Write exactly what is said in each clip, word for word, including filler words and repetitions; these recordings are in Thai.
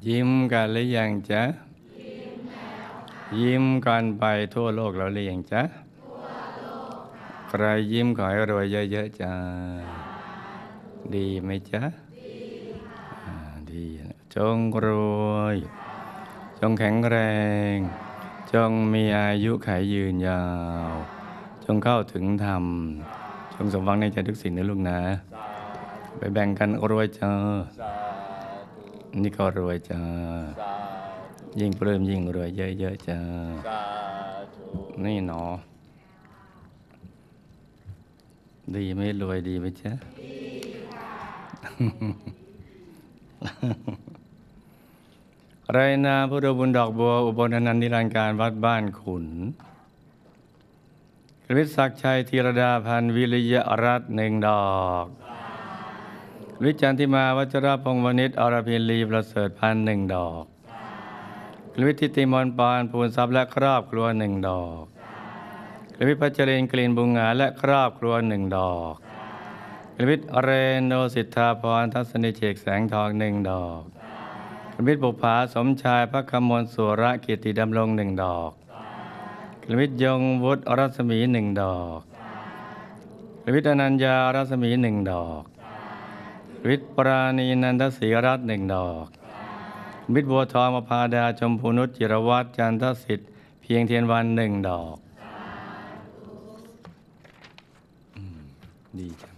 ยิ้มกันหรือยังจ๊ะยิ้มกันไปทั่วโลกแล้วหรือยังจ๊ะใครยิ้มขอให้รวยเยอะๆจ้าดีไหมจ๊ะดีจงรวยจงแข็งแรงจงมีอายุขัยยืนยาวจงเข้าถึงธรรมจงสมหวังในใจทุกสิ่งนะลูกนะไปแบ่งกันรวยจ้านี่ก็รวยจ้ายิ่งเพิ่มยิ่งรวยเยอะๆจ้านี่เนาะดีไหมรวยดีไหมจ๊ะไรนาพุทธบุญดอกบัวอุบลอนันต์นิรันดร์การวัดบ้านขุนกฤษศักดิ์ชัยธีรดาพันธ์วิริยรัตน์หนึ่งดอกวิจันทิมาวัชรพงษ์วณิชอรพินลีประเสริฐพันธ์หนึ่งดอกวิทิติมนปานภูนทรัพย์และครอบครัวหนึ่งดอกวิพัชรินกลิ่นบุงหงาและครอบครัวหนึ่งดอกวิทเรนโนสิทธาพรทัศนิเฉกแสงทองหนึ่งดอกวิทบุภาสมชายพระคมลสุระกิติดำรงหนึ่งดอกวิทยงวุฒิรัศมีหนึ่งดอกวิทอนัญญารัศมีหนึ่งดอกวิทปราณีนันทศรีรัตน์หนึ่งดอกวิทบัวทองมภาดาชมพูนุชจิรวัฒน์จันทสิทธิ์เพียงเทียนวันหนึ่งดอกดีจัง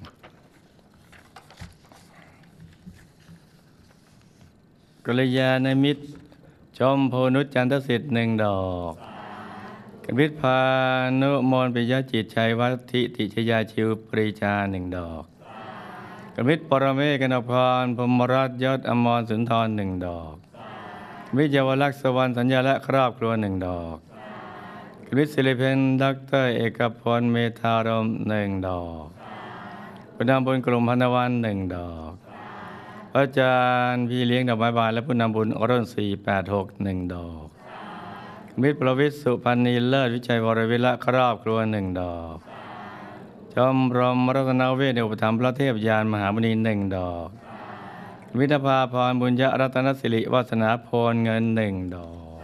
กัลยาณมิตรชมพูนุชจันทสิทธิ์หนึ่งดอกวิทพานุมนปิยจิตชัยวัฒติชยาชิวปรีชาหนึ่งดอกกวิทปรเมศกนพรพมรัตน์ยศอมรสุนทรหนึ่งดอกวิทยาวลักษณ์สวรรค์สัญญาและครอบครัวหนึ่งดอกวิทศิริเพนด็อกเตอร์เอกพลเมธารมหนึ่งดอกผู้นำบุญกลุ่มพันธวันหนึ่งดอกอาจารย์พี่เลี้ยงดอกไม้บานและผู้นำบุญรุ่นสี่แปดหกหนึ่งดอกมิตรประวิตรสุพันนีเลิศวิชัยวรวิละครอบครัวหนึ่งดอกชมรมรัตนเวชอุปถัมภ์พระเทพยานมหามุนีหนึ่งดอกวิทภาพรบุญยรัตนสิริวาสนาพลเงินหนึ่งดอก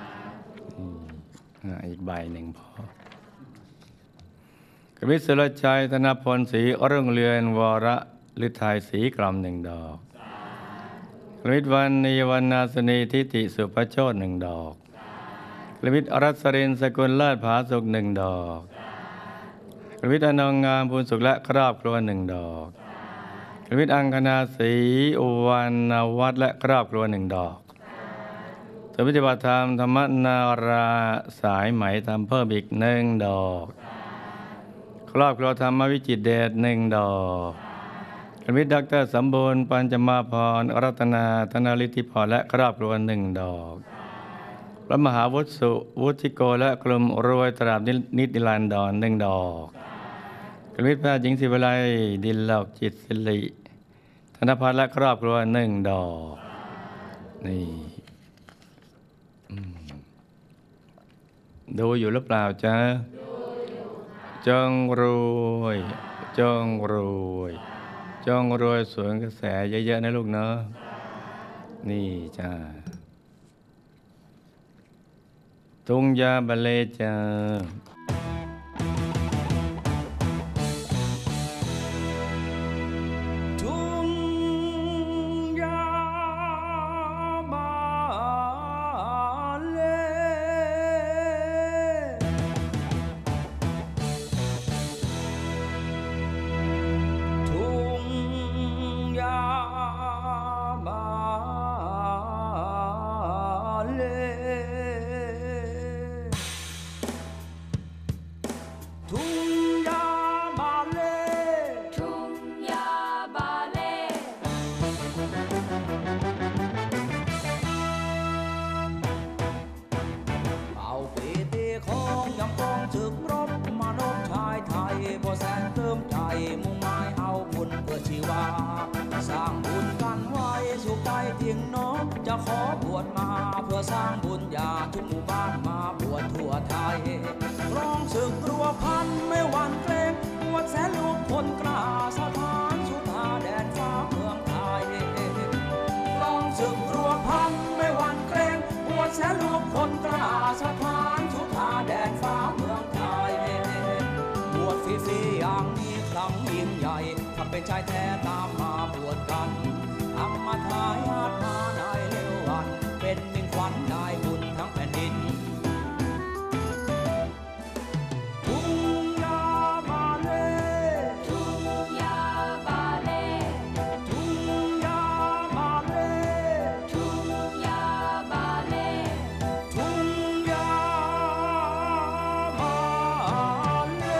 อีกใบหนึ่งพอกวิทสุรชัยธนพลศรีรุ่งเรืองวรฤทัยศรีกล่อมหนึ่งดอกวิทวันนีวรรณาสนีทิติสุภโชตหนึ่งดอกวิทรัศรินสกุลเลิศผาสุขหนึ่งดอกวิทย์อนงงามภูลสุขและครอบครัวหนึ่งดอกวิทย์อังคณาศรีอุวรรณวัฒน์และครอบครัวหนึ่งดอกสวิทยบัติธรรมธรรมนาราสายไหมทำเพิ่มอีกหนึ่งดอกครอบครัวธรรมวิจิตรเดชหนึ่งดอกวิทย์ดรสมบูรณ์ปัญจมาพรรัตนาธนาฤทธิพรและครอบครัวหนึ่งดอกพระมหาวุฒิสุวุฒิโกและกลุ่มรวยตราบนิติลันดอนหนึ่งดอกกฤษแพทย์หญิงศิวไลดินเหล่าจิตสิริธนพัฒน์และครอบครัวหนึ่งดอกนี่ดูอยู่หรือเปล่าจ๊ะจงรวยจงรวยจงรวยสวนกระแสเยอะๆนะลูกเนาะนี่จ้าตุงยาบะเลจาสร้างบุญกันไว้สุขใจเตียงน้องจะขอบวชมาเพื่อสร้างบุญญาทุกหมู่บ้านมาบวชทั่วไทยร้องศึกรัวพันไม่หวั่นเกรงบวชแสนลูกคนกล้าสถานสุธาแดนฟ้าเมืองไทยร้องศึกรัวพันไม่สถานสุธาแดนฟ้าเมืองไทยบวชฟรีๆอย่างนี้ครั้งยิ่งใหญ่ถ้าเป็นชายแท้ตามมาบวชกันธรรมทายาทมานายเร็ววันเป็นมิ่งขวัญนายบุญทั้งแผ่นดินทุ่งยาบาเล่ทุ่งยาบาเล่ทุ่งยาบาเล่ทุ่งยาบาเล่ทุ่งยาบาเล่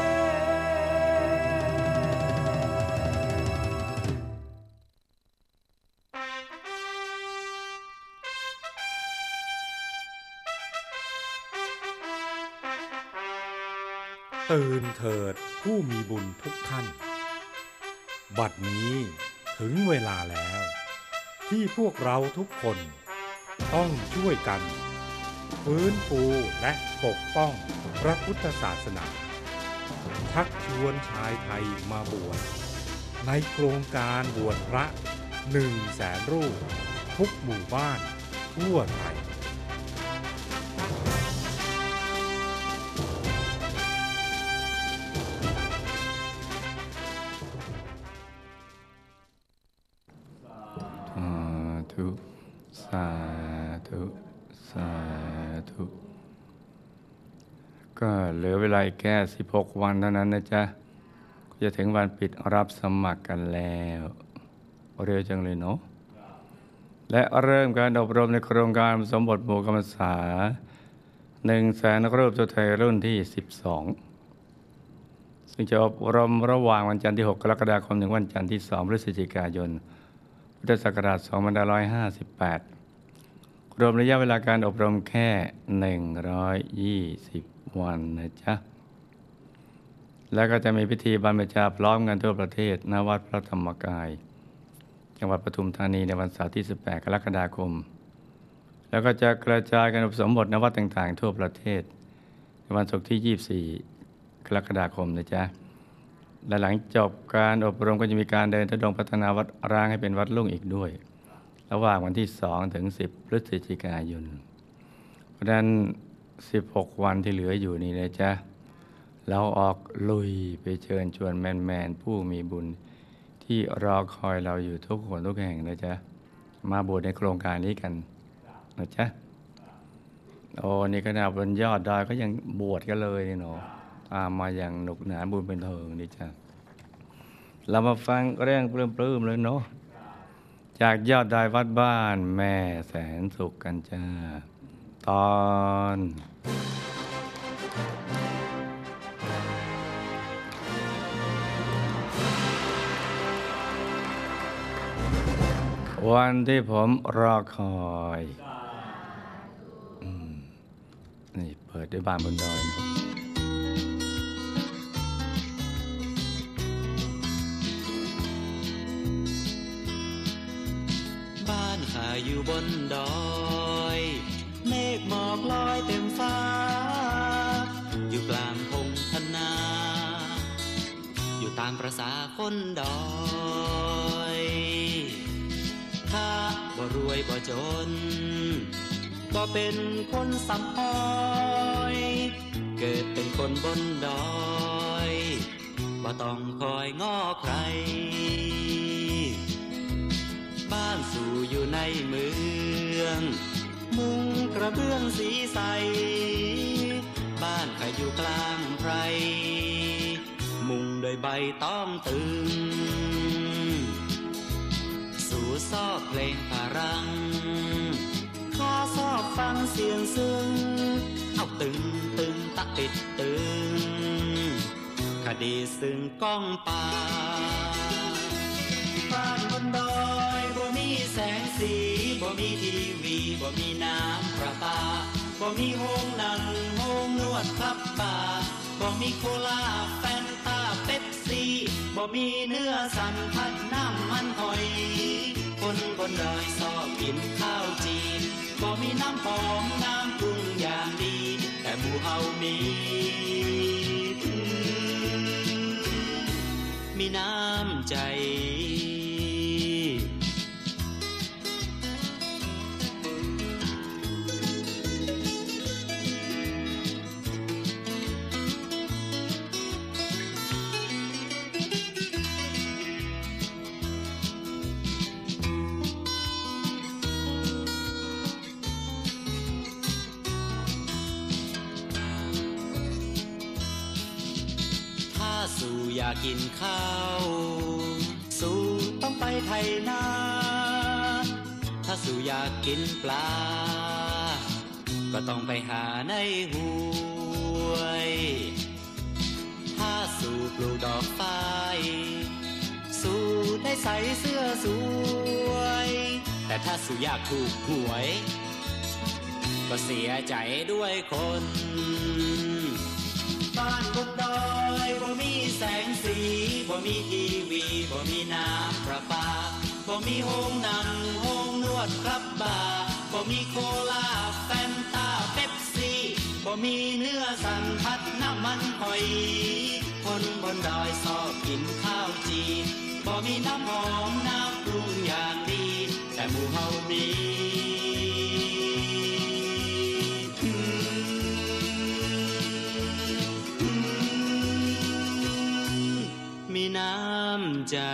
ตื่นเถิดผู้มีบุญทุกท่าน บัดนี้ถึงเวลาแล้ว ที่พวกเราทุกคนต้องช่วยกันฟื้นฟูและปกป้องพระพุทธศาสนาชักชวนชายไทยมาบวชในโครงการบวชพระหนึ่งแสนรูปทุกหมู่บ้านทั่วไทยสาธุ สาธุ สาธุ ก็เหลือเวลาอีกแค่สิบหกวันเท่านั้นนะจ๊ะก็จะถึงวันปิดรับสมัครกันแล้วเร็วจังเลยเนาะและเริ่มการอบรมในโครงการสมบทหมู่กรรมษาหนึ่งแสนรูปตัวไทยรุ่นที่สิบสองซึ่งจะอบรมระหว่างวันจันทร์ที่หกกรกฎาคมถึงวันจันทร์ที่สองพฤศจิกายนพุทธศักราชสองพันห้าร้อยห้าสิบแปดรวมระยะเวลาการอบรมแค่หนึ่งร้อยยี่สิบวันนะจ๊ะแล้วก็จะมีพิธีบรรพชาพร้อมกันทั่วประเทศณวัดพระธรรมกายจังหวัดปทุมธานีในวันเสาร์ที่สิบแปดกรกฎาคมแล้วก็จะกระจายการอุปสมบทณวัดต่างๆทั่วประเทศในวันศุกร์ที่ยี่สิบสี่กรกฎาคมนะจ๊ะและหลังจบการอบรมก็จะมีการเดินธุดงค์พัฒนาวัดร้างให้เป็นวัดลุ่งอีกด้วยระหว่างวันที่สองถึงสิบพฤศจิกายนเพราะฉะนั้นสิบหกวันที่เหลืออยู่นี่นะจ๊ะเราออกลุยไปเชิญชวนแมนๆผู้มีบุญที่รอคอยเราอยู่ทุกคนทุกแห่งนะจ๊ะมาบวชในโครงการนี้กันนะจ๊ะโอ้นี่ขนาดบนยอดดอยก็ยังบวชกันเลยนี่เนาะตามมาอย่างหนุกหนาบุญเป็นเทิงนี่จ้ะเรามาฟังเรื่องปลื้มๆเลยเนาะจากยอดดอยวัดบ้านแม่แสนสุขกันจ้าตอนวันที่ผมรอคอยอืมนี่เปิดด้วยบ้านบนดอยนะบ้านข้าอยู่บนดอยเมฆหมอกลอยเต็มฟ้าอยู่กลางพงพนาอยู่ตามประสาคนดอยข้าบ่รวยบ่จนก็เป็นคนสำอ้อยเกิดเป็นคนบนดอยบ่ต้องคอยง้อใครบ้านสู่อยู่ในเมืองมุงกระเบื้องสีใสบ้านข้าอยู่กลางไพรมุงโดยใบตองตึงสู่ซอกเพลงพารังข้าชอบฟังเสียงซึ้งเอาตึงตึงตะติดตึงคดีซึ่งก้องป่าบ้านบนดอยบ่มีแสงสีบ่มีทีวีบ่มีน้ำประปาบ่มีโฮงนั่งโฮงนวดพับป่าบ่มีโคลาแฟนตาเป๊ปซี่บ่มีเนื้อสันพัดน้ำมันหอยคนบนดอยชอบกินข้าวจีบ่มีน้ำหอมน้ำปรุงอย่างดีแต่หมู่เฮามีมีน้ำใจอยากกินข้าวสู่ต้องไปไถนาถ้าสู่อยากกินปลาก็ต้องไปหาในห้วยถ้าสู่ปลูกดอกไฟสู่ได้ใส่เสื้อสวยแต่ถ้าสู่อยากถูกหวยก็เสียใจด้วยคนบ้านบนดอยบ่มีแสงสีบ่มีทีวีบ่มีน้ำประปาบ่มีโฮงหนังโฮงนวดครับบาร์บ่มีโคลาแฟนตาเป๊ปซี่บ่มีเนื้อสันทัดน้ำมันหอยคนบนดอยชอบกินข้าวจีบ่มีน้ำหอมน้ำปรุงอย่างดีแต่หมู่เฮามีมีน้ำใจ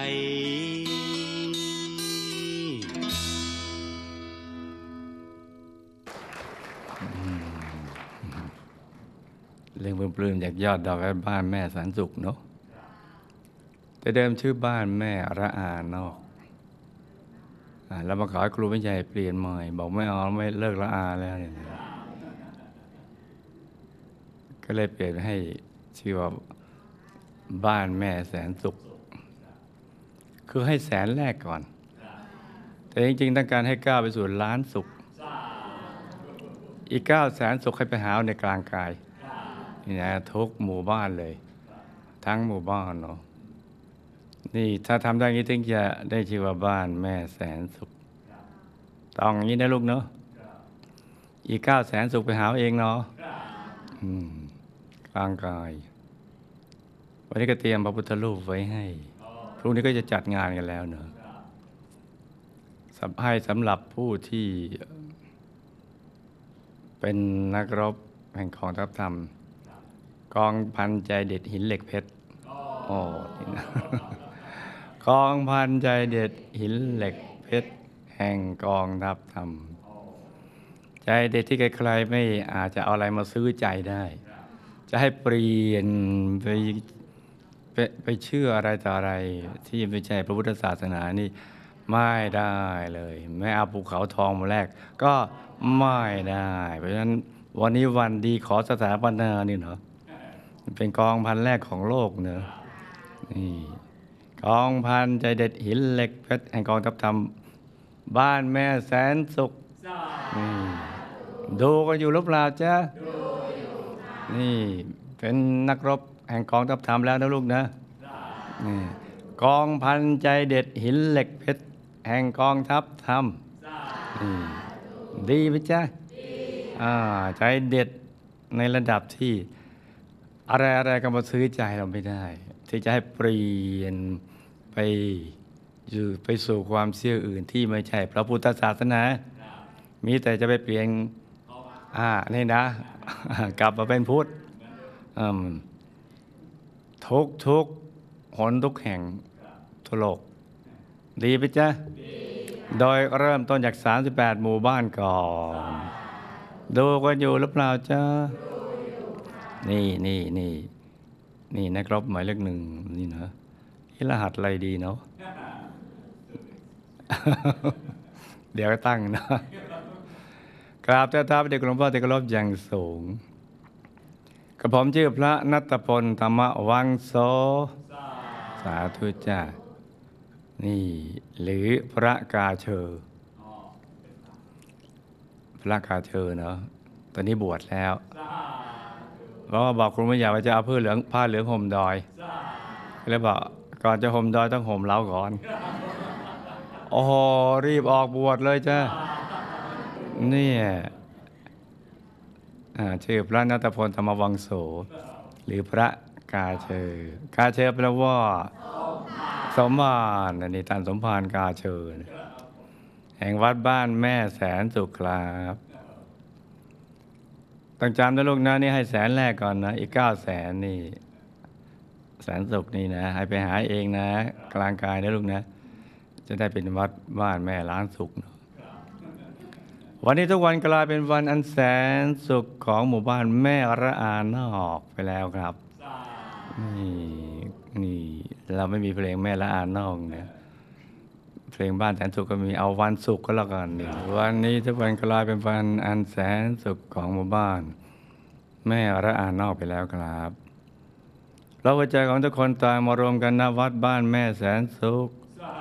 เรื่องปลื้มๆจากยอดดอกบ้านแม่แสนสุขเนาะแต่เดิมชื่อบ้านแม่ระอานอกอ่าแล้วมาขอให้ครูไม่ใหญ่เปลี่ยนใหม่บอกไม่เอาไม่เลิกระอาแล้วเนี่ยก็เลยเปลี่ยนให้ชื่อว่าบ้านแม่แสนสุขคือให้แสนแรกก่อนแต่จริงๆต้องการให้ก้าวไปสู่ล้านสุขอีกเก้าแสนสุขให้ไปหาในกลางกายนี่นะทุกหมู่บ้านเลยทั้งหมู่บ้านเนาะนี่ถ้าทำได้งี้ถึงจะได้ชื่อว่าบ้านแม่แสนสุขต้องอย่างนี้นะลูกเนาะอีกเก้าแสนสุขไปหาเองเนาะอืมกลางกายวันนี้ก็เตรียมพระพุทธรูปไว้ให้พรุ่งนี้ก็จะจัดงานกันแล้วเนอะให้สำหรับผู้ที่เป็นนักรบแห่งกองทัพธรรมกองพันใจเด็ดหินเหล็กเพชรโอ้นี่นะกองพันใจเด็ดหินเหล็กเพชรแห่งกองทัพธรรมใจเด็ดที่ใครๆไม่อาจจะเอาอะไรมาซื้อใจได้จะให้เปลี่ยนไปไปไปเชื่ออะไรต่ออะไรที่ไม่ใช่พระพุทธศาสนานี่ไม่ได้เลยแม้เอาภูเขาทองมาแลกก็ไม่ได้เพราะฉะนั้นวันนี้วันดีขอสถาปนานี่เนาะเป็นกองพันแรกของโลกเนอะนี่กองพันใจเด็ดหินเหล็กเพชรแห่งกองทัพธรรมบ้านแม่แสนสุขนี่ดูกันอยู่หรือเปล่าจ๊ะนี่เป็นนักรบแห่งกองทัพธรรมแล้วนะลูกนะนี่กองพันใจเด็ดหินเหล็กเพชรแห่งกองทัพธรรมนี่ดีไหมจ๊ะอ่าใจเด็ดในระดับที่อะไรอะไรก็มาซื้อใจเราไม่ได้ที่จะให้เปลี่ยนไปอยู่ไปสู่ความเชื่ออื่นที่ไม่ใช่พระพุทธศาสนามีแต่จะไปเปลี่ยนอ่านี่นะกลับมาเป็นพุทธทุกทุกหนทุกแห่งทั่วโลกดีไหมจ๊ะโดยเริ่มต้นจากสามสิบแปดหมู่บ้านก่อนดูกันอยู่หรือเปล่าจ๊ะนี่นี่นี่นี่นะครับหมายเลขหนึ่งนี่นะที่รหัสอะไรดีเนาะ เดี๋ยวตั้งนะกราบเจ้าท้าวเด็กหลวงพ่อที่เคารพอย่างสูงกระผมชื่อพระณัฐพลธรรมวังโสสาธุจ้านี่หรือพระกาเชอพระกาเชอเนาะตอนนี้บวชแล้วเพราะว่าบอกคุณไม่อยากว่าจะเอาผ้าเหลืองผ้าเหลืองห่มดอยแล้วบอกก่อนจะห่มดอยต้องห่มเล้าก่อนโอ้โหรีบออกบวชเลยจ้านี่ชื่อพระณัฐพลธรรมวังโสหรือพระกาเชอกาเชอแปลว่าสมภารนี่ท่านสมภารกาเชอแห่งวัดบ้านแม่แสนสุขครับต้องจำนะลูกนะนี่ให้แสนแรกก่อนนะอีกเก้าแสนนี่แสนสุขนี่นะให้ไปหาเองนะกลางกายนะลูกนะจะได้เป็นวัดบ้านแม่ล้านสุขนะวันนี้ทุกวันกลายเป็นวันอันแสนสุขของหมู่บ้านแม่ระอานอกไปแล้วครับนี่นี่เราไม่มีเพลงแม่ละอานอกเนี่ยเพลงบ้านแสนสุขก็มีเอาวันสุขก็แล้วกันเนี่ยวันนี้ทุกวันกลายเป็นวันอันแสนสุขของหมู่บ้านแม่ละอานอกไปแล้วครับเราหัวใจของทุกคนต่างมารวมกันณวัดบ้านแม่แสนสุข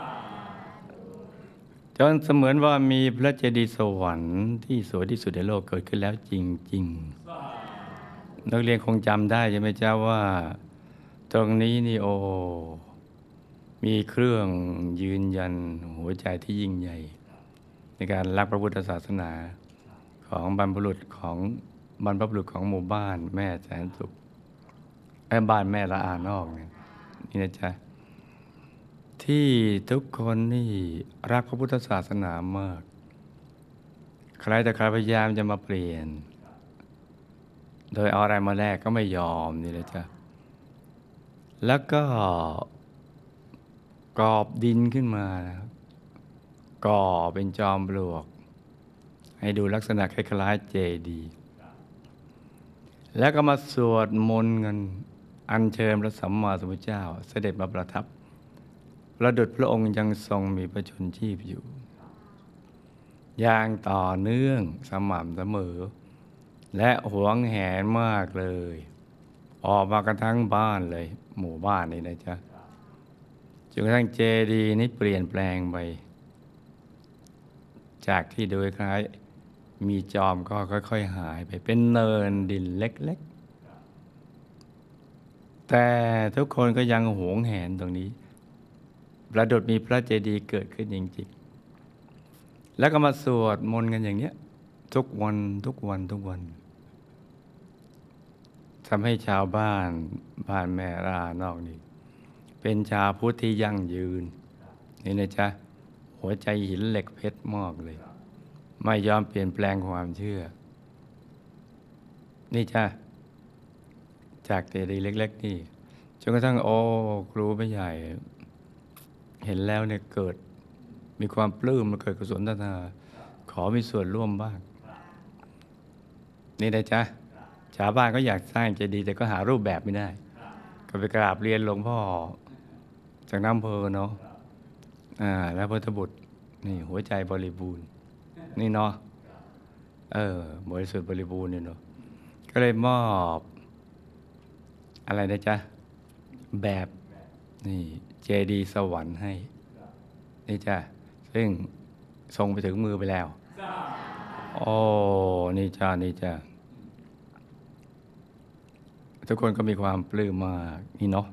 จนเสมือนว่ามีพระเจดีย์สวรรค์ที่สวยที่สุดในโลกเกิดขึ้นแล้วจริงๆนักเรียนคงจำได้ใช่ไหมเจ้าว่าตรงนี้นี่โอมีเครื่องยืนยันหัวใจที่ยิ่งใหญ่ในการรักพระพุทธศาสนาของบรรพบุรุษของบรรพบุรุษของหมู่บ้านแม่แสนสุขไอ้บ้านแม่ละอานอกเนี่ยนี่นะจ๊ะที่ทุกคนนี่รักพระพุทธศาสนามากใครแต่ใครพยายามจะมาเปลี่ยนโดยเอาอะไรมาแลกก็ไม่ยอมนี่เลยจ้ะแล้วก็กอบดินขึ้นมานะครับก่อเป็นจอมปลวกให้ดูลักษณะคล้ายๆเจดีย์แล้วก็มาสวดมนต์กันอัญเชิญพระสัมมาสัมพุทธเจ้าเสด็จมาประทับประดุจพระองค์ยังทรงมีพระชนชีพอยู่อย่างต่อเนื่องสม่ำเสมอและหวงแหนมากเลยออกมากันทั้งบ้านเลยหมู่บ้านนี่นะจ๊ะจนกระทั่งเจดีย์นี้เปลี่ยนแปลงไปจากที่โดยคล้ายมีจอมก็ค่อยๆหายไปเป็นเนินดินเล็กๆแต่ทุกคนก็ยังหวงแหนตรงนี้ประดุจมีพระเจดีย์เกิดขึ้นจริงๆแล้วก็มาสวดมนต์กันอย่างเนี้ยทุกวันทุกวันทุกวันทำให้ชาวบ้านบ้านแม่ละอานอกนี่เป็นชาวพุทธที่ยั่งยืนนี่นะจ๊ะหัวใจหินเหล็กเพชรมากเลยไม่ยอมเปลี่ยนแปลงความเชื่อนี่จ้ะจากเจดีย์เล็กๆนี่จนกระทั่งโอ้ครูไม่ใหญ่เห็นแล้วเนี่ยเกิดมีความปลื้มและเกิดกุศลศรัทธาขอมีส่วนร่วมบ้างนี่นะจ๊ะชาวบ้านก็อยากสร้างเจดีย์แต่ก็หารูปแบบไม่ได้ก็ไปกราบเรียนหลวงพ่อจากน้ำเพอเนาะอ่าแล้วพุทธบุตรนี่หัวใจบริบูรณ์นี่เนาะเออบริสุทธิ์บริบูรณ์เนี่ยเนาะก็เลยมอบอะไรนะจ๊ะแบบนี่เจดีย์สวรรค์ให้นี่จ้ะซึ่งส่งไปถึงมือไปแล้วโอ้นี่จ้านี่จ้าทุกคนก็มีความปลื้มมากนี่เนาะ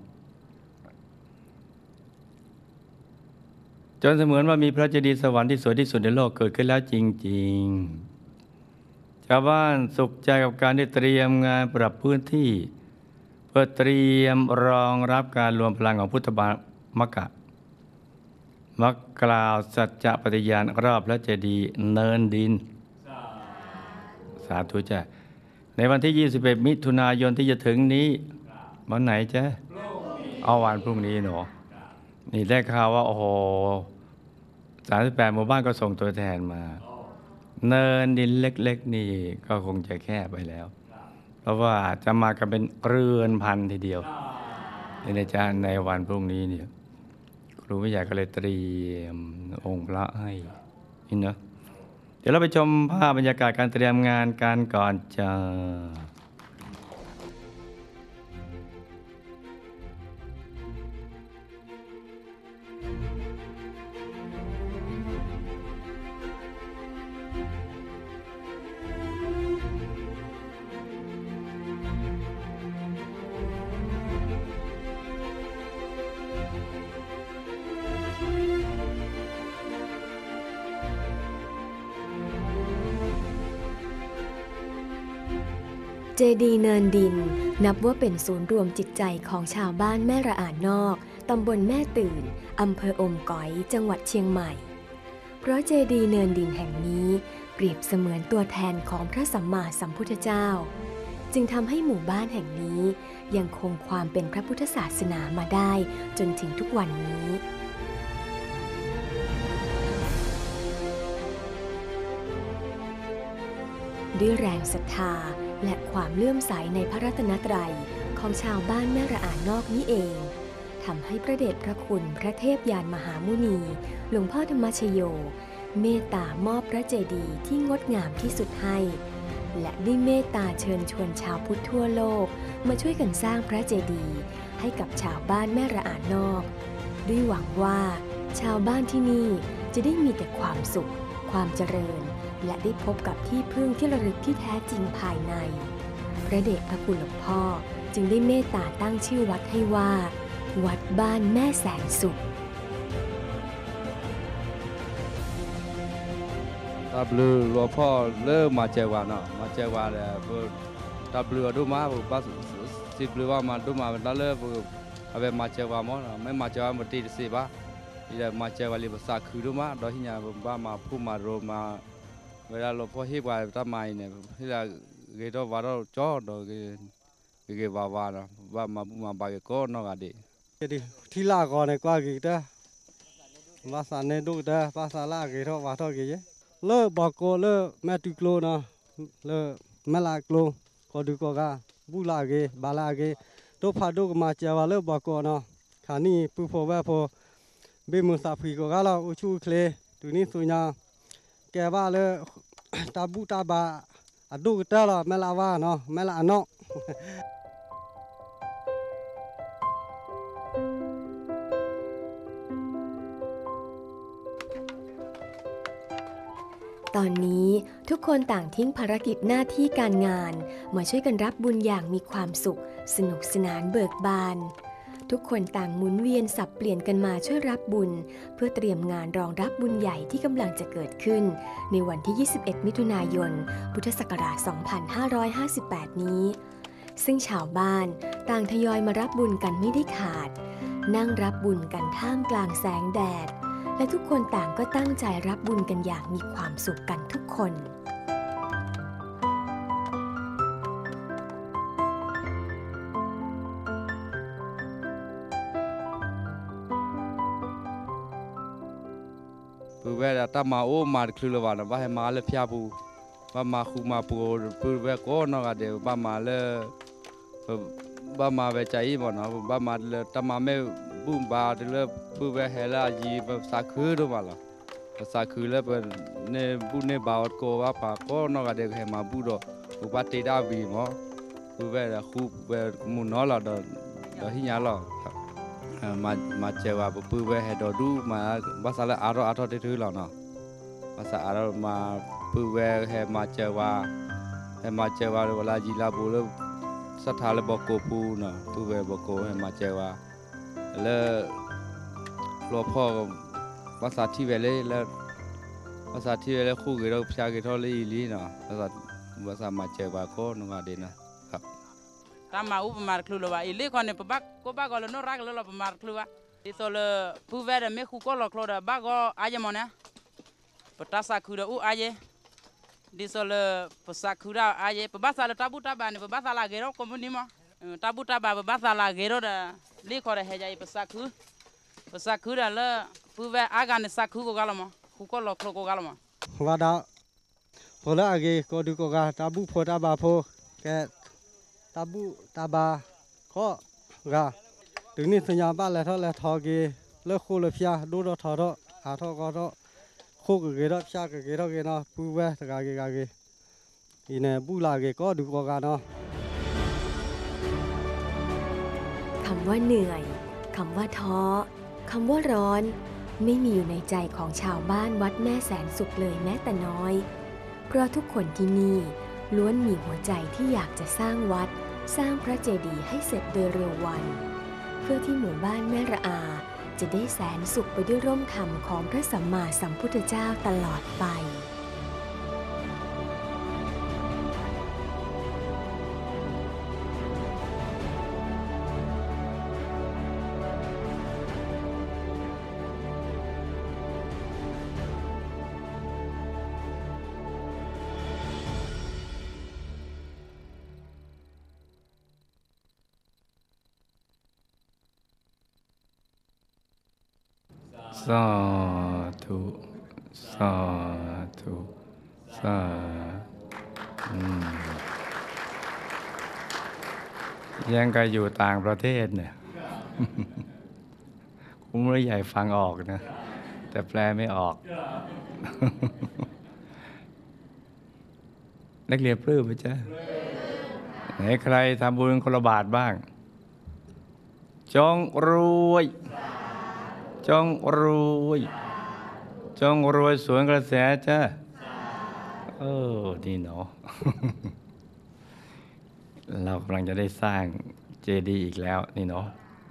จนเสมือนว่ามีพระเจดีย์สวรรค์ที่สวยที่สุดในโลกเกิดขึ้นแล้วจริงๆชาวบ้านสุขใจกับการได้เตรียมงานปรับพื้นที่เพื่อเตรียมรองรับการรวมพลังของพุทธมกะมักกล่าวสัจจะปฏิญาณรอบพระเจดีย์เนินดินสาธุจ้ะในวันที่ยี่สิบเอ็ดมิถุนายนที่จะถึงนี้วันไหนจ๊ะเอาวันพรุ่งนี้หนูนี่ได้ข่าวว่าโอ้โหสามสิบแปดหมู่บ้านก็ส่งตัวแทนมาเนินดินเล็กๆนี่ก็คงจะแค่ไปแล้วเพราะว่าจะมากันเป็นเรือนพันทีเดียวนี่นะจ๊ะในวันพรุ่งนี้เนี่ยครูวิทยาก็เลยเตรียมองค์พระให้นี่เนาะเดี๋ยวเราไปชมภาพบรรยากาศการเตรียมงานการก่อนจ้าเจดีย์เนินดินนับว่าเป็นศูนย์รวมจิตใจของชาวบ้านแม่ระอ่านอกตำบลแม่ตื่นอำเภออมก๋อยจังหวัดเชียงใหม่เพราะเจดีย์เนินดินแห่งนี้เปรียบเสมือนตัวแทนของพระสัมมาสัมพุทธเจ้าจึงทำให้หมู่บ้านแห่งนี้ยังคงความเป็นพระพุทธศาสนามาได้จนถึงทุกวันนี้ด้วยแรงศรัทธาและความเลื่อมใสในพระรัตนตรัยของชาวบ้านแม่ระอ่านอกนี้เองททำให้พระเดชพระคุณพระเทพยานมหามุนีหลวงพ่อธรรมชโยเมตตามอบพระเจดีย์ที่งดงามที่สุดให้และได้เมตตาเชิญชวนชาวพุทธทั่วโลกมาช่วยกันสร้างพระเจดีย์ให้กับชาวบ้านแม่ระอาดนอกด้วยหวังว่าชาวบ้านที่นี่จะได้มีแต่ความสุขความเจริญและได้พบกับที่พึ่งที่ระลึกที่แท้จริงภายในพระเดชพระคุณหลวงพ่อจึงได้เมตตาตั้งชื่อวัดให้ว่าวัดบ้านแม่แสนสุขตาบลือหลวงพ่อเริ่มมาเจอว่าเนาะมาเจอว่าเลยตาบลือดูมาบัสสิบลือว่ามาดูมาตาเลิกเอาไปมาเจอว่ามั้งไม่มาเจอว่าหมดที่สิบะนี่แหละมาเจอว่าลิบสาคือดูมาโดยที่เนี่ยบ้ามาพูมาโรมาเวลาหลวงพ่อฮิบว่าทำไมเนี่ยที่เราเกิดว่าเราจ่อโดยเกิดว่าว่าเนาะว่ามามาบางก็นอกกันดิที่ลาก่อนเนี่ยกว่ากี่เด้อภาษาเนี่ยดูเด้อภาษาลากี่เท่าว่าเท่ากี่เลิกบอกโกเลิกแม่ตุกโลเนาะเลิกแม่ลากโลก็ดูก็กาบุลาเกบาลาเกตัวพาดูมาเจว่าเลิกบอกโกเนาะขานี่ผู้พอว่าพอเบมุสาฟีก็กาเราอุชูเคลตัวนี้สุญญาแกว่าเลิกตาบุตาบาอดูเตอร์แม่ลาว่าเนาะแม่ลาเนาะตอนนี้ทุกคนต่างทิ้งภารกิจหน้าที่การงานมาช่วยกันรับบุญอย่างมีความสุขสนุกสนานเบิกบานทุกคนต่างหมุนเวียนสับเปลี่ยนกันมาช่วยรับบุญเพื่อเตรียมงานรองรับบุญใหญ่ที่กำลังจะเกิดขึ้นในวันที่ยี่สิบเอ็ดมิถุนายนพุทธศักราชสองพันห้าร้อยห้าสิบแปดนี้ซึ่งชาวบ้านต่างทยอยมารับบุญกันไม่ได้ขาดนั่งรับบุญกันท่ามกลางแสงแดดและทุกคนต่างก็ตั้งใจรับบุญกันอย่างมีความสุขกันทุกคนปูเวลาตามาโอมาคลุลวานะว่าให้มาเลยพิอาบูว่ามาคูมาปูปูเวก็นอกเดียวว่ามาเลยว่ามาเวใจบ่เนาะว่ามาเลยตามาไม่บุ้มบาเลยปูเวเฮลาจีแบบสักคือดูมาละสักคือเลยเป็นเนี่ยบุ้เนี่ยบาวก็ว่าปาก็นอกเดียวให้มาบุโดปูปาติดาบีมั้งปูเวลาคูเวมุนนอละดอดอหิญาละมามาเจอว่าปูเวให้ดอดูมาภาษาละอารออารอได้ถือแล้วเนาะภาษาอารอมาปูเวให้มาเจอว่าให้มาเจอว่าเวลาจีลาบูแล้วสถานเลยบอกโกปูเนาะปูเวบอกโกให้มาเจอว่าแล้วหลวงพ่อภาษาที่เวเลยแล้วภาษาที่เวเลยคู่กับเราพิจารณาทอลีลีเนาะภาษาภาษามาเจอว่าก็นงาเดนะครับตามมาอุปมาคลุลว่าอีเล่คนเนี่ยปะบักก็บักก็เลยนรักเลยเราปะมาคลุว่าที่ตัวเลยผู้เวรไม่คู่ก็หลอกเราบักก็อาจจะมองเนี่ยปะทัศน์คือเราอาจจะที่ตัวเลยภาษาคือเราอาจจะปะภาษาเราทับุตาบานี่ปะภาษาลาเกโรคอมมุนิมั้งทับุตาบาปะภาษาลาเกโรเด้อเล่คนเนี่ยให้ใจภาษาคือภาษาคือเราเลยผู้เวรอาการเนี่ยสักคือก็กาลมั้งคู่ก็หลอกเราก็กาลมั้งว่าดาพอละอาเกก็ดูก็กาทับุพอตาบาพอแกตาบุตาบาก็กาถึงนี่สัญญาบ้านแล้วเท่าแล้วทอเกเลิกคู่เลยพิจารดูรถทอรถหาทอก็รถคู่กับเกรถพิจารกับเกรถเกเนาะปูเวตกาเกกาเกอีเนี่ยบุลาเกก็ดูก็กาเนาะคำว่าเหนื่อยคำว่าท้อคำว่าร้อนไม่มีอยู่ในใจของชาวบ้านวัดแม่แสนสุขเลยแม้แต่น้อยเพราะทุกคนที่นี่ล้วนมีหัวใจที่อยากจะสร้างวัดสร้างพระเจดีย์ให้เสร็จโดยเร็ววันเพื่อที่หมู่บ้านแม่ระอาจะได้แสนสุขไปด้วยร่มธรรมของพระสัมมาสัมพุทธเจ้าตลอดไปสาธุสาธุสาธุยังก็อยู่ต่างประเทศเนี่ยคุณผู้ใหญ่ฟังออกนะแต่แปลไม่ออก นักเรียนปลื้มไหมจ๊ะไหนใครทำบุญคนละบาทบ้างจงรวยจงรวยจงรวยสวนกระแสจ้ะเออนี่เนาะ เรากำลังจะได้สร้างเจดีย์อีกแล้วนี่เนาะ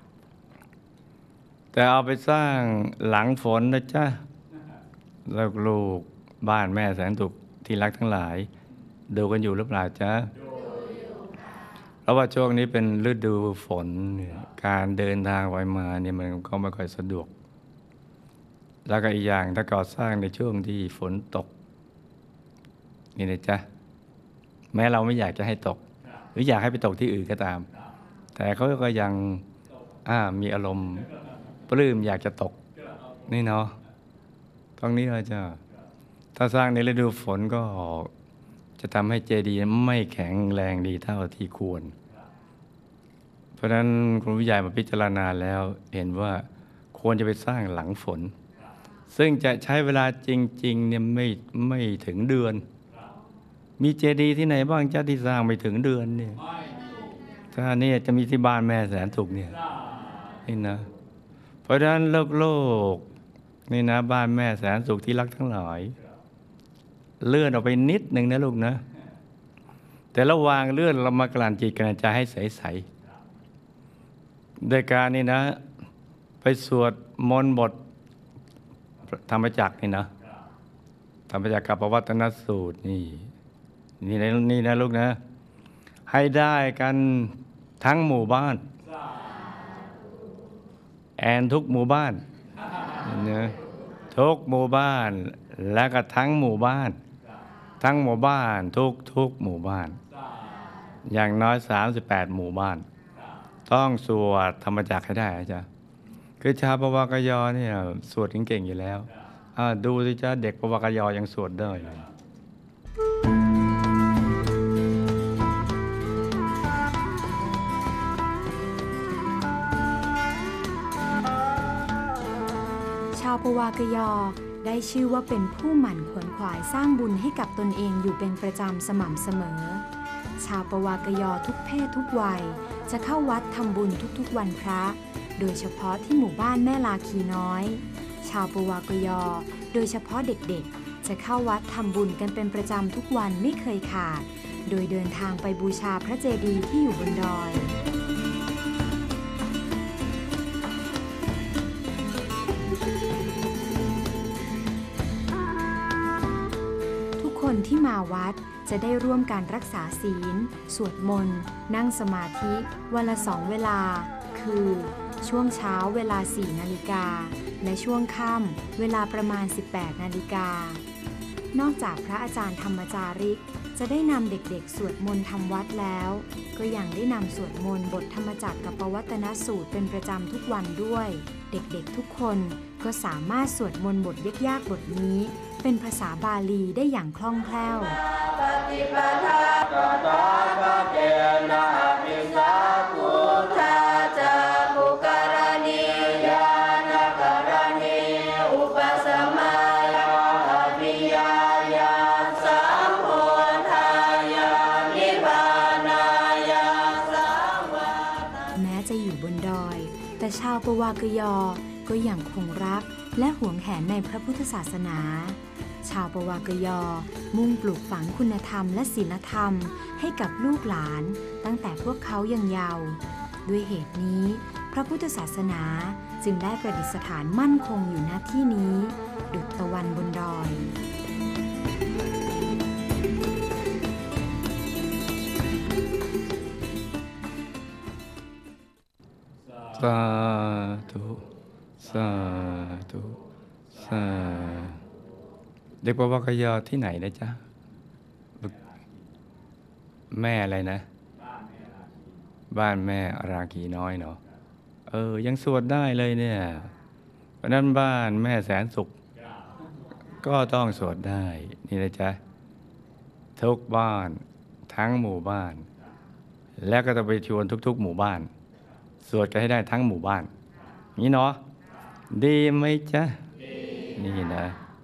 แต่เอาไปสร้างหลังฝนนะจ๊ะแล้วลูกบ้านแม่แสนสุขที่รักทั้งหลายดูกันอยู่หรือเปล่าจ๊ะเพราะว่าช่วงนี้เป็นฤดูฝนการเดินทางไปมาเนี่ยมันก็ไม่ค่อยสะดวกแล้วก็อีกอย่างถ้าก่อสร้างในช่วงที่ฝนตกนี่นะจ๊ะแม้เราไม่อยากจะให้ตกหรืออยากให้ไปตกที่อื่นก็ตามแต่เขาก็ยังอ่ามีอารมณ์ปลื้มอยากจะตกนี่เนาะตรงนี้เราจะถ้าสร้างในฤดูฝนก็จะทำให้เจดีย์ไม่แข็งแรงดีเท่าที่ควรเพราะฉะนั้นครูวิทยามาพิจารณาแล้วเห็นว่าควรจะไปสร้างหลังฝนซึ่งจะใช้เวลาจริงๆเนี่ยไม่ไม่ถึงเดือนมีเจดีย์ที่ไหนบ้างจ้าที่สร้างไม่ถึงเดือนเนี่ยถ้านี่จะมีที่บ้านแม่แสนสุขเนี่ยนี่นะเพราะฉะนั้นโลกโลกนี่นะบ้านแม่แสนสุขที่รักทั้งหลายเลื่อนออกไปนิดหนึ่งนะลูกนะแต่ระหว่างเลื่อนเรามากลั่นจิตกลั่นใจให้ใสๆโดยการนี่นะไปสวดมนต์บทธรรมจักรนี่นะธรรมจักรกับปวัตตนสูตรนี่นี่นะนี่นะลูกนะให้ได้กันทั้งหมู่บ้านแอนทุกหมู่บ้านนะทุกหมู่บ้านและก็ทั้งหมู่บ้านทั้งหมู่บ้านทุกทุกหมู่บ้านอย่างน้อยสามสิบแปดหมู่บ้านต้องสวดธรรมจักรให้ได้อาจารย์คือชาวปวากยอเนี่ยสวดเก่งๆอยู่แล้วดูสิจ้าเด็กปวากยอยังสวดได้เลยชาวปวากยอได้ชื่อว่าเป็นผู้หมั่นขวนขวายสร้างบุญให้กับตนเองอยู่เป็นประจำสม่ำเสมอชาวปวากยอทุกเพศทุกวัยจะเข้าวัดทำบุญทุกๆวันพระโดยเฉพาะที่หมู่บ้านแม่ลาคีน้อยชาวปวากยอโดยเฉพาะเด็กๆจะเข้าวัดทำบุญกันเป็นประจำทุกวันไม่เคยขาดโดยเดินทางไปบูชาพระเจดีย์ที่อยู่บนดอยคนที่มาวัดจะได้ร่วมการรักษาศีลสวดมนต์นั่งสมาธิวันละสองเวลาคือช่วงเช้าเวลาสี่นาฬิกาและช่วงค่ำเวลาประมาณสิบแปดนาฬิกานอกจากพระอาจารย์ธรรมจาริกจะได้นำเด็กๆสวดมนต์ทำวัดแล้วก็ยังได้นำสวดมนต์บทธรรมจักรกับปวัตตนสูตรเป็นประจำทุกวันด้วยเด็กๆทุกคนก็สามารถสวดมนต์บทยากๆบทนี้เป็นภาษาบาลีได้อย่างคล่องแคล่วแม้จะอยู่บนดอยแต่ชาวปวากยอก็ยังคงรักและหวงแหนในพระพุทธศาสนาชาวปวากยอมุ่งปลูกฝังคุณธรรมและศีลธรรมให้กับลูกหลานตั้งแต่พวกเขายังเยาว์ด้วยเหตุนี้พระพุทธศาสนาจึงได้ประดิษฐานมั่นคงอยู่ณที่นี้ดุจตะวันบนดอยสาธุสาธุสาเด็กปวากยอที่ไหนนะจ๊ะแม่อะไรนะบ้านแม่ราคีน้อยเนาะเออยังสวดได้เลยเนี่ยเพราะนั้นบ้านแม่แสนสุขก็ต้องสวดได้นี่นะจ๊ะทุกบ้านทั้งหมู่บ้านแล้วก็จะไปชวนทุกๆหมู่บ้านสวดกันให้ได้ทั้งหมู่บ้านนี้เนาะดีไหมจ๊ะนี่นะ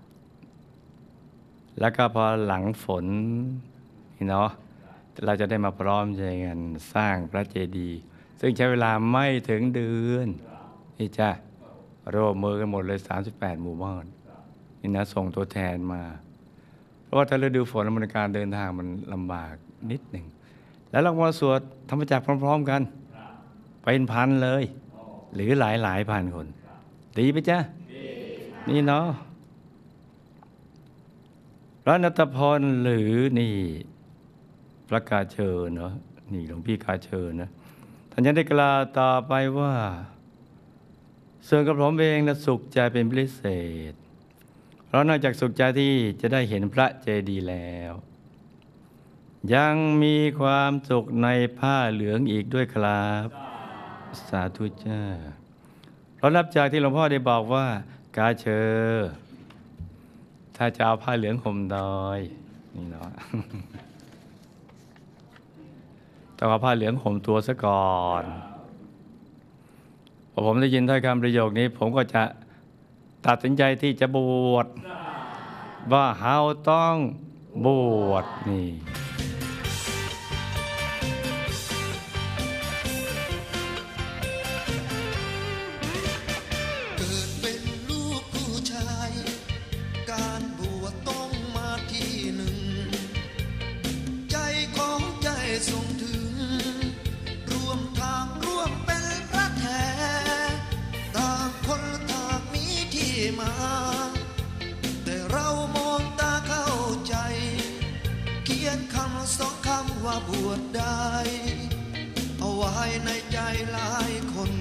แล้วก็พอหลังฝนนี่เนาะเราจะได้มาพร้อมใจกันสร้างพระเจดีย์ซึ่งใช้เวลาไม่ถึงเดือนนี่จ้ะร่วมมือกันหมดเลยสามสิบแปดหมู่บ้านนี่นะส่งตัวแทนมา เพราะว่าถ้าฤดูฝนมันการเดินทางมันลำบากนิดหนึ่งแล้วเรามาสวดธรรมจักรพร้อมๆกันเป็นพันเลย หรือหลายหลายพันคนดีไหมจ๊ะนี่เนาะพระนัตพรหรือนี่พระกาเชิญเนาะนี่หลวงพี่กาเชิญนะท่านยังได้กล่าวต่อไปว่าส่วนกระผมเองนะสุขใจเป็นพิเศษเพราะนอกจากสุขใจที่จะได้เห็นพระเจดีย์แล้ว ยังมีความสุขในผ้าเหลืองอีกด้วยครับสาธุเจ้าเพราะนับจากที่หลวงพ่อได้บอกว่ากาเชอถ้าจะเอาผ้าเหลืองห่มดอยนี่เนาะ ต้องเอาผ้าเหลืองห่มตัวซะก่อนพอผมได้ยินถ้อยคำประโยคนี้ผมก็จะตัดสินใจที่จะบวชว่าเฮาต้องบวชนี่แต่เรามองตาเข้าใจเขียนคำสองคำว่าบวชได้เอาไว้ในใจหลายคน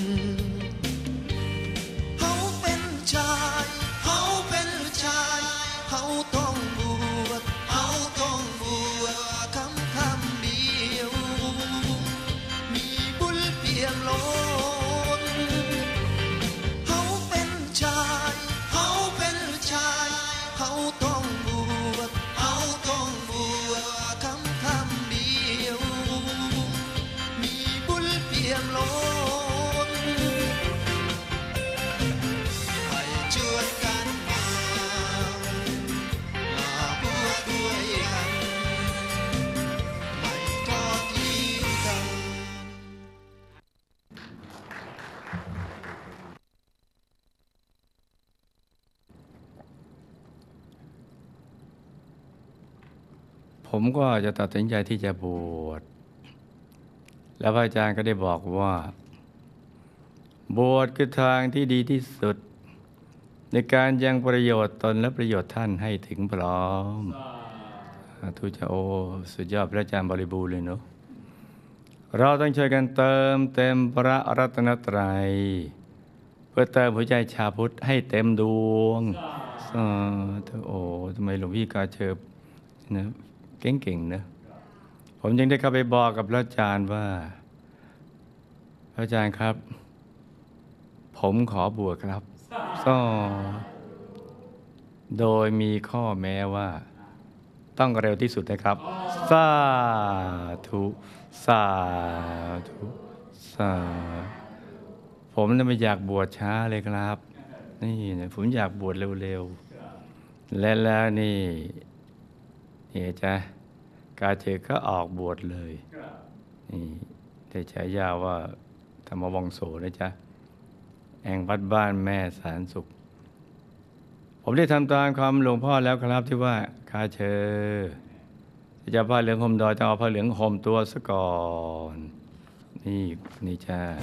เขาเป็นชายเขาเป็นชายเขาต้องบวชเขาต้องบวชคำคำเดียวมีบุญเปี่ยมล้นเขาเป็นชายเขาเป็นชายเขาต้องบวชเขาต้องบวชคำคำเดียวมีบุญเปี่ยมล้นไปช่วยกันมามาบวชด้วยกันไม่ทอดทิ้งกันผมก็จะตัดสินใจที่จะบวชแล้วพระอาจารย์ก็ได้บอกว่าบวชคือทางที่ดีที่สุดในการยังประโยชน์ตนและประโยชน์ท่านให้ถึงพร้อมทุจโอสุดยอดพระอาจารย์บริบูรณ์เลยเนาะเราต้องช่วยกันเติมเต็มพระรัตนตรัยเพื่อเติมหัวใจชาวพุทธให้เต็มดวงสาธุโอทำไมหลวงพี่กาเชิญนะเก่งๆนะผมยังได้เข้าไปบอกกับพระอาจารย์ว่าพระอาจารย์ครับผมขอบวชครับก็โดยมีข้อแม้ว่าต้องเร็วที่สุดนะครับสาธุสาธุสาผมน่ะไม่อยากบวชช้าเลยครับนี่นะผมอยากบวชเร็วๆและแล้วนี่นี่จ้ะกาเจก็ออกบวชเลยนี่ได้ฉายาว่าธรรมวงโสนะจ๊ะแห่งวัดบ้านแม่สารสุขผมได้ทำตามคำหลวงพ่อแล้วครับที่ว่ากาเชอจะผ้าเหลืองห่มดอยต้องเอาผ้าเหลืองห่มตัวซะก่อนนี่นี่จ้ะ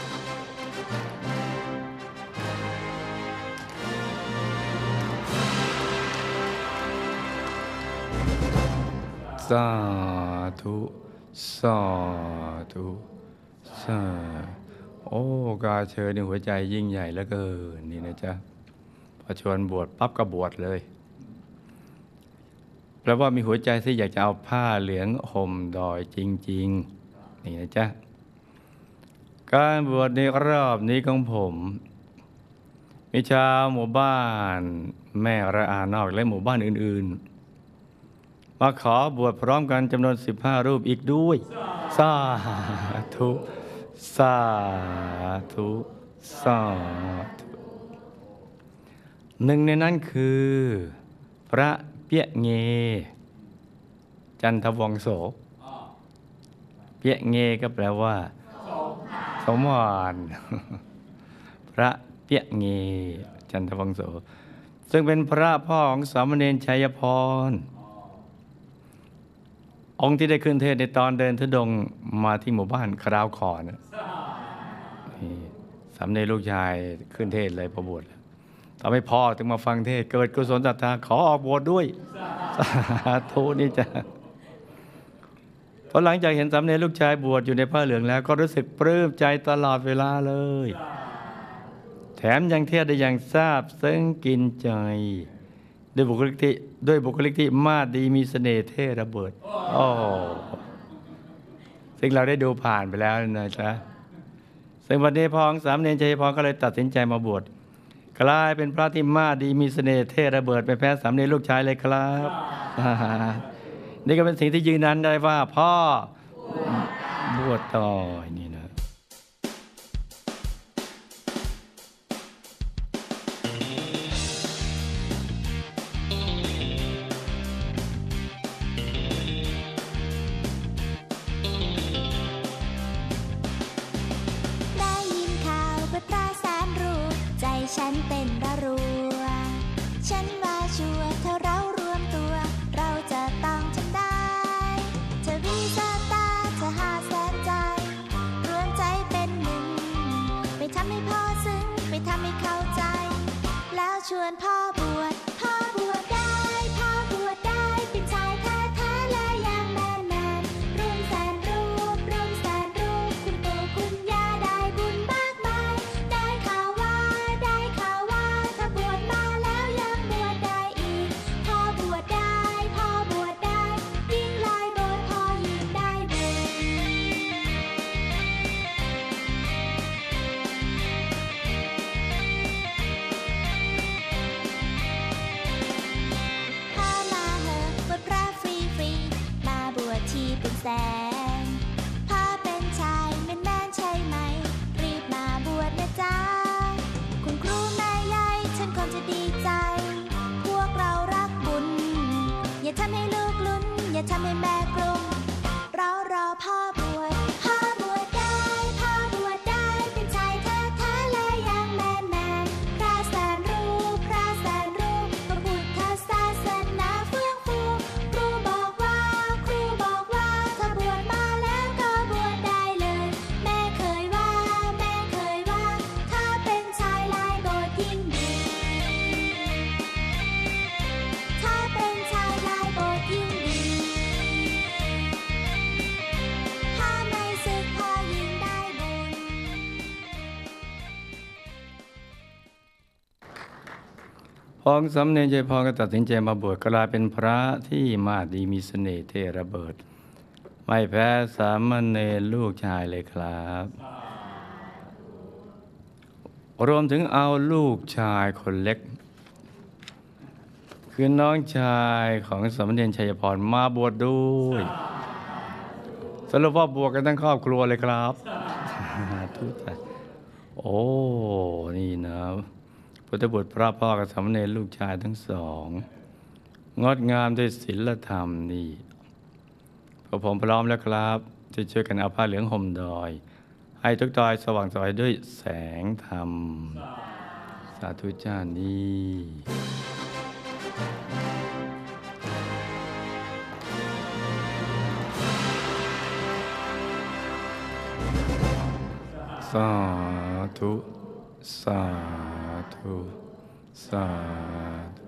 สาธุสาธุสาโอ้กาเชิญในหัวใจยิ่งใหญ่เหลือเกินนี่นะจ๊ะพอชวนบวชปั๊บก็บวชเลยแปลว่ามีหัวใจที่อยากจะเอาผ้าเหลืองห่มดอยจริงๆนี่นะจ๊ะการบวชในรอบนี้ของผมมีชาวหมู่บ้านแม่ระอานอกและหมู่บ้านอื่นๆมาขอบวชพร้อมกันจำนวนสิบห้ารูปอีกด้วยสาธุสาธุสาธุหนึ่งในนั้นคือ พระเปี้ยเงจันทวงโสเปี้ยเงก็แปลว่าสมวานพระเปี้ยเงจันทวงโสซึ่งเป็นพระพ่อของสามเณรชัยพรองค์ที่ได้ขึ้นเทศในตอนเดินธุดงค์มาที่หมู่บ้านคราวขอนะนี่สามเณรลูกชายขึ้นเทศเลยพอบวชแล้วทำให้พ่อถึงมาฟังเทศเกิดกุศลศรัทธาขอออกบวชด้วยสาธุนี่จ้ะพอหลังจากเห็นสามเณรลูกชายบวชอยู่ในผ้าเหลืองแล้วก็รู้สึกปลื้มใจตลอดเวลาเลยแถมยังเทศได้อย่างซาบซึ้งกินใจด้วยบุคลิกที่ด้วยบุคลิกที่มาดดีมีเสน่ห์เท่ระเบิดโอ้ซึ่งเราได้ดูผ่านไปแล้วนะจ๊ะซึ่งวันนี้พ่อของสามเณรชัยพรก็เลยตัดสินใจมาบวชกลายเป็นพระที่มาดดีมีเสน่ห์เท่ระเบิดไปแพ้สามเณรลูกชายเลยครับนี่ก็เป็นสิ่งที่ยืนยันได้ว่าพ่อบวชต่อนี่นะฉันเป็นระรัวฉันว่าชัวร์ถ้าเรารวมตัวเราจะต้องทำได้เธอมีสตาเธอหาแสนใจรวมใจเป็นหนึ่งไปทำให้พ่อซึ้งไปทำให้เข้าใจแล้วชวนพ่อบวชพ่อบวชได้พ่อบวชได้เป็นชายแท้ๆและยังแมนแมนรวมแสนรูปรวมแสนรูปคุณปู่คุณย่าได้บุญมากมายได้ข่าวว่าแสนพ่อเป็นชายเป็นแม่ใช่ไหมรีบมาบวชนะจ๊ะคุณครูแม่ใหญ่ฉันคงจะดีใจพวกเรารักบุญอย่าทำให้ลูกลุ้นอย่าทำให้แม่กลุ้มเรารอพ่อบวชพ่อบวชได้พ่อบวชได้เป็นชายแท้ๆและยังแมนแมนพระแสนรูปพระแสนรูปพระพุทธศาสนาเฟื่องฟูครูบอกว่าครูบอกว่าถ้าบวชมาแล้วก็บวชได้เลยแม่เคยว่าแม่เคยว่าถ้าเป็นชายลายโบสถ์ยิ่งดีถ้าเป็นชายลายโบสถ์ยิ่งดีถ้าไม่สึกพอยิ่งได้บุญพอสามเณรชัยพรก็ตัดสินใจมาบวชกลายเป็นพระที่มาดดีมีเสน่ห์เท่ระเบิดไม่แพ้สามเณรลูกชายเลยครับรวมถึงเอาลูกชายคนเล็กคือน้องชายของสามเณรชัยพรมาบวชด้วยสรุปว่าบวชกันทั้งครอบครัวเลยครับทุกท่านโอ้นี่นะพุทธบุตรพระพ่อกับสามเณรลูกชายทั้งสองงดงามด้วยศีลธรรมนี่พอผมพร้อมแล้วครับจะช่วยกันเอาผ้าเหลืองห่มดอยให้ทุกดอยสว่างสวยด้วยแสงธรรมสาธุเจ้านี่สาธุสาธุสาธุ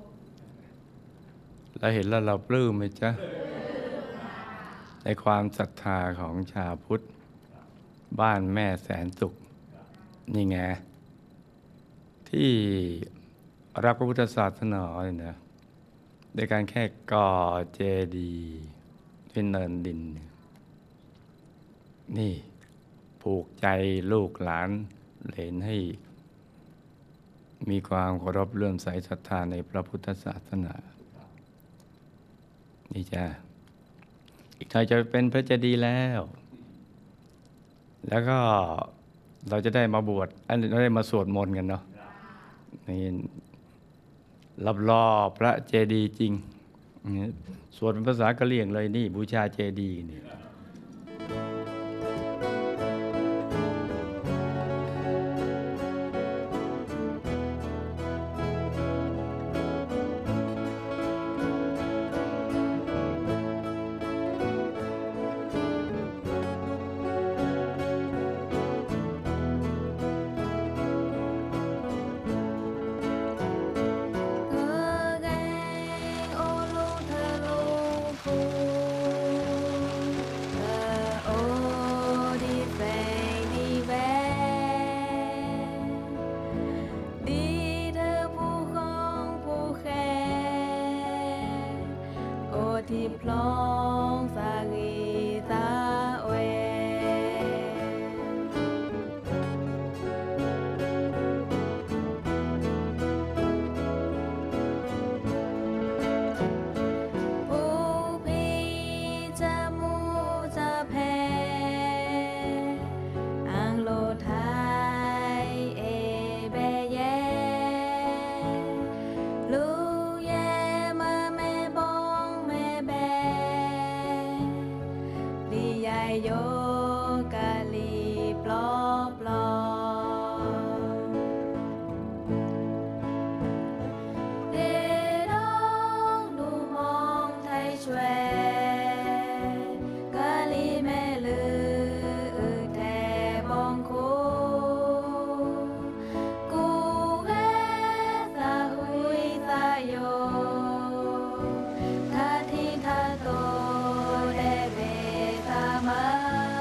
แล้วเห็นแล้วเราปลื้มไหมจ๊ะในความศรัทธาของชาวพุทธบ้านแม่แสนสุขนี่ไงที่รักพระพุทธศาสนาเนี่ยนะโดยการแค่ก่อเจดีย์ที่เนินดินนี่ผูกใจลูกหลานเหลนให้มีความเคารพเลื่อมใสศรัทธาในพระพุทธศาสนานี่จ้ะอีกหน่อยจะเป็นพระเจดีย์แล้ว แล้วก็เราจะได้มาบวชอันเราได้มาสวดมนต์กันเนาะนี่รับรอบพระเจดีย์จริงสวดเป็นภาษากะเหรี่ยงเลยนี่บูชาเจดีย์นี่ที่พลองสากีตาเวผู้พี่จะมูจะแพ้อังโลไทยเอเบเยลูเยมาแม่บองแม่แบลีใหญ่โยกะลีปลอปลอเดดองดูมองไทยช่วยกะลีแม่ลือแทบองคูกูแค่สะหุยสะโยทาทิทาโตเดเบตามา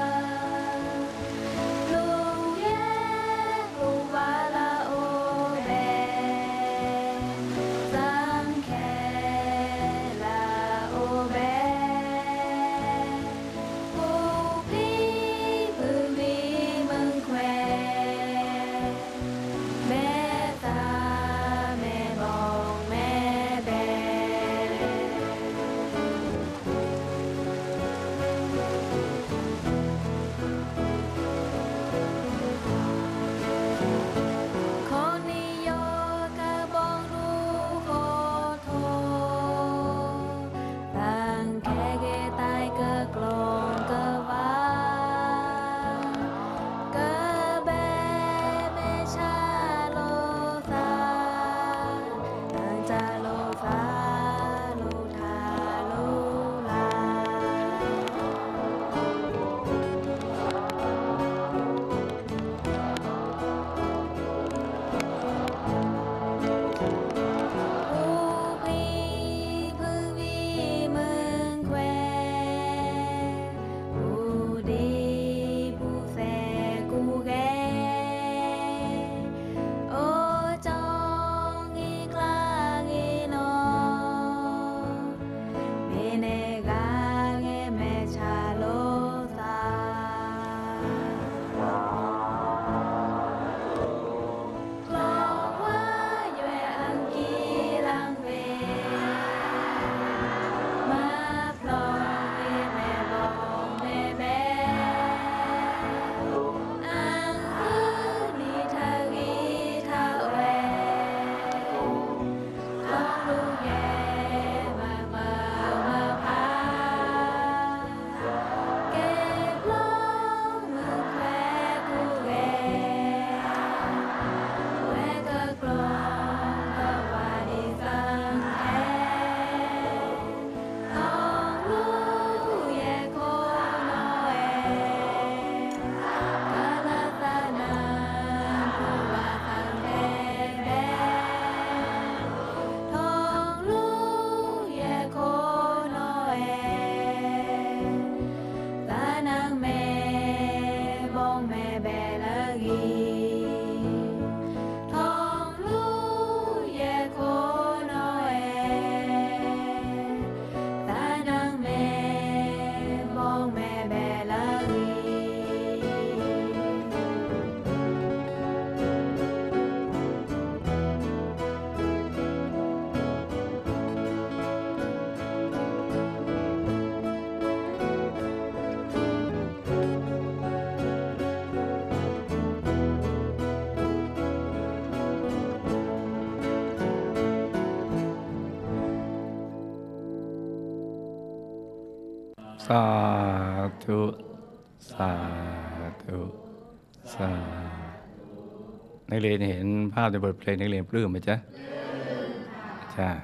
สาธุสาธุสานักเรียนเห็นภาพในบทเพลงนักเรียนปลื้มไหมจ๊ะจ้า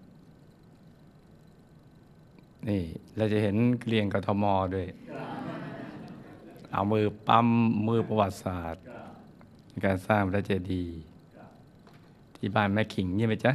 นี่เราจะเห็นเกลียงกทมด้วยเอามือปั๊มมือประวัติศาสตร์ในการสร้างพระเจดีย์ที่บ้านแม่ขิงนี่ไหมจ๊ะ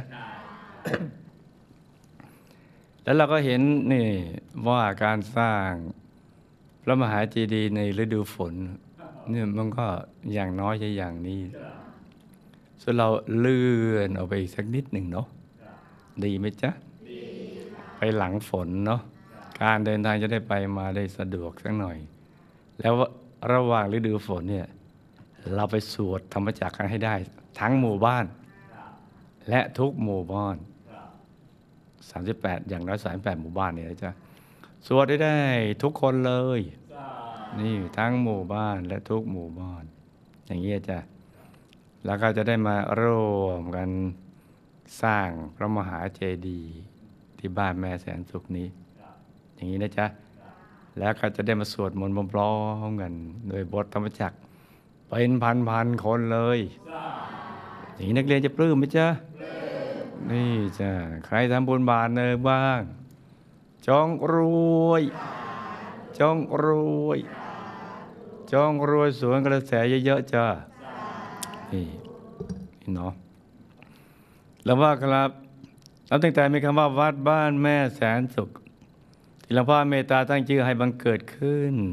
แล้วเราก็เห็นนี่ว่าการสร้างพระมหาเจดีย์ในฤดูฝนเนี่ยมันก็อย่างน้อยจะอย่างนี้ส่วนเราเลื่อนออกไปอีกสักนิดหนึ่งเนาะดีไหมจ๊ะไปหลังฝนเนาะการเดินทางจะได้ไปมาได้สะดวกสักหน่อยแล้วระหว่างฤดูฝนเนี่ยเราไปสวดธรรมจักรกันให้ได้ทั้งหมู่บ้านและทุกหมู่บ้านสามสิบแปดอย่างน้อยสามสิบแปดหมู่บ้านเนี่ยนะจ๊ะสวดได้ได้ทุกคนเลยนี่ทั้งหมู่บ้านและทุกหมู่บ้านอย่างนี้จ้ะแล้วก็จะได้มาร่วมกันสร้างพระมหาเจดีย์ที่บ้านแม่แสนสุขนี้อย่างนี้นะจ๊ะแล้วก็จะได้มาสวดมนต์พร้อมๆกันโดยบทธรรมจักรเป็นพันๆคนเลยอย่างนี้นักเรียนจะปลื้มไหมจ๊ะนี่จ้ะใครทำบุญบาตรเนยบ้างจงรวยจงรวยจงรวยสวนกระแสเยอะๆจ้ะนี่นี่เนาะแล้วว่าครับแล้วตั้งแต่มีคำว่าวัดบ้านแม่แสนสุขที่หลวงพ่อเมตตาตั้งชื่อให้บังเกิดขึ้น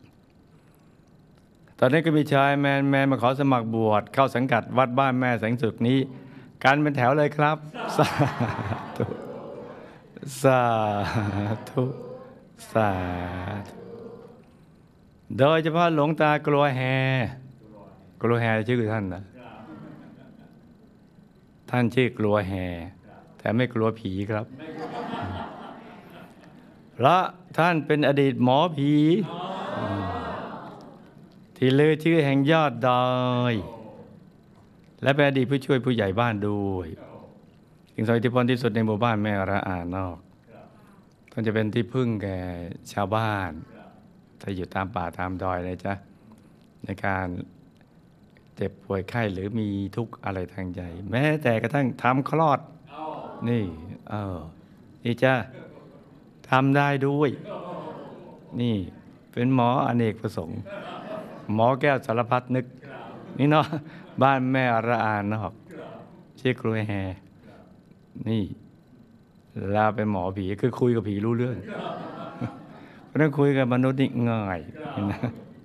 ตอนนี้ก็มีชายแมนแมนมาขอสมัครบวชเข้าสังกัดวัดบ้านแม่แสนสุขนี้การเป็นแถวเลยครับสาธุสาธุสาธุโดยเฉพาะหลวงตากลัวแฮกลัวแฮชื่อท่านนะท่านชื่อกลัวแฮแต่ไม่กลัวผีครับเพราะท่านเป็นอดีตหมอผีที่ลือชื่อแห่งยอดดอยและเป็นอดีตผู้ช่วยผู้ใหญ่บ้านด้วยสิ่งทรงอิทธิพลที่สุดในหมู่บ้านแม่ระอานอกท่านจะเป็นที่พึ่งแก่ชาวบ้านถ้าอยู่ตามป่าตามดอยเลยจ้ะในการเจ็บป่วยไข้หรือมีทุกข์อะไรทางใจแม้แต่กระทั่งทำคลอดนี่เออนี่จ้ะทำได้ด้วยนี่เป็นหมออเนกประสงค์หมอแก้วสารพัดนึกนี่เนาะบ้านแม่ระอานอกชื่อกลัวแฮนี่ลาเป็นหมอผีคือคุยกับผีรู้เรื่องเพราะนั้นคุยกับมนุษย์นี่ง่ายนะ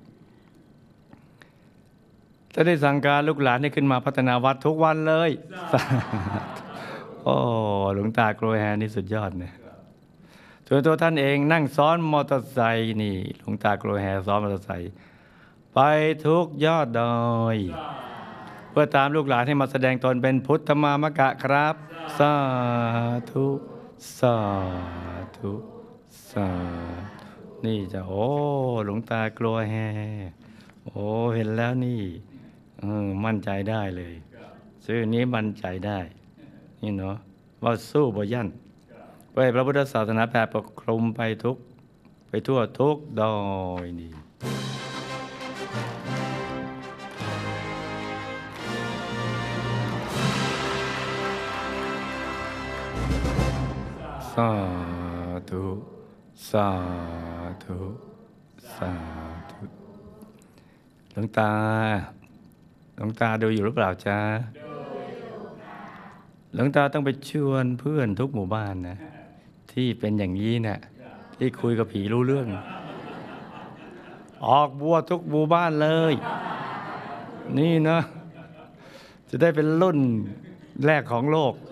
จะได้สั่งการลูกหลานให้ขึ้นมาพัฒนาวัดทุกวันเลยโอ้หลวงตากลัวแฮนี่สุดยอดเนี่ยส่วนตัวท่านเองนั่งซ้อนมอเตอร์ไซค์นี่หลวงตากลัวแฮซ้อนมอเตอร์ไซค์ไปทุกยอดดอยเพื่อตามลูกหลานให้มาแสดงตนเป็นพุทธมามกะครับสาธุสาธุสาธุนี่จะโอ้หลวงตากลัวแฮโอ้เห็นแล้วนี่มั่นใจได้เลยชื่อนี้มั่นใจได้นี่เนาะว่าสู้บ่ยั่นเพื่อให้พระพุทธศาสนาแผ่ปกคลุมไปทุกไปทั่วทุกดอยนี่สาธุสาธุสาธุหลวงตาหลวงตาดูอยู่หรือเปล่าจ๊ะหลวงตาต้องไปชวนเพื่อนทุกหมู่บ้านนะที่เป็นอย่างนี้นะที่คุยกับผีรู้เรื่องออกบวชทุกหมู่บ้านเลยนี่นะจะได้เป็นรุ่นแรกของโลก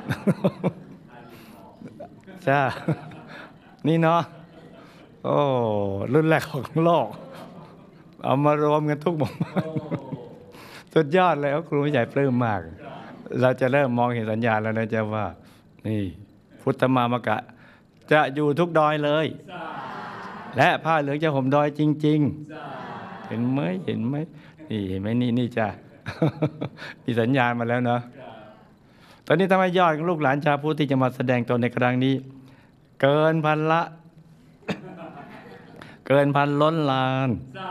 จ้านี่เนาะโอ้รุ่นแรกของโลกเอามารวมกันทุกหมู่บ้านสุดยอดเลยครูใหญ่ปลื้มมากเราจะเริ่มมองเห็นสัญญาณแล้วนะจ๊ะว่านี่พุทธมามกะจะอยู่ทุกดอยเลยและผ้าเหลืองจะห่มดอยจริงๆเห็นไหมเห็นไหมนี่เห็นไหมนี่นี่จ้ะมีสัญญาณมาแล้วเนาะตอนนี้ทำให้ยอดของลูกหลานชาวพุทธที่จะมาแสดงตนในครั้งนี้เกินพันละเกินพันล้นล้าน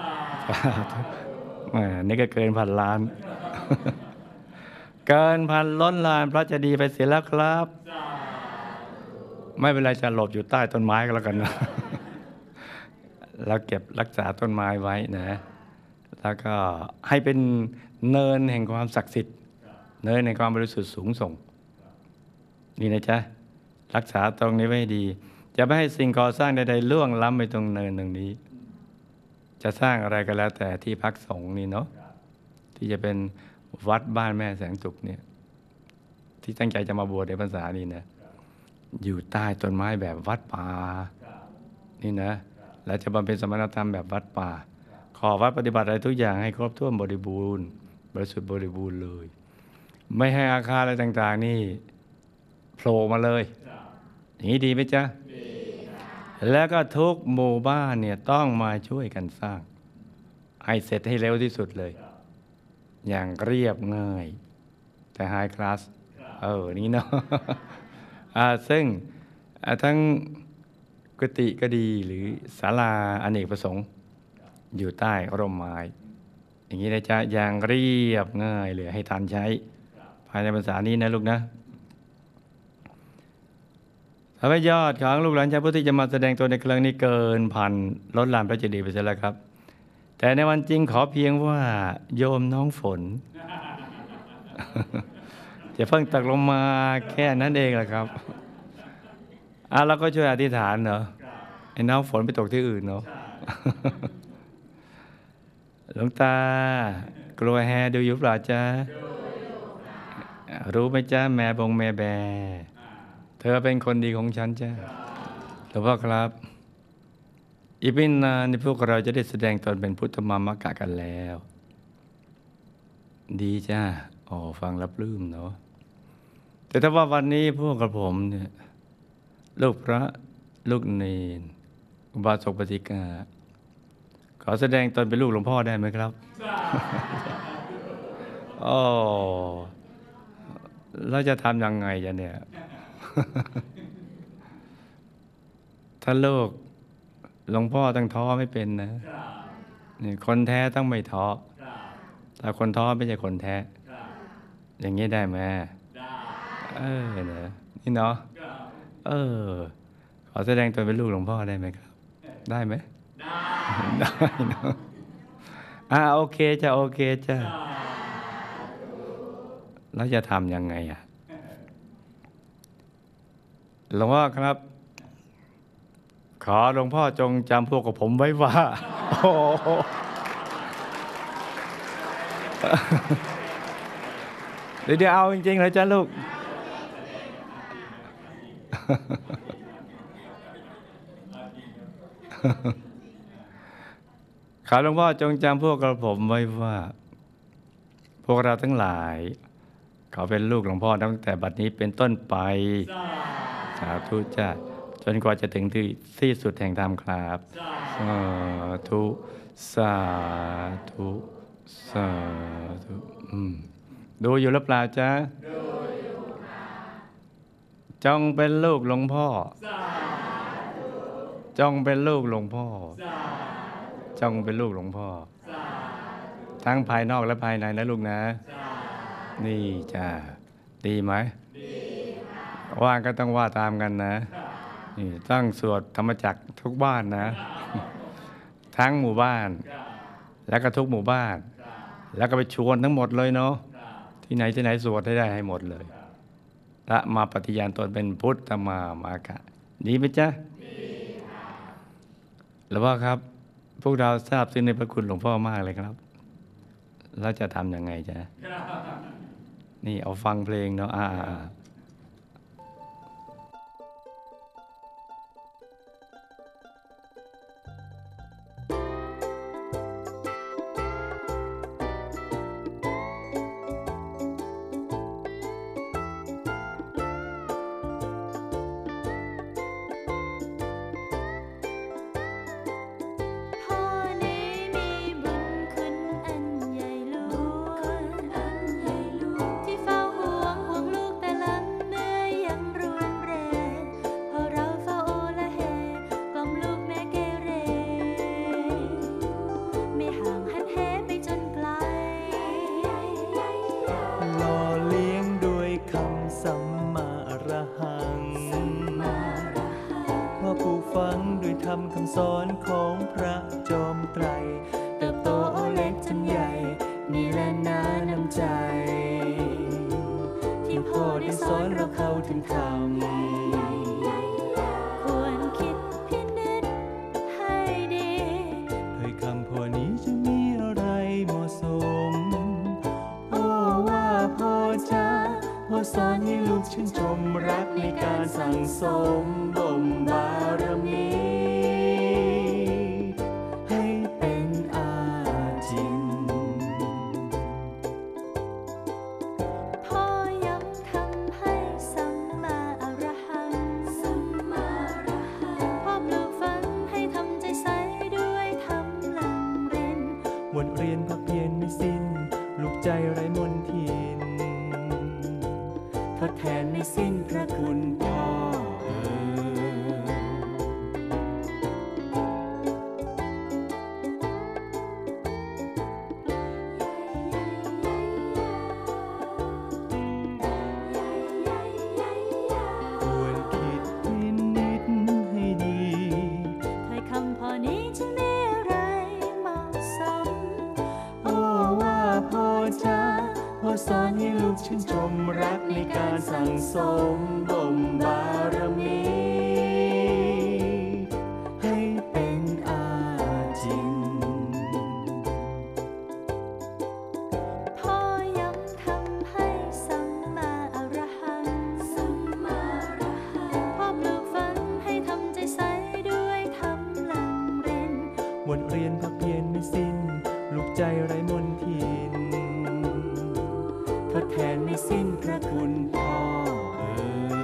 แหมนี่ก็เกินพันล้าน เกินพันล้นล้านพระเจดีย์ไปเสียแล้วครับ ไม่เป็นไรจะหลบอยู่ใต้ต้นไม้ก็แล้วกันนะ เราเก็บรักษาต้นไม้ไว้นะ แล้วก็ให้เป็นเนินแห่งความศักดิ์สิทธิ์เนินแห่งความบริสุทธิ์สูงส่งนี่นะจ๊ะรักษาตรงนี้ไว้ดี จะไม่ให้สิ่งก่อสร้างใดๆล่วงล้ำไปตรงเนินตรงนี้ จะสร้างอะไรก็แล้วแต่ที่พักสงฆ์นี่เนาะที่จะเป็นวัดบ้านแม่แสงสุขเนี่ยที่ตั้งใจจะมาบวชในพรรษานี้นะอยู่ใต้ต้นไม้แบบวัดป่านี่นะและจะบำเพ็ญสมณธรรมแบบวัดป่าขอวัดปฏิบัติอะไรทุกอย่างให้ครบถ้วนบริบูรณ์บริสุทธิ์บริบูรณ์เลยไม่ให้อาคารอะไรต่างๆนี่โผล่มาเลยอย่างนี้ดีไหมจ๊ะแล้วก็ทุกหมู่บ้านเนี่ยต้องมาช่วยกันสร้างให้เสร็จให้เร็วที่สุดเลยอย่างเรียบง่ายแต่ไฮคลาสเออนี่เนาะ ซึ่งทั้งกุฏิก็ดีหรือศาลาอเนกประสงค์อยู่ใต้ร่มไม้อย่างนี้นะจ๊ะอย่างเรียบง่ายเลยให้ทันใช้ภายในพรรษานี้นะลูกนะพระยอดของลูกหลานชาวพุทธที่จะมาแสดงตัวในครั้งนี้เกินพันล้นลานพระเจดีย์ไปเสียแล้วครับแต่ในวันจริงขอเพียงว่าโยมน้องฝน จะเพิ่งตกลงมาแค่นั้นเองแหละครับอ่ะเราก็ช่วยอธิษฐานเนาะไอ้น้องฝนไปตกที่อื่นเนาะ หลวงตากลัวแฮดูอยู่เปล่าจ๊ะรู้ไหมจ๊ะแม่บงแม่แบเธอเป็นคนดีของฉันจ้ะหลวงพ่อครับอีกไม่นานพวกเราจะได้แสดงตนเป็นพุทธมามกะกันแล้วดีจ้ะอ๋อฟังรับลืมเนาะแต่ถ้าว่าวันนี้พวกกระผมเนี่ยลูกพระลูกเนรอุบาสกปฏิกาขอแสดงตนเป็นลูกหลวงพ่อได้ไหมครับ โอ้เราจะทำยังไงจ๊ะเนี่ย ถ้าลูกหลวงพ่อต้องท้อไม่เป็นนะนี่คนแท้ต้องไม่ท้อแต่คนท้อไม่ใช่คนแท้อย่างนี้ได้ไหมเออเนอะนี่เนาะเออขอแสดงตนเป็นลูกหลวงพ่อได้ไหมครับได้ไหมได้เนาะอ่าโอเคจ้ะโอเคจ้ะแล้วจะทำยังไงอ่ะหลวงพ่อครับขอหลวงพ่อจงจำพวกกับผมไว้ว่าโอ้เดี๋ยวเอาจริงๆเลยจ้ะลูกขอหลวงพ่อจงจำพวกกระผมไว้ว่าพวกเราทั้งหลายเขาเป็นลูกหลวงพ่อตั้งแต่บัดนี้เป็นต้นไปสาธุจ้ะจนกว่าจะถึงที่ที่สุดแห่งธรรมครับสาธุสาธุสาธุดูอยู่หรือเปล่าจ๊ะจงเป็นลูกหลวงพ่อจงเป็นลูกหลวงพ่อจงเป็นลูกหลวงพ่อทั้งภายนอกและภายในนะลูกนะนี่จ้ะดีไหมว่างก็ต้องว่าตามกันนะนี่ตั้งสวดธรรมจักรทุกบ้านนะทั้งหมู่บ้านแล้วก็ทุกหมู่บ้านแล้วก็ไปชวนทั้งหมดเลยเนาะที่ไหนที่ไหนสวดให้ได้ให้หมดเลยและมาปฏิญาณตนเป็นพุทธมามากะดีไหมจ๊ะหรือว่าครับพวกเราทราบซึ้งในพระคุณหลวงพ่อมากเลยครับแล้วจะทำยังไงจ๊ะนี่เอาฟังเพลงเนาะอ่าที่เฝ้าห่วงห่วงลูกแต่ละปลูกฝังด้วยธรรมคำสอนของพระจอมไตรเติบโตเล็กจนใหญ่นี่แหละน้าน้ำใจที่พ่อได้สอนเราเข้าถึงธรรมควรคิดพินิจให้ดีถ้อยคำพ่อนี้จะมีอะไรเหมาะสมโอ้ว่าพ่อจ้าพ่อสอนให้ลูกชื่นชมรักในการสั่งสมบ่มบารมีให้เป็นอาจินพ่อย้ำคำให้สัมมาอรหังสัมมาอรหังพ่อปลูกฝังให้ทำใจใสด้วยธรรมหลังเรียนบทเรียนพักเพียรไม่สิ้นลูกใจไร้มนทินทดแทนไม่สิ้นพระคุณพ่อเอ๋ควรคิดพินิจให้ดีถ้อยคำพ่อนี้จะมีอะไรเหมาะสมโอ้ว่าพ่อจ้าพ่อสอนให้ลูกชื่นชมรักในการสั่งสมบ่มบารมีให้เป็นอาจินพ่อย้ำคำให้สัมมาอรหังสัมมาอรหังพ่อปลูกฝังให้ทำใจใสด้วยธรรมหลังเรียนบทเรียนพักเพียรไม่สิ้นลูกใจไร้มนทินทดแทนไม่สิ้นพระคุณพ่อเอ๋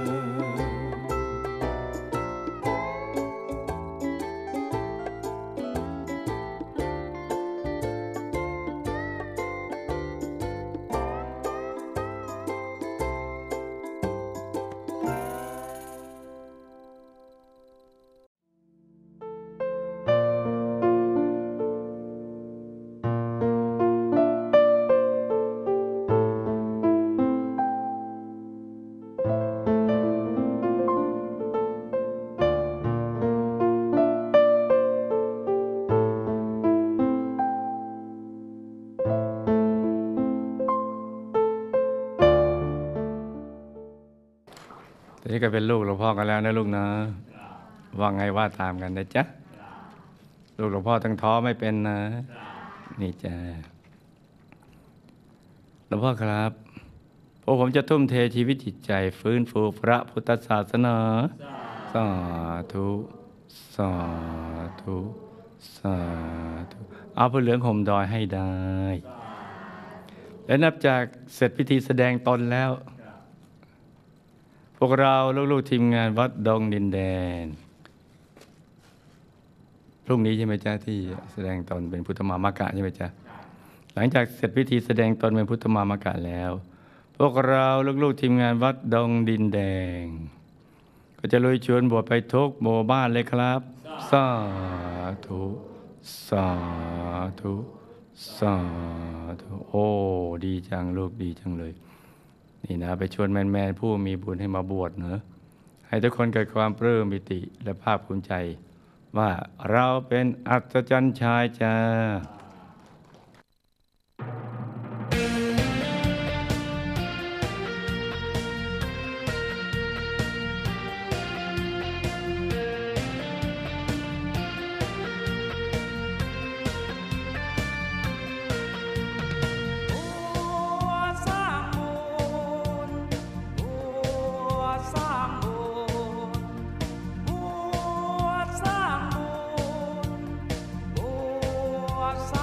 ทีนี้ก็เป็นลูกหลวงพ่อกันแล้วนะลูกนะว่าไงว่าตามกันนะจ๊ะลูกหลวงพ่อทั้งท้อไม่เป็นนะนี่จ้ะหลวงพ่อครับพวกผมจะทุ่มเทชีวิตจิตใจฟื้นฟูพระพุทธศาสนาสาธุสาธุสาธุเอาผ้าเหลืองห่มดอยให้ได้และนับจากเสร็จพิธีแสดงตนแล้วพวกเราลูกๆทีมงานวัดดงดินแดนพรุ่งนี้ใช่ไหมจ๊ะที่แสดงตนเป็นพุทธมามกะใช่ไหมจ๊ะหลังจากเสร็จพิธีแสดงตนเป็นพุทธมามกะแล้วพวกเราลูกๆทีมงานวัดดงดินแดงก็จะลุยชวนบวชไปทุกหมู่บ้านเลยครับสาธุสาธุสาธุโอ้ดีจังลูกดีจังเลยนี่นะไปชวนแมนๆผู้มีบุญให้มาบวชเนอะให้ทุกคนเกิดความปลื้มปิติและภาคภูมิใจว่าเราเป็นอัศจรรย์ชายจ้าส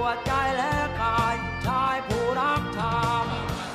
วใจและกายชายผู้รักธรรม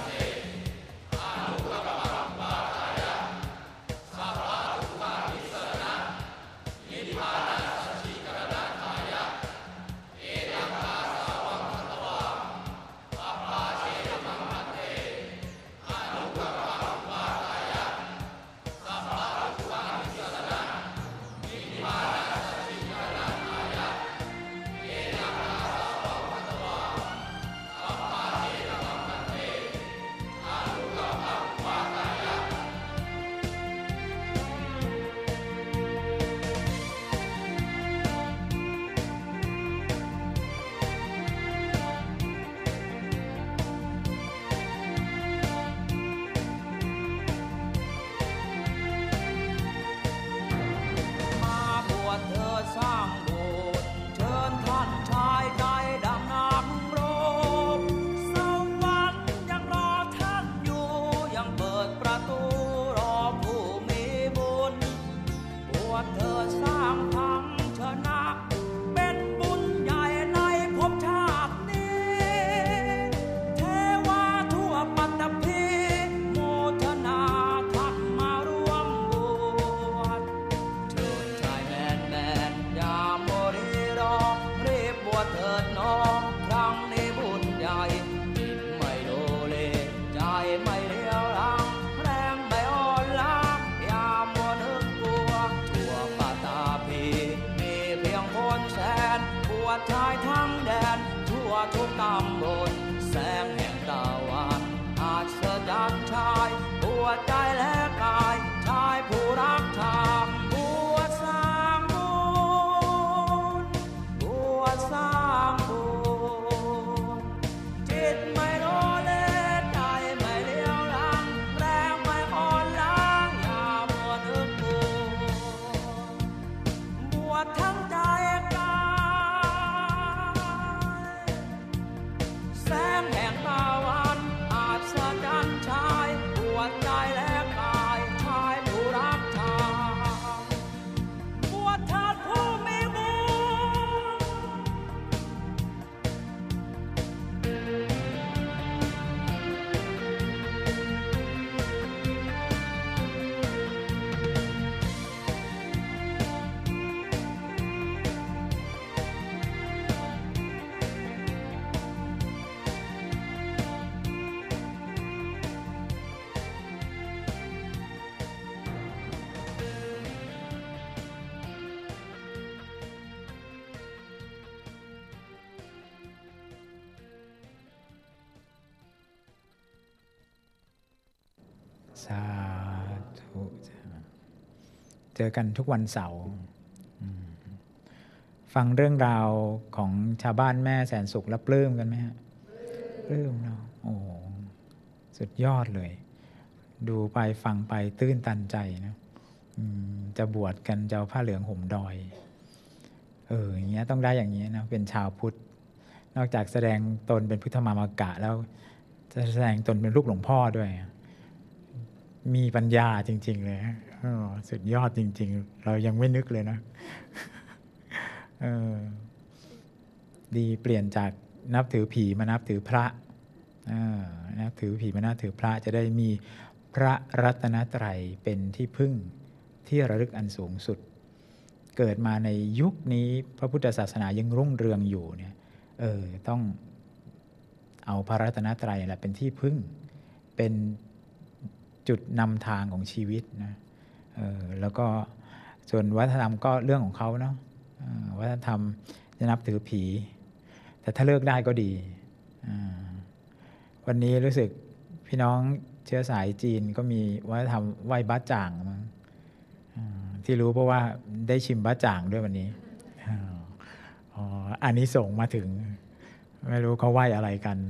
สร้างโบสถ์เชิญท่านชายใจดังนักรบสวรรค์ยังรอท่านอยู่ยังเปิดประตูรอผู้มีบุญบวชเถิดสร้างธรรมชนะเป็นบุญใหญ่ในภพชาตินี้เทวาทั่วปัตตภีโมทนาท่านมาร่วมบวชเชิญชายแมนแมนยามโมรีรอรีบบวชเถิดน้องครั้งนี้บุญใหญ่จิตไม่โลเลใจไม่เลี้ยวหลังแรงไม่อ่อนล้ายามโมนึกกลัวทั่วปัตตภีมีเพียงคนแสนบวชชายทั้งแดนทั่วทุกตำบลแสงแห่งตะวันอาจเสดับชายบวชใจและกายชายผู้รักธรรมบวชสร้างบุญบวชสร้างบุญจิตไม่โลเลใจไม่เลี้ยวหลังแรงไม่อ่อนล้าอย่ามัวนึกกลัวบวชทั้งใจกายแสงแห่งตะวันอาจสะดันชายบวชใจและกายชายผู้รักธรรมบวชเถิดผู้มีบุสาธุเจอกันทุกวันเสาร์ฟังเรื่องราวของชาวบ้านแม่แสนสุขแล้วปลื้มกันไหมฮะปลื้มเนาะโอ้สุดยอดเลย ดูไปฟังไปตื้นตันใจนะจะบวชกันจะเอาผ้าเหลืองห่มดอยเอออย่างเงี้ยต้องได้อย่างนี้นะเป็นชาวพุทธนอกจากแสดงตนเป็นพุทธมามากะแล้วจะแสดงตนเป็นลูกหลวงพ่อด้วยมีปัญญาจริงๆเลยสุดยอดจริงๆเรายังไม่นึกเลยนะเออดีเปลี่ยนจากนับถือผีมานับถือพระนับถือผีมานับถือพระจะได้มีพระรัตนตรัยเป็นที่พึ่งที่ระลึกอันสูงสุดเกิดมาในยุคนี้พระพุทธศาสนายังรุ่งเรืองอยู่เนี่ยเออต้องเอาพระรัตนตรัยแหละเป็นที่พึ่งเป็นจุดนำทางของชีวิตนะเออแล้วก็ส่วนวัฒนธรรมก็เรื่องของเขาเนาะวัฒนธรรมจะนับถือผีแต่ถ้าเลิกได้ก็ดีวันนี้รู้สึกพี่น้องเชื้อสายจีนก็มีวัฒนธรรมไหว้บ้าจ่างมั้งที่รู้เพราะว่าได้ชิมบ้าจ่างด้วยวันนี้อันนี้ส่งมาถึงไม่รู้เขาไหว้อะไรกัน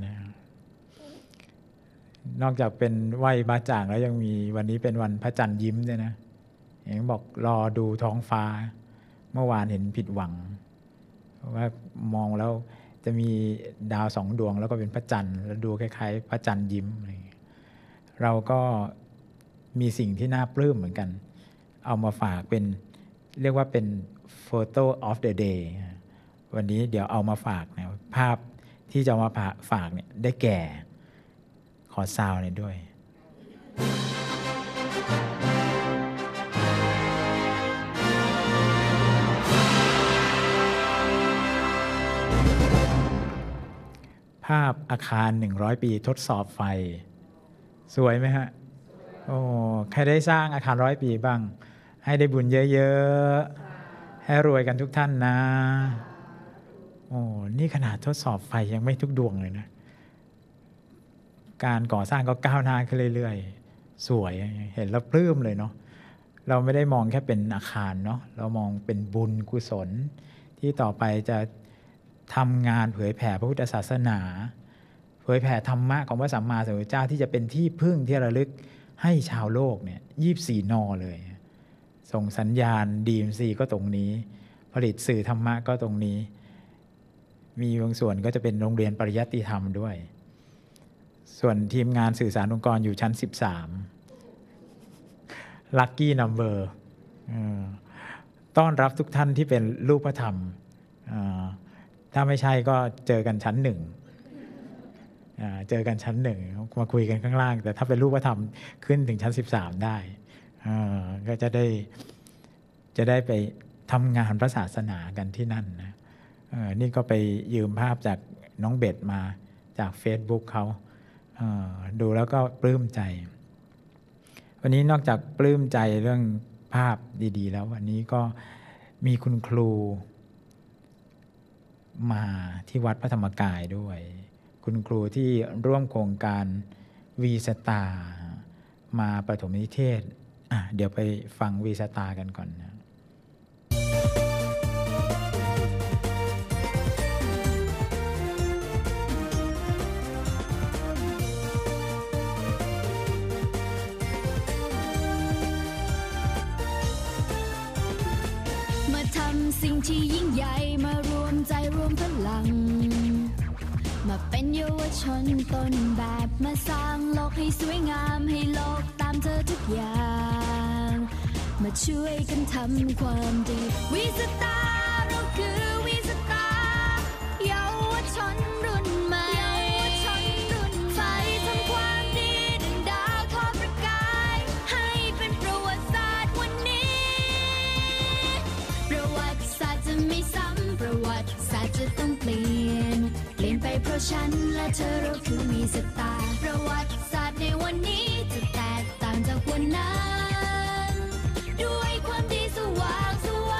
นอกจากเป็นไหว้บ้าจ่างแล้วยังมีวันนี้เป็นวันพระจันทร์ยิ้มด้วยนะเห็นบอกรอดูท้องฟ้าเมื่อวานเห็นผิดหวังเพราะว่ามองแล้วจะมีดาวสองดวงแล้วก็เป็นพระจันทร์แล้วดูคล้ายๆพระจันทร์ยิ้มอะไรอย่างเงี้ยเราก็มีสิ่งที่น่าปลื้มเหมือนกันเอามาฝากเป็นเรียกว่าเป็น photo of the day วันนี้เดี๋ยวเอามาฝากนะภาพที่จะเอามาฝากเนี่ยได้แก่ขอซาวน์เนี่ยด้วยภาพอาคารหนึ่งร้อยปีทดสอบไฟสวยไหมฮะโอ้ใครได้สร้างอาคารร้อยปีบ้างให้ได้บุญเยอะๆให้รวยกันทุกท่านนะโอ้นี่ขนาดทดสอบไฟยังไม่ทุกดวงเลยนะการก่อสร้างก็ก้าวหน้าขึ้นเรื่อยๆสวยเห็นแล้วปลื้มเลยเนาะเราไม่ได้มองแค่เป็นอาคารเนาะเรามองเป็นบุญกุศลที่ต่อไปจะทำงานเผยแผ่พระพุทธศาสนาเผยแผ่ธรรมะของพระสัมมาสัมพุทธเจ้าที่จะเป็นที่พึ่งที่ระลึกให้ชาวโลกเนี่ยยี่สิบสี่นอเลยส่งสัญญาณ ดี เอ็ม ซี ก็ตรงนี้ผลิตสื่อธรรมะก็ตรงนี้มีบางส่วนก็จะเป็นโรงเรียนปริยัติธรรมด้วยส่วนทีมงานสื่อสารองค์กรอยู่ชั้นสิบสาม Lucky Number ต้อนรับทุกท่านที่เป็นรูปธรรมถ้าไม่ใช่ก็เจอกันชั้นหนึ่งเจอกันชั้นหนึ่งมาคุยกันข้างล่างแต่ถ้าเป็นรูปธรรมขึ้นถึงชั้นสิบสามได้ก็จะได้จะได้ไปทำงานพระศาสนากันที่นั่นนะนี่ก็ไปยืมภาพจากน้องเบ็ดมาจาก Facebook เขาดูแล้วก็ปลื้มใจวันนี้นอกจากปลื้มใจเรื่องภาพดีๆแล้ววันนี้ก็มีคุณครูมาที่วัดพระธรรมกายด้วยคุณครูที่ร่วมโครงการวีสตามาประถมนิเทศอ่ะเดี๋ยวไปฟังวีสตากันก่อนนะมาทำสิ่งที่ยิ่งใหญ่มารวมใจรวมพลังมาเป็นเยาวชนต้นแบบมาสร้างโลกให้สวยงามให้โลกตามเธอทุกอย่างมาช่วยกันทำความดีวีสตาเราคือวีสตาเยาวชนรุ่นใหม่ไฟทำความดีดังดาวทอดประกายให้เป็นประวัติศาสตร์วันนี้ประวัติศาสตร์จะไม่ซ้ำประวัติศาสตร์จะต้องเปลี่ยนเปลี่ยนไปเพราะฉันและเธอเราคือวีสตาประวัติศาสตร์ในวันนี้จะแตกต่างจากวันนั้นด้วยความดีสว่างไสว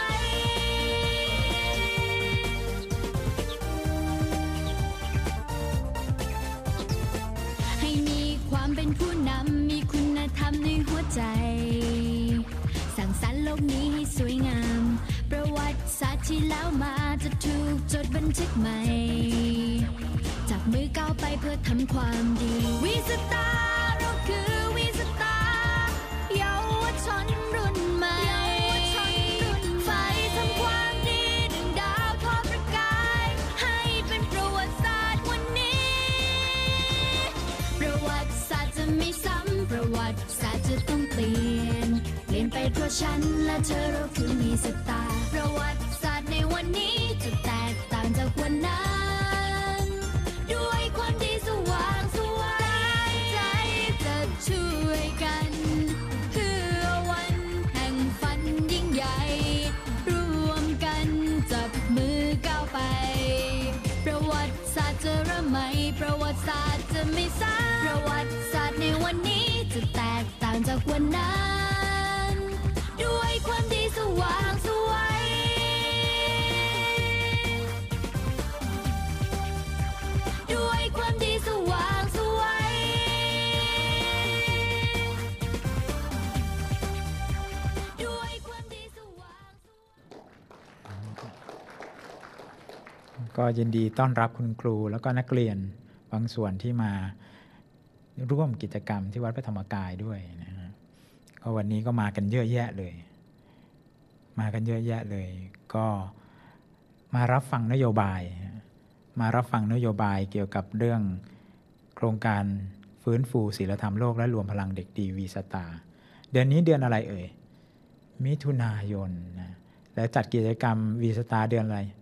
ให้มีความเป็นผู้นำมีคุณธรรมในหัวใจสร้างสรรค์โลกนี้ให้สวยงามประวัติศาสตร์ที่แล้วมาจะถูกจดบันทึกใหม่จับมือก้าวไปเพื่อทำความดีวีสตาเราคือวีสตาเยาวชนรุ่นใหม่ไฟทำความดีดังดาวทอดประกายให้เป็นประวัติศาสตร์วันนี้ประวัติศาสตร์จะไม่ซ้ำประวัติศาสตร์จะต้องเปลี่ยนเปลี่ยนไปเพราะฉันและเธอเราคือวีสตาประวัติศาสตร์ในวันนี้จะแตกต่างจากวันนั้นด้วยความดีสว่างไสวใจจะช่วยกันเพื่อวันแห่งฝันยิ่งใหญ่รวมกันจับมือก้าวไปประวัติศาสตร์จะระไหมประวัติศาสตร์จะไม่ซ้ำประวัติศาสตร์ในวันนี้จะแตกต่างจากวันนั้นด้วยความดีสว่างไสวด้วยความดีสว่างไสวด้วยความดีสว่างก็ยินดีต้อนรับคุณครูแล้วก็นักเรียนบางส่วนที่มาร่วมกิจกรรมที่วัดพระธรรมกายด้วยนะฮะก็วันนี้ก็มากันเยอะแยะเลยมากันเยอะแยะเลยก็มารับฟังนโยบายมารับฟังนโยบายเกี่ยวกับเรื่องโครงการฟื้นฟูศีลธรรมโลกและรวมพลังเด็กดีวีสตาเดือนนี้เดือนอะไรเอ่ยมิถุนายนนะแล้วจัดกิจกรรมวีสตาเดือนอะไร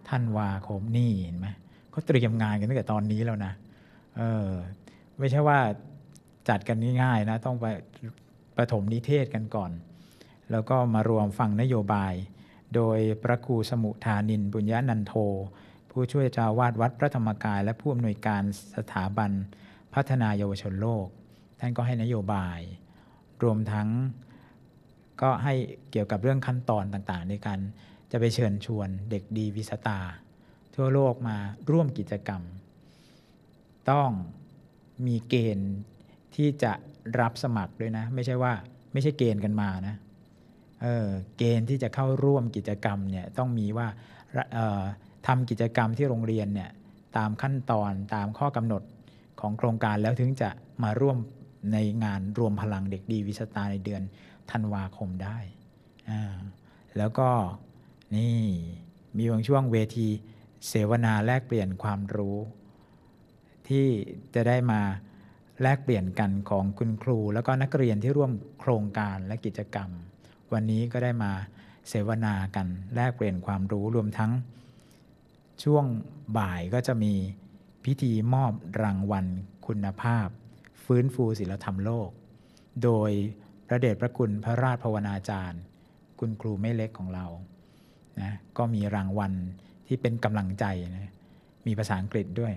ธันวาคมนี่เห็นไหมเขาเตรียมงานกันตั้งแต่ตอนนี้แล้วนะเออไม่ใช่ว่าจัดกันง่ายๆนะต้องไปประถมนิเทศกันก่อนแล้วก็มารวมฟังนโยบายโดยพระครูสมุทานินบุญญานันโทผู้ช่วยเจ้าวาดวัดพระธรรมกายและผู้อำนวยการสถาบันพัฒนาเยาวชนโลกท่านก็ให้นโยบายรวมทั้งก็ให้เกี่ยวกับเรื่องขั้นตอนต่างๆในการจะไปเชิญชวนเด็กดีวิสตาทั่วโลกมาร่วมกิจกรรมต้องมีเกณฑ์ที่จะรับสมัครด้วยนะไม่ใช่ว่าไม่ใช่เกณฑ์กันมานะเออเกณฑ์ที่จะเข้าร่วมกิจกรรมเนี่ยต้องมีว่าทำกิจกรรมที่โรงเรียนเนี่ยตามขั้นตอนตามข้อกำหนดของโครงการแล้วถึงจะมาร่วมในงานรวมพลังเด็กดีวิสตาในเดือนธันวาคมได้อ่าแล้วก็นี่มีบางช่วงเวทีเสวนาแลกเปลี่ยนความรู้ที่จะได้มาแลกเปลี่ยนกันของคุณครูแล้วก็นักเรียนที่ร่วมโครงการและกิจกรรมวันนี้ก็ได้มาเสวนากันแลกเปลี่ยนความรู้รวมทั้งช่วงบ่ายก็จะมีพิธีมอบรางวัลคุณภาพฟื้นฟูศีลธรรมโลกโดยพระเดชพระคุณพระราชภาวนาจารย์คุณครูไม่เล็กของเรานะก็มีรางวัลที่เป็นกำลังใจนะมีภาษาอังกฤษด้วย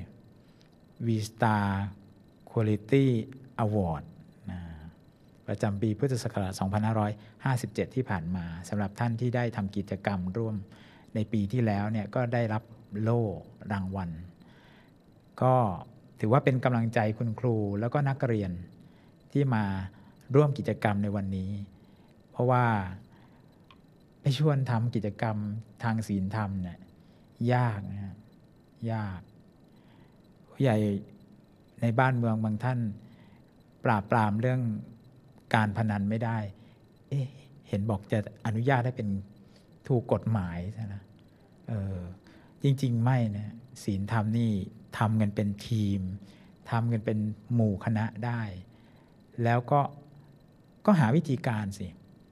V-Star Quality Award นะประจำปีพุทธศักราช สองพันห้าร้อยห้าสิบเจ็ด ที่ผ่านมาสำหรับท่านที่ได้ทำกิจกรรมร่วมในปีที่แล้วเนี่ยก็ได้รับโล่รางวัลก็ถือว่าเป็นกำลังใจคุณครูแล้วก็นักเรียนที่มาร่วมกิจกรรมในวันนี้เพราะว่าไปชวนทำกิจกรรมทางศีลธรรมเนี่ยยากนะยากผู้ใหญ่ในบ้านเมืองบางท่านปราบปรามเรื่องการพนันไม่ได้เอ๊ะเห็นบอกจะอนุญาตให้เป็นถูกกฎหมายใช่ไหมเออจริงๆไม่นะศีลธรรมนี่ทำกันเป็นทีมทำกันเป็นหมู่คณะได้แล้วก็ก็หาวิธีการสิ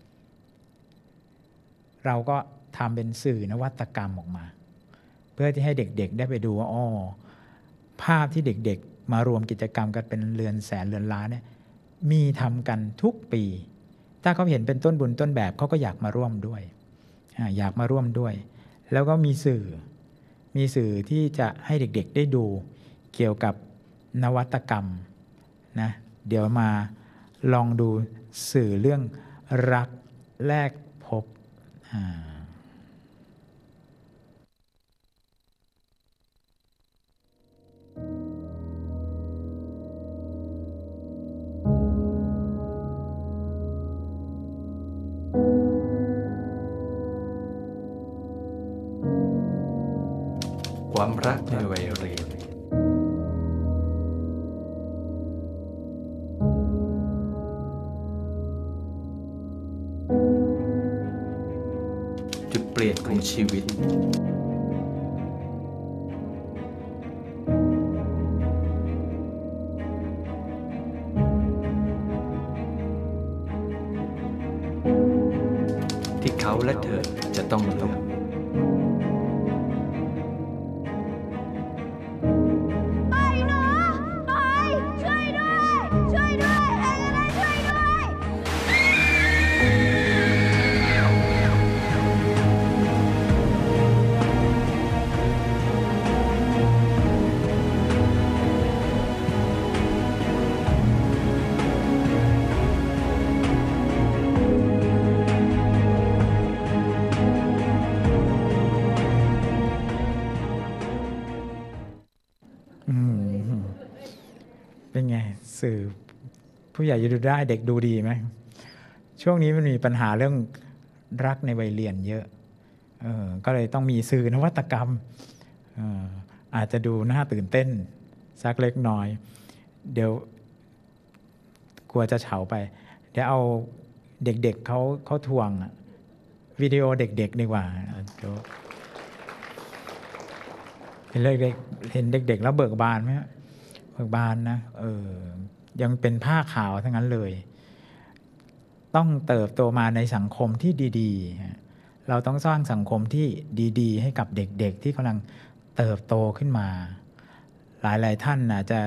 เราก็ทำเป็นสื่อนวัตกรรมออกมาเพื่อที่ให้เด็กๆได้ไปดูว่าอ๋อภาพที่เด็กๆมารวมกิจกรรมกันเป็นเรือนแสนเรือนล้านเนี่ยมีทำกันทุกปีถ้าเขาเห็นเป็นต้นบุญต้นแบบเขาก็อยากมาร่วมด้วยอยากมาร่วมด้วยแล้วก็มีสื่อมีสื่อที่จะให้เด็กๆได้ดูเกี่ยวกับนวัตกรรมนะเดี๋ยวมาลองดูสื่อเรื่องรักแลกพบความรักในวัยเรียนจุดเปลี่ยนของชีวิตที่เขาและเธอจะต้องเลือกเป็นไงสื่อผู้ใหญ่ดูได้เด็กดูดีไหมช่วงนี้มันมีปัญหาเรื่องรักในวัยเรียนเยอะเออก็เลยต้องมีสื่อนวัตกรรมเอ่ออาจจะดูน่าตื่นเต้นสักเล็กน้อยเดี๋ยวกลัวจะเฉาไปเดี๋ยวเอาเด็กๆ เ, เขาเขาทวงวิดีโอเด็กๆดีกว่าเดี๋ยวเห็นเด็กๆเห็นเด็กๆแล้วเบิกบานไหมเบิกบานนะเออยังเป็นผ้าขาวทั้งนั้นเลยต้องเติบโตมาในสังคมที่ดีๆเราต้องสร้างสังคมที่ดีๆให้กับเด็กๆที่กำลังเติบโตขึ้นมาหลายๆท่านอาจจะ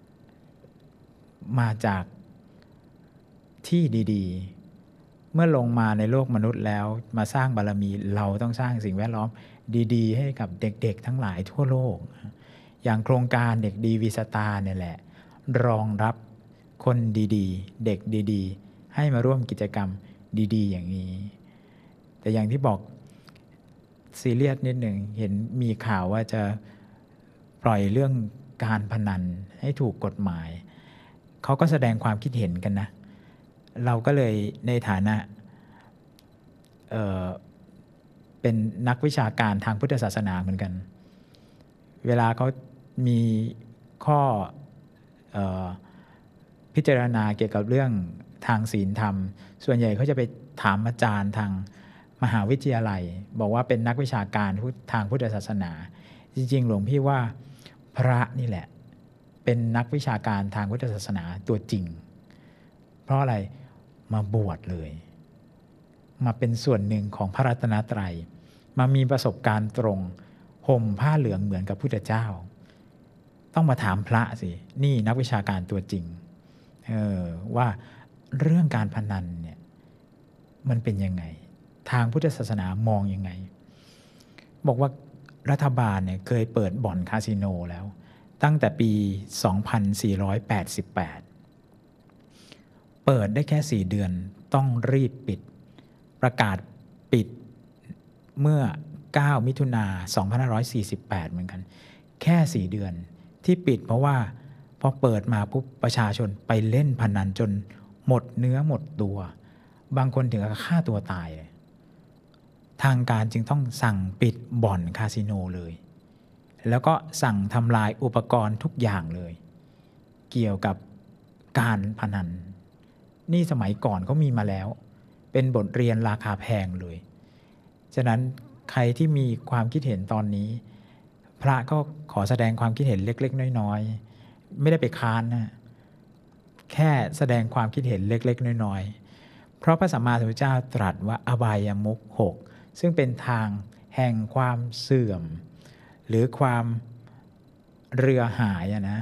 มาจากที่ดีๆเมื่อลงมาในโลกมนุษย์แล้วมาสร้างบารมีเราต้องสร้างสิ่งแวดล้อมดีๆให้กับเด็กๆทั้งหลายทั่วโลกอย่างโครงการเด็กดีวีสตาร์เนี่ยแหละรองรับคนดีๆเด็กดีๆให้มาร่วมกิจกรรมดีๆอย่างนี้แต่อย่างที่บอกซีเรียสนิดหนึ่งเห็นมีข่าวว่าจะปล่อยเรื่องการพนันให้ถูกกฎหมายเขาก็แสดงความคิดเห็นกันนะเราก็เลยในฐานะเอ่อเป็นนักวิชาการทางพุทธศาสนาเหมือนกันเวลาเขามีข้อเอ่อพิจารณาเกี่ยวกับเรื่องทางศีลธรรมส่วนใหญ่เขาจะไปถามอาจารย์ทางมหาวิทยาลัยบอกว่าเป็นนักวิชาการทางพุทธศาสนาจริงๆหลวงพี่ว่าพระนี่แหละเป็นนักวิชาการทางพุทธศาสนาตัวจริงเพราะอะไรมาบวชเลยมาเป็นส่วนหนึ่งของพระรัตนตรัยมามีประสบการณ์ตรงห่มผ้าเหลืองเหมือนกับพุทธเจ้าต้องมาถามพระสินี่นักวิชาการตัวจริงเออว่าเรื่องการพนันเนี่ยมันเป็นยังไงทางพุทธศาสนามองยังไงบอกว่ารัฐบาลเนี่ยเคยเปิดบ่อนคาสิโนแล้วตั้งแต่ปี สองพันสี่ร้อยแปดสิบแปด เปิดได้แค่สี่เดือนต้องรีบปิดประกาศปิดเมื่อเก้ามิถุนายนสองพันห้าร้อยสี่สิบแปดเหมือนกันแค่สี่เดือนที่ปิดเพราะว่าพอเปิดมาปุ๊บประชาชนไปเล่นพนันจนหมดเนื้อหมดตัวบางคนถึงกับฆ่าตัวตายเลยทางการจึงต้องสั่งปิดบ่อนคาสิโนเลยแล้วก็สั่งทำลายอุปกรณ์ทุกอย่างเลยเกี่ยวกับการพนันนี่สมัยก่อนเขามีมาแล้วเป็นบทเรียนราคาแพงเลยฉะนั้นใครที่มีความคิดเห็นตอนนี้พระก็ขอแสดงความคิดเห็นเล็กๆน้อยๆไม่ได้ไปค้านนะแค่แสดงความคิดเห็นเล็กๆน้อยๆเพราะพระสัมมาสัมพุทธเจ้าตรัสว่าอบายมุขหกซึ่งเป็นทางแห่งความเสื่อมหรือความเรือหายอะนะ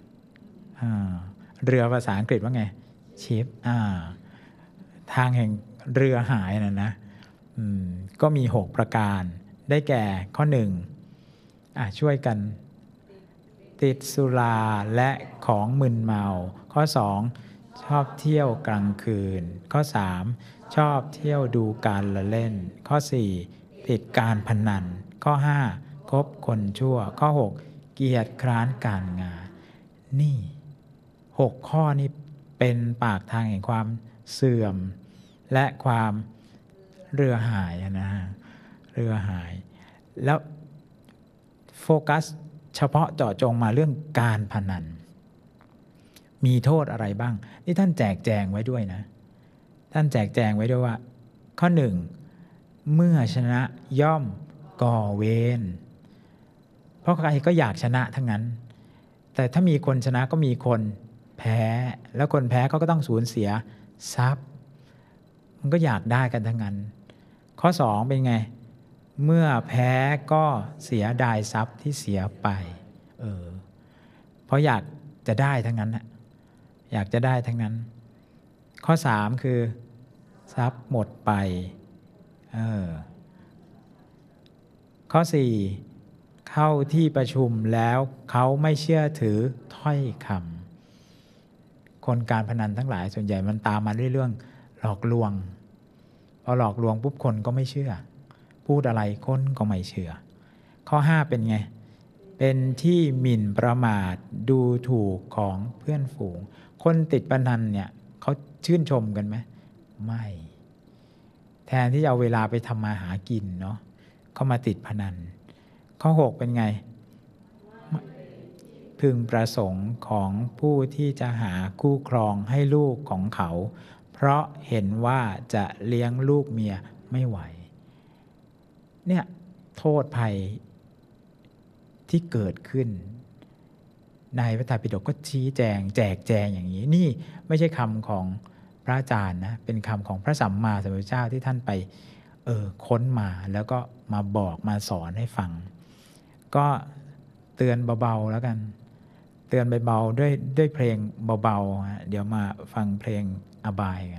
เรือภาษาอังกฤษว่าไงชิปทางแห่งเรือหายนะนะก็มีหกประการได้แก่ข้อหนึ่งช่วยกันติดสุราและของมึนเมาข้อสองชอบเที่ยวกลางคืนข้อสามชอบเที่ยวดูการละเล่นข้อสี่ติดการพนันข้อห้าคบคนชั่วข้อหกเกียจคร้านการงานนี่หกข้อนี้เป็นปากทางแห่งความเสื่อมและความเรือหายนะเรือหายแล้วโฟกัสเฉพาะเจาะจงมาเรื่องการพนันมีโทษอะไรบ้างนี่ท่านแจกแจงไว้ด้วยนะท่านแจกแจงไว้ด้วยว่าข้อหนึ่งเมื่อชนะย่อมก่อเวรเพราะใครก็อยากชนะทั้งนั้นแต่ถ้ามีคนชนะก็มีคนแพ้แล้วคนแพ้เขาก็ต้องสูญเสียทรัพย์มันก็อยากได้กันทั้งนั้นข้อสองเป็นไงเมื่อแพ้ก็เสียดายทรัพย์ที่เสียไปเออเพราะอยากจะได้ทั้งนั้นนะอยากจะได้ทั้งนั้นข้อสามคือทรัพย์หมดไปเออข้อสี่เข้าที่ประชุมแล้วเขาไม่เชื่อถือถ้อยคำคนการพนันทั้งหลายส่วนใหญ่มันตามมาด้วยเรื่องหลอกลวงพอหลอกลวงปุ๊บคนก็ไม่เชื่อพูดอะไรคนก็ไม่เชื่อข้อห้าเป็นไงเป็นที่หมิ่นประมาทดูถูกของเพื่อนฝูงคนติดพนันเนี่ยเขาชื่นชมกันไหมไม่แทนที่จะเอาเวลาไปทำมาหากินเนาะเขามาติดพนันข้อหกเป็นไงพึงประสงค์ของผู้ที่จะหาคู่ครองให้ลูกของเขาเพราะเห็นว่าจะเลี้ยงลูกเมียไม่ไหวเนี่ยโทษภัยที่เกิดขึ้นในพระไตรปิฎกก็ชี้แจงแจกแจงอย่างนี้นี่ไม่ใช่คำของพระอาจารย์นะเป็นคำของพระสัมมาสัมพุทธเจ้าที่ท่านไปเออค้นมาแล้วก็มาบอกมาสอนให้ฟัง ก็เตือนเบาๆแล้วกัน เตือนเบาๆด้วยด้วยเพลงเบาๆฮะเดี๋ยวมาฟังเพลงอบายกัน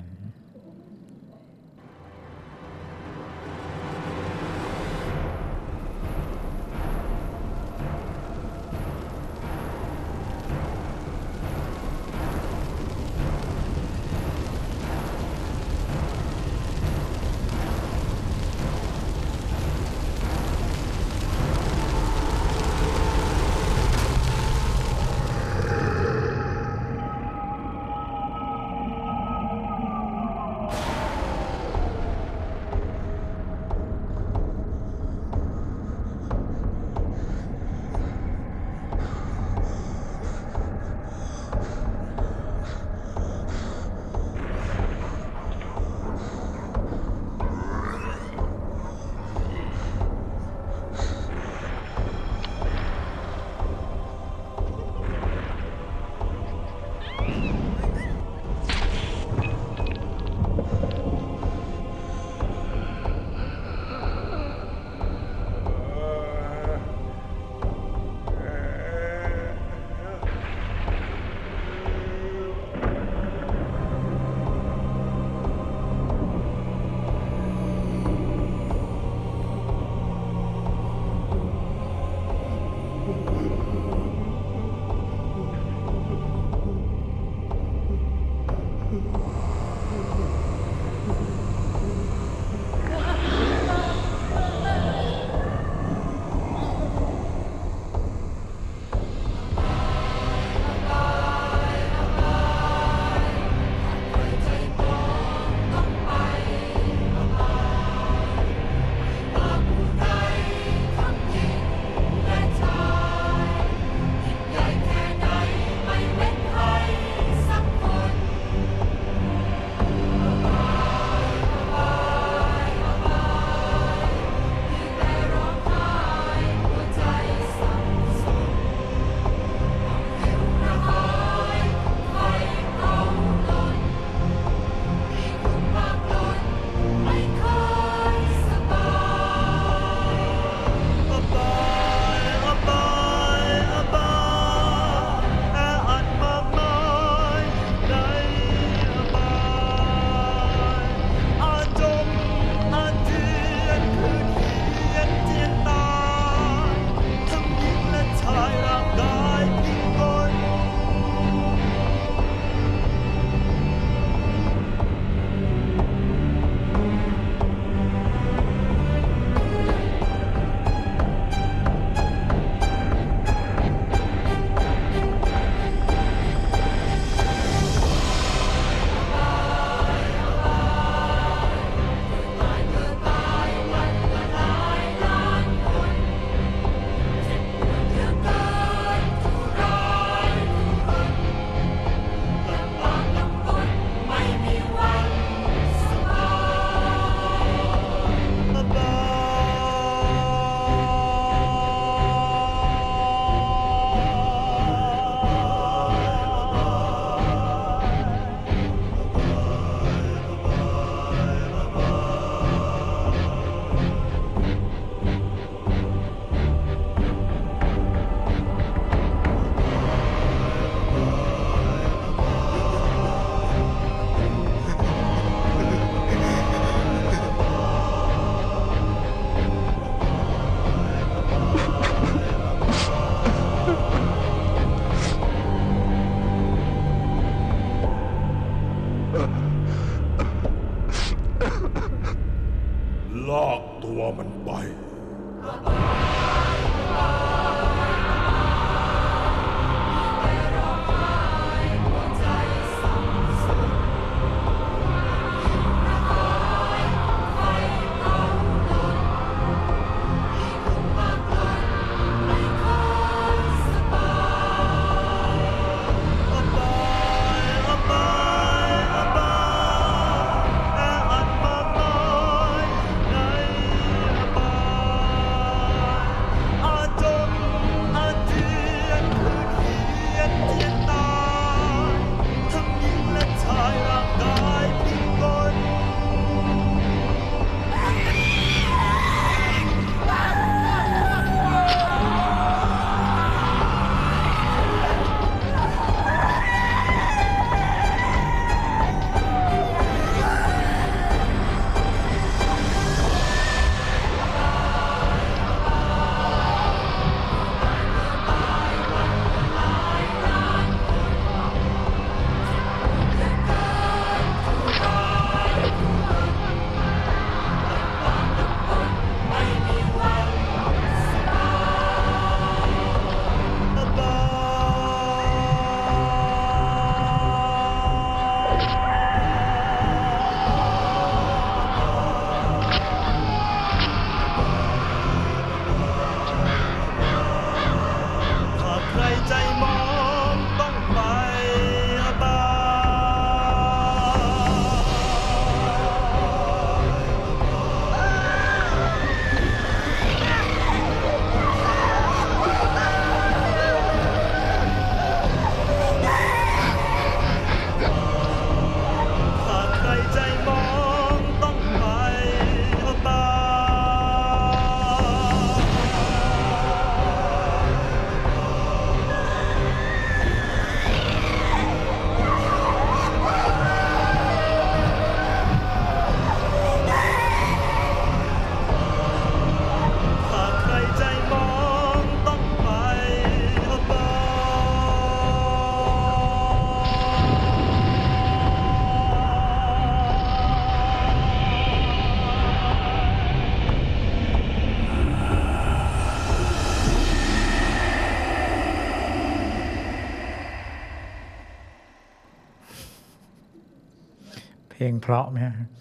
เพลงเพราะไหม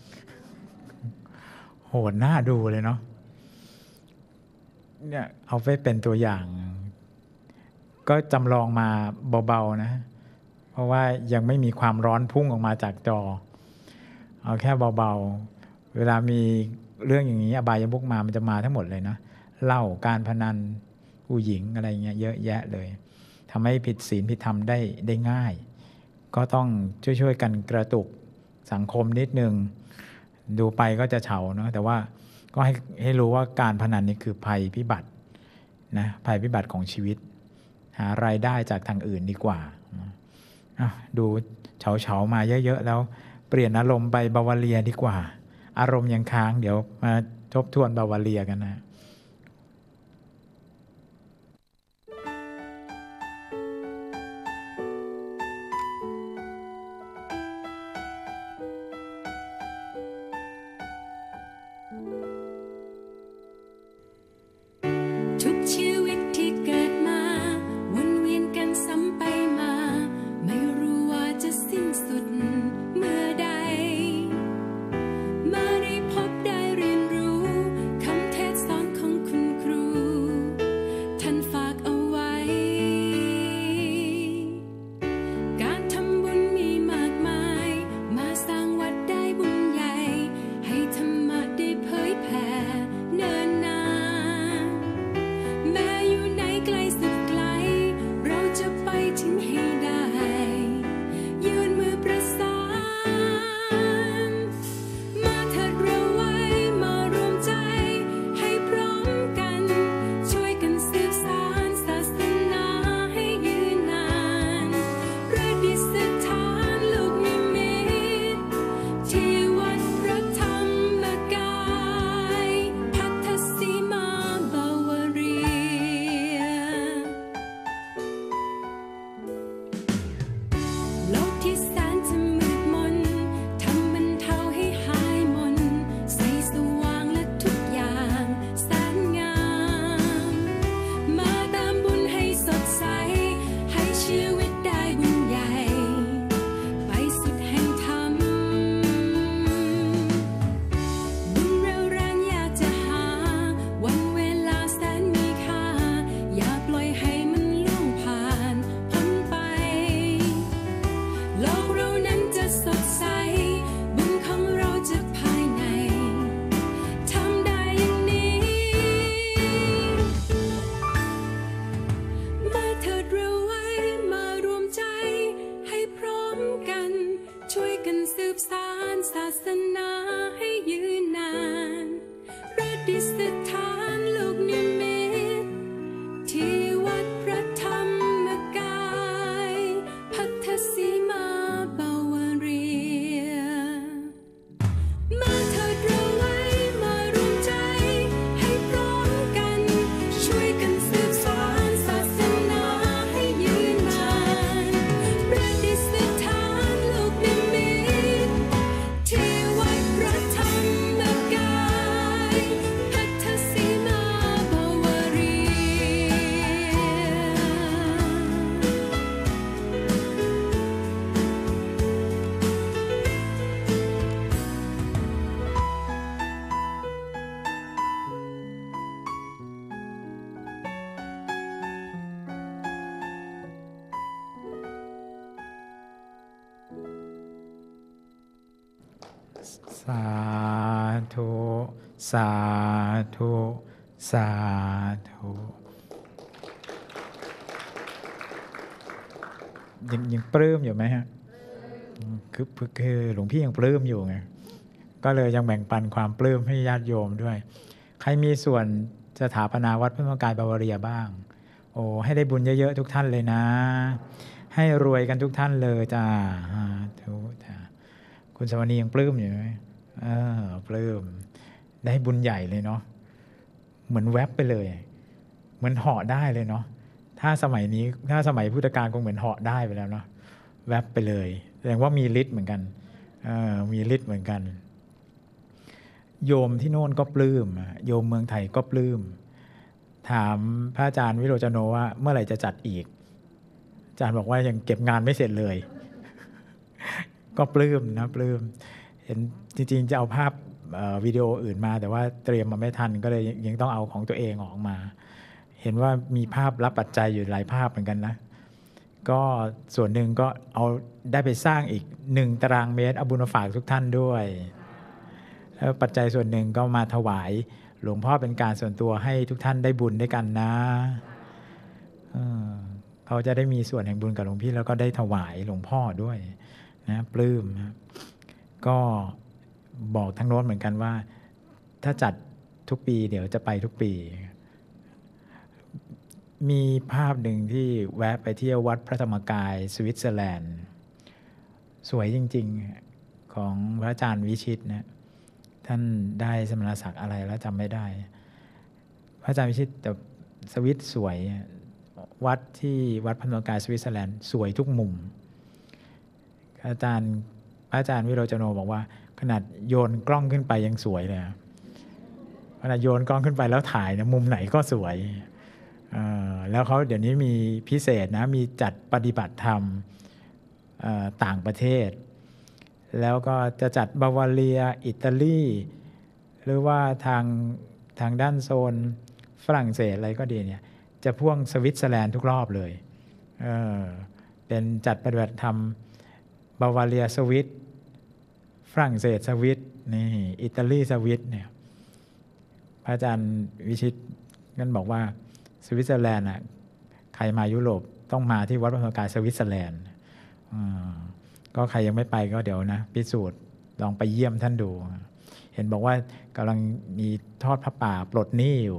โหดน่าดูเลยเนาะเนี่ยเอาไปเป็นตัวอย่างก็จำลองมาเบาๆนะเพราะว่ายังไม่มีความร้อนพุ่งออกมาจากจอเอาแค่เบาๆเวลามีเรื่องอย่างนี้อบายมุขมามันจะมาทั้งหมดเลยนะเหล้าการพนันผู้หญิงอะไรเงี้ยเยอะแยะเลยทำให้ผิดศีลผิดธรรมได้ได้ง่ายก็ต้องช่วยๆกันกระตุกสังคมนิดนึงดูไปก็จะเฉาเนาะแต่ว่าก็ให้ให้รู้ว่าการพนันนี่คือภัยพิบัตินะภัยพิบัติของชีวิตหารายได้จากทางอื่นดีกว่าดูเฉาๆมาเยอะๆแล้วเปลี่ยนอารมณ์ไปบาวาเรียดีกว่าอารมณ์ยังค้างเดี๋ยวมาทบทวนบาวาเรียกันนะทุกชีวิตที่เกิดมาวนเวียนกันซ้ำไปมาไม่รู้ว่าจะสิ้นสุดเมื่อใดมาได้พบได้เรียนรู้คำเทศสอนของคุณครูท่านฝากเอาไว้การทำบุญมีมากมายมาสร้างวัดได้บุญใหญ่ให้ธรรมะได้เผยแผ่เนินนานแม้อยู่ไหนไกลสุดไกลเราจะไปถึงให้ได้ยื่นมือประสานมาเถิดเราไว้มารวมใจให้พร้อมกันช่วยกันสืบสานศาสนาให้ยืนนานประดิษฐานลูกนิมิตที่วัดพระธรรมกายพัทธสีมาบาวาเรียโลกที่แสนจะมืดมนทำบรรเทาให้หายมนใสสว่างและทุกอย่างแสนงามมาตามบุญให้สดใสให้ชีวิตได้บุญใหญ่ไปสุดแห่งธรรมบุญเร็วแรงอยากจะหาวันเวลาแสนมีค่าอย่าปล่อยให้มันล่วงผ่านพ้นไปโลกเรานั้นจะสดใสบุญของเราจะภายในทำได้อย่างนี้มาเถิดเราไว้มารวมใจให้พร้อมกันช่วยกันสืบสานศาสนาให้ยืนนานประดิษฐานลูกนิมิตที่วัดพระธรรมกายพัทธสีมาบาวาเรียมาเถิดเราไว้มารวมใจให้พร้อมกันช่วยกันสืบสานศาสนาให้ยืนนานประดิษฐานลูกนิมิตที่วัดพระธรรมกายพัทธสีมาบาวาเรีสาธุสาธุสาธุยังยังปลื้มอยู่ไหมฮะคือคือหลวงพี่ยังปลื้มอยู่ไงก็เลยยังแบ่งปันความปลื้มให้ญาติโยมด้วย ใครมีส่วนสถาปนาวัดพระธรรมกายบาวาเรียบ้าง โอ้ให้ได้บุญเยอะๆทุกท่านเลยนะ ให้รวยกันทุกท่านเลยจ้าทุกท่านคุณสวนียังปลื้มอยู่ไหมเออปลื้มได้บุญใหญ่เลยเนาะเหมือนแวบไปเลยเหมือนเหาะได้เลยเนาะถ้าสมัยนี้ถ้าสมัยพุทธกาลคงเหมือนเหาะได้ไปแล้วเนาะแวบไปเลยแสดงว่ามีฤทธิ์เหมือนกันเออมีฤทธิ์เหมือนกันโยมที่โน่นก็ปลื้มโยมเมืองไทยก็ปลื้มถามพระอาจารย์วิโรจโนว่าเมื่อไหร่จะจัดอีกอาจารย์บอกว่ายังเก็บงานไม่เสร็จเลยก็ปลื้มนะปลื้มเห็นจริงๆจะเอาภาพวิดีโออื่นมาแต่ว่าเตรียมมาไม่ทันก็เลยยังต้องเอาของตัวเองออกมาเห็นว่ามีภาพรับปัจจัยอยู่หลายภาพเหมือนกันนะก็ส่วนหนึ่งก็เอาได้ไปสร้างอีกหนึ่งตารางเมตรเอาบุญมาฝากทุกท่านด้วยแล้วปัจจัยส่วนหนึ่งก็มาถวายหลวงพ่อเป็นการส่วนตัวให้ทุกท่านได้บุญด้วยกันนะเขาจะได้มีส่วนแห่งบุญกับหลวงพี่แล้วก็ได้ถวายหลวงพ่อด้วยนะปลื้มนะก็บอกทั้งโน้นเหมือนกันว่าถ้าจัดทุกปีเดี๋ยวจะไปทุกปีมีภาพหนึ่งที่แวะไปเที่ยววัดพระธรรมกายสวิตเซอร์แลนด์สวยจริงๆของพระอาจารย์วิชิตนะท่านได้สมณศักดิ์อะไรแล้วจำไม่ได้พระอาจารย์วิชิตแต่สวิตสวยวัดที่วัดพระธรรมกายสวิตเซอร์แลนด์สวยทุกมุมอาจารย์อาจารย์วิโรจโนบอกว่าขนาดโยนกล้องขึ้นไปยังสวยเลยขนาดโยนกล้องขึ้นไปแล้วถ่ายนะมุมไหนก็สวยแล้วเขาเดี๋ยวนี้มีพิเศษนะมีจัดปฏิบัติธรรมต่างประเทศแล้วก็จะจัดบาวาเรียอิตาลีหรือว่าทางทางด้านโซนฝรั่งเศสอะไรก็ดีเนี่ยจะพ่วงสวิตเซอร์แลนด์ทุกรอบเลย เออเป็นจัดปฏิบัติธรรมบาวาเรียสวิตฝรั่งเศสสวิตนี่อิตาลีสวิตเนี่ยพระอาจารย์วิชิตนั่นบอกว่าสวิตเซอร์แลนด์อ่ะใครมายุโรปต้องมาที่วัดพระธรรมกายสวิตเซอร์แลนด์ก็ใครยังไม่ไปก็เดี๋ยวนะพิสูจน์ลองไปเยี่ยมท่านดูเห็นบอกว่ากำลังมีทอดพระป่าปลดหนี้อยู่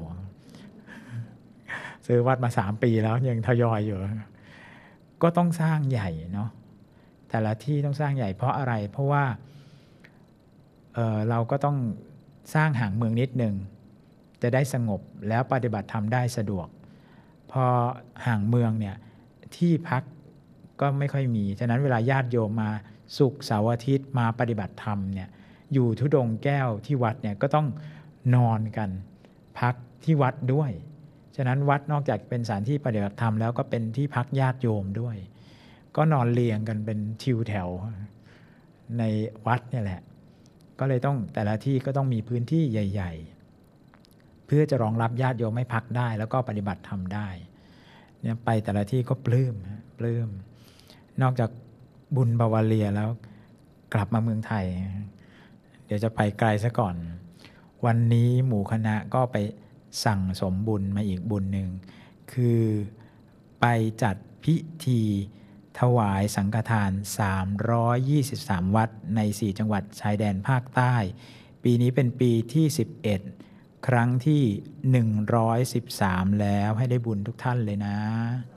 ซื้อวัดมาสามปีแล้วยังทยอยอยู่ก็ต้องสร้างใหญ่เนาะแต่ละที่ต้องสร้างใหญ่เพราะอะไรเพราะว่า เอ่อ เราก็ต้องสร้างห่างเมืองนิดนึงจะได้สงบแล้วปฏิบัติธรรมได้สะดวกพอห่างเมืองเนี่ยที่พักก็ไม่ค่อยมีฉะนั้นเวลาญาติโยมมาศุกร์เสาร์อาทิตย์มาปฏิบัติธรรมเนี่ยอยู่ธุดงค์แก้วที่วัดเนี่ยก็ต้องนอนกันพักที่วัดด้วยฉะนั้นวัดนอกจากเป็นสถานที่ปฏิบัติธรรมแล้วก็เป็นที่พักญาติโยมด้วยก็นอนเรียงกันเป็นทิวแถวในวัดเนี่ยแหละก็เลยต้องแต่ละที่ก็ต้องมีพื้นที่ใหญ่ๆเพื่อจะรองรับญาติโยมให้พักได้แล้วก็ปฏิบัติธรรมได้เนี่ยไปแต่ละที่ก็ปลื้มปลื้มนอกจากบุญบาวาเรียแล้วกลับมาเมืองไทยเดี๋ยวจะไปไกลซะก่อนวันนี้หมู่คณะก็ไปสั่งสมบุญมาอีกบุญหนึ่งคือไปจัดพิธีถวายสังฆทานสามร้อยยี่สิบสามวัดในสี่จังหวัดชายแดนภาคใต้ปีนี้เป็นปีที่สิบเอ็ดครั้งที่หนึ่งร้อยสิบสามแล้วให้ได้บุญทุกท่านเลยนะ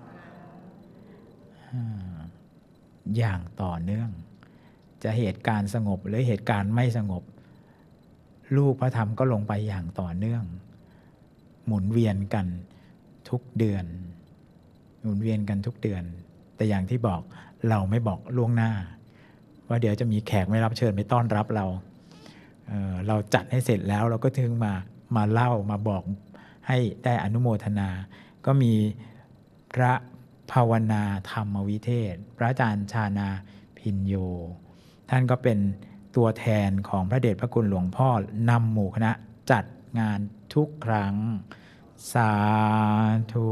อย่างต่อเนื่องจะเหตุการณ์สงบหรือเหตุการณ์ไม่สงบลูกพระธรรมก็ลงไปอย่างต่อเนื่องหมุนเวียนกันทุกเดือนหมุนเวียนกันทุกเดือนแต่อย่างที่บอกเราไม่บอกล่วงหน้าว่าเดี๋ยวจะมีแขกไม่รับเชิญไปต้อนรับเรา เอ่อ เราจัดให้เสร็จแล้วเราก็ถึงมามาเล่ามาบอกให้ได้อนุโมทนาก็มีพระภาวนาธรรมวิเทศพระอาจารย์ชานาพินโยท่านก็เป็นตัวแทนของพระเดชพระคุณหลวงพ่อนำหมู่คณะจัดงานทุกครั้งสาธุ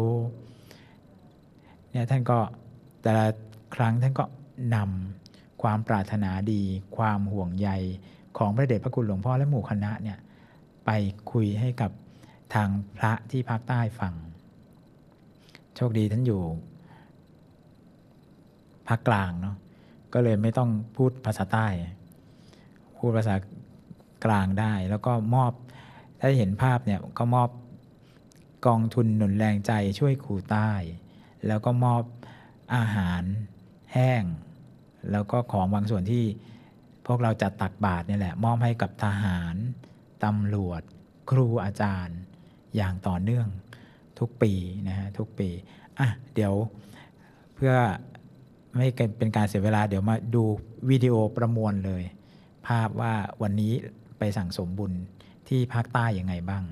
เนี่ยท่านก็แต่ละครั้งท่านก็นำความปรารถนาดีความห่วงใยของพระเดชพระคุณหลวงพ่อและหมู่คณะเนี่ยไปคุยให้กับทางพระที่ภาคใต้ฟังโชคดีท่านอยู่ภาคกลางเนาะก็เลยไม่ต้องพูดภาษาใต้พูดภาษากลางได้แล้วก็มอบถ้าเห็นภาพเนี่ยก็มอบกองทุนหนุนแรงใจช่วยครูใต้แล้วก็มอบอาหารแห้งแล้วก็ของบางส่วนที่พวกเราจัดตักบาตรนี่แหละมอบให้กับทหารตำรวจครูอาจารย์อย่างต่อเนื่องทุกปีนะฮะทุกปีอ่ะเดี๋ยวเพื่อไม่เป็นการเสียเวลาเดี๋ยวมาดูวิดีโอประมวลเลยภาพว่าวันนี้ไปสั่งสมบุญที่ภาคใต้ยังไงบ้าง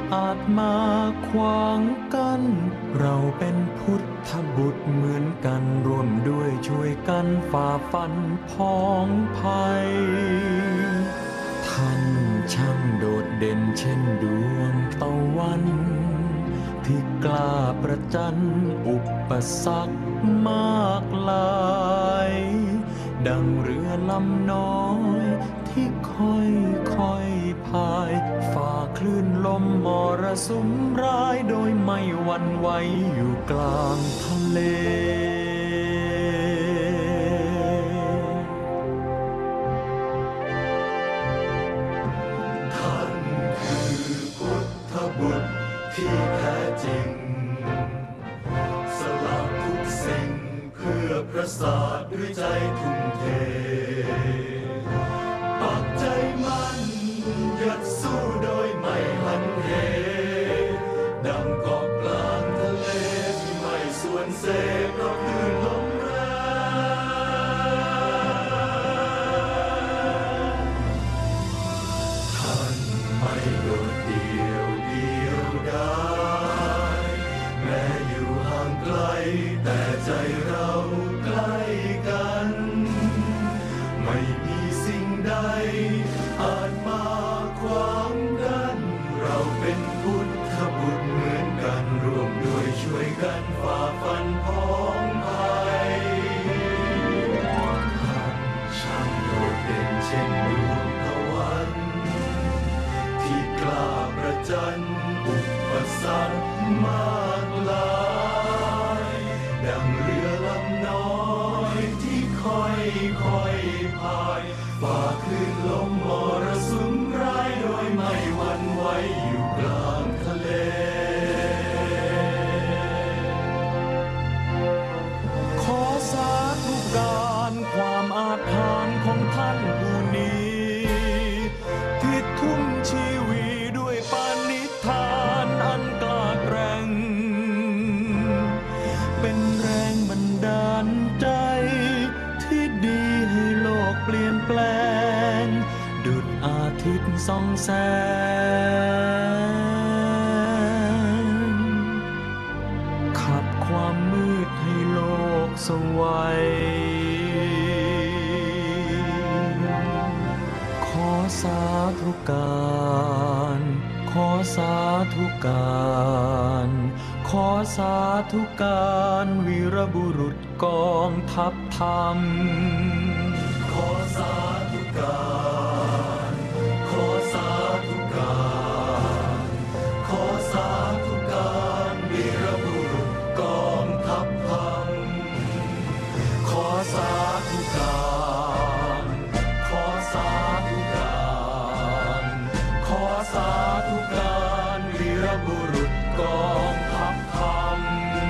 อาจมาขวางกันเราเป็นพุทธบุตรเหมือนกันร่วมด้วยช่วยกันฝ่าฟันพ้องภัยท่านช่างโดดเด่นเช่นดวงตะวันที่กล้าประจันอุปสรรคมากลายดังเรือลำน้อยที่ค่อยค่อยพายฝ่าคลื่นลมมรสุมร้ายโดยไม่หวั่นไหวอยู่กลางทะเลท่านคือพุทธบุตรที่แท้จริงสละทุกสิ่งเพื่อพระศาสน์ด้วยใจทุ่มเทปักใจมั่นยัดสู้โดยไม่หันเหดังเกาะกลางทะเลที่ไม่ส่วนเสเพราะคลื่นลมแรงท่านไม่โดดเดี่ยวเดียวดายแม้อยู่ห่างไกลแต่ใจเราใกล้กันไม่มีสิ่งใดอาจมาขวางกันเราเป็นพุทธบุตรเหมือนกันร่วมด้วยช่วยกันฝ่าฟันพ้องภัยท่านช่างโดดเด่นเช่นดวงตะวันที่กล้าประจันอุปสรรคมากลายดังเรือลำน้อยที่ค่อยค่อยพายฝ่าคลื่นลมมรสุมร้ายโดยไม่หวั่นไหวอยู่กลางทะเลขอสาธุการความอาถรรพ์ของท่านผู้นี้ที่ทุ่มชีวิตด้วยปณิธานอันกล้าแกร่งเป็นแรงบันดาลใจที่ดีให้โลกเปลี่ยนแปลงดุจอาทิตย์ส่องแสงขับความมืดให้โลกสวัยขอสาธุการขอสาธุการขอสาธุการวีรบุรุษกองทัพธรรมขอสาธุการขอสาธุการขอสาธุการวีรบุรุษกองทัพธรรมขอสาธุการขอสาธุการขอสาธุการวีรบุรุษกองทัพธรรม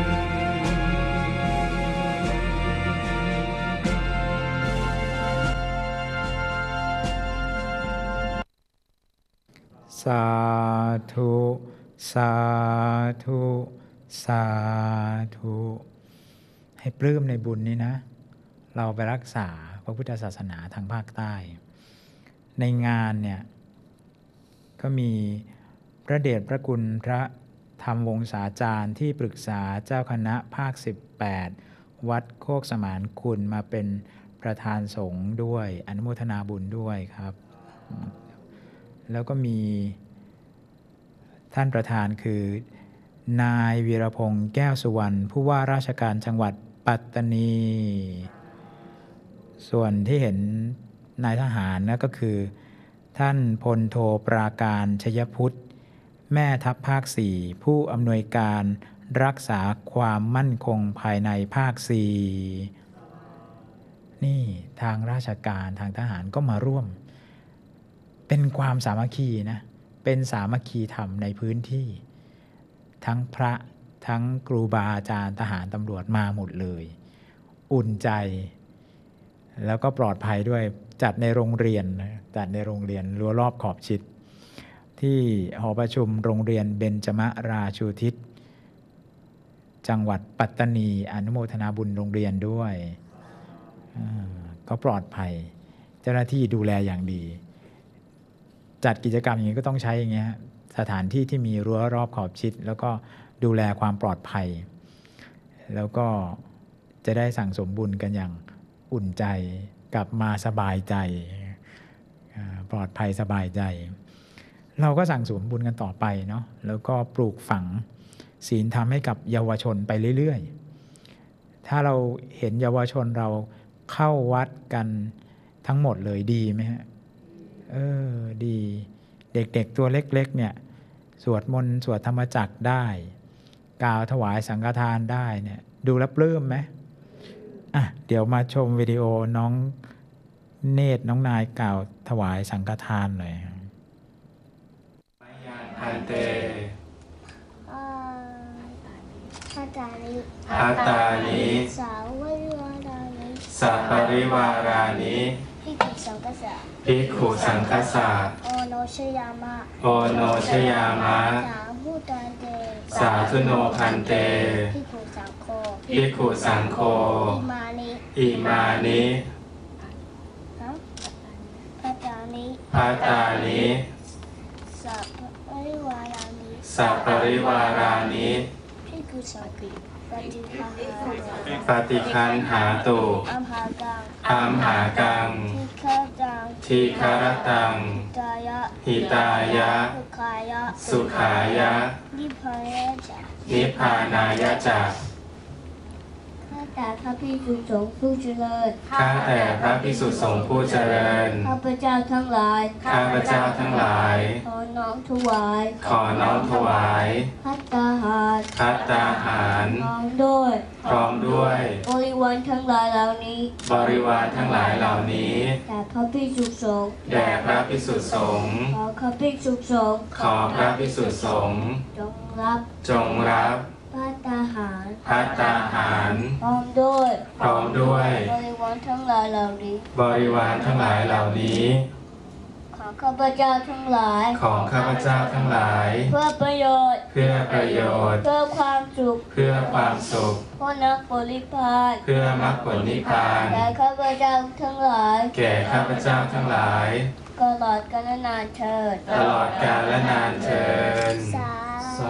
สาธุสาธุสาธุให้ปลื้มในบุญนี้นะเราไปรักษาพระพุทธศาสนาทางภาคใต้ ในงานเนี่ยก็มีพระเดชพระคุณพระธรรมวงศาจารย์ที่ปรึกษาเจ้าคณะภาคสิบแปดวัดโคกสมานคุณมาเป็นประธานสงฆ์ด้วยอนุโมทนาบุญด้วยครับแล้วก็มีท่านประธานคือนายวีรพงษ์แก้วสุวรรณผู้ว่าราชการจังหวัดปัตตานีส่วนที่เห็นนายทหารนะก็คือท่านพลโทปราการชยพุทธแม่ทัพภาคสี่ผู้อำนวยการรักษาความมั่นคงภายในภาคสี่นี่ทางราชการทางทหารก็มาร่วมเป็นความสามัคคีนะเป็นสามัคคีธรรมในพื้นที่ทั้งพระทั้งครูบาอาจารย์ทหารตำรวจมาหมดเลยอุ่นใจแล้วก็ปลอดภัยด้วยจัดในโรงเรียนจัดในโรงเรียนรั้วรอบขอบชิดที่หอประชุมโรงเรียนเบญจมราชูทิศจังหวัดปัตตานีอนุโมทนาบุญโรงเรียนด้วยก็ปลอดภัยเจ้าหน้าที่ดูแลอย่างดีจัดกิจกรรมอย่างนี้ก็ต้องใช้อย่างเงี้ยสสถานที่ที่มีรั้วรอบขอบชิดแล้วก็ดูแลความปลอดภัยแล้วก็จะได้สั่งสมบุญกันอย่างอุ่นใจกลับมาสบายใจปลอดภัยสบายใจเราก็สั่งสมบุญกันต่อไปเนาะแล้วก็ปลูกฝังศีลธรรมให้กับเยาวชนไปเรื่อยๆถ้าเราเห็นเยาวชนเราเข้าวัดกันทั้งหมดเลยดีไหมฮะเออดีเด็กๆตัวเล็กๆเนี่ยสวดมนต์สวดธรรมจักรได้กล่าวถวายสังฆทานได้เนี่ยดูแล้วปลื้มไหมอ่ะเดี๋ยวมาชมวิดีโอน้องเนตรน้องนายกล่าวถวายสังฆทานหน่อยพันเตพัตตานิพัตตานิสาวริวารานิสัพปริวารานิภิกขุสังฆสะภิกขุสังฆสะโอโนชยามะโอโนชยามะสาธุตันเตสาธุโนพันเตภิกขุสังโฆภิกขุสังโฆอิมานิอิมานิพัตตานิพัตตานิสัพปริวารานิสัพปริวารานิภิกขุสังฆปฏิคันหาปฏิคันหาตุอัมหากังอัมหากังทีฆรตังหิตายะ สุขายะ นิพพานายะจักข้าแต่พระภิกษุสงฆ์ผู้เจริญข้าแต่พระภิกษุสงฆ์ผู้เจริญข้าพเจ้าทั้งหลายข้าพเจ้าทั้งหลายขอน้อมถวายขอน้อมถวายภัตตาหารภัตตาหารพร้อมด้วยพร้อมด้วยบริวารทั้งหลายเหล่านี้บริวารทั้งหลายเหล่านี้แด่พระภิกษุสงฆ์แด่พระภิกษุสงฆ์ขอพระภิกษุสงฆ์ขอพระภิกษุสงฆ์จงรับจงรับภัตตาหารภัตตาหารพร้อมด้วยพร้อมด้วยบริวารทั้งหลายเหล่านี้บริวารทั้งหลายเหล่านี้ของข้าพเจ้าทั้งหลายของข้าพเจ้าทั้งหลายเพื่อประโยชน์เพื่อประโยชน์เพื่อความสุขเพื่อความสุขเพื่อมรรคผลนิพพานเพื่อมรรคผลนิพพานแก่ข้าพเจ้าทั้งหลายแก่ข้าพเจ้าทั้งหลายตลอดกาลนานเถิดตลอดกาลนานเถิดสา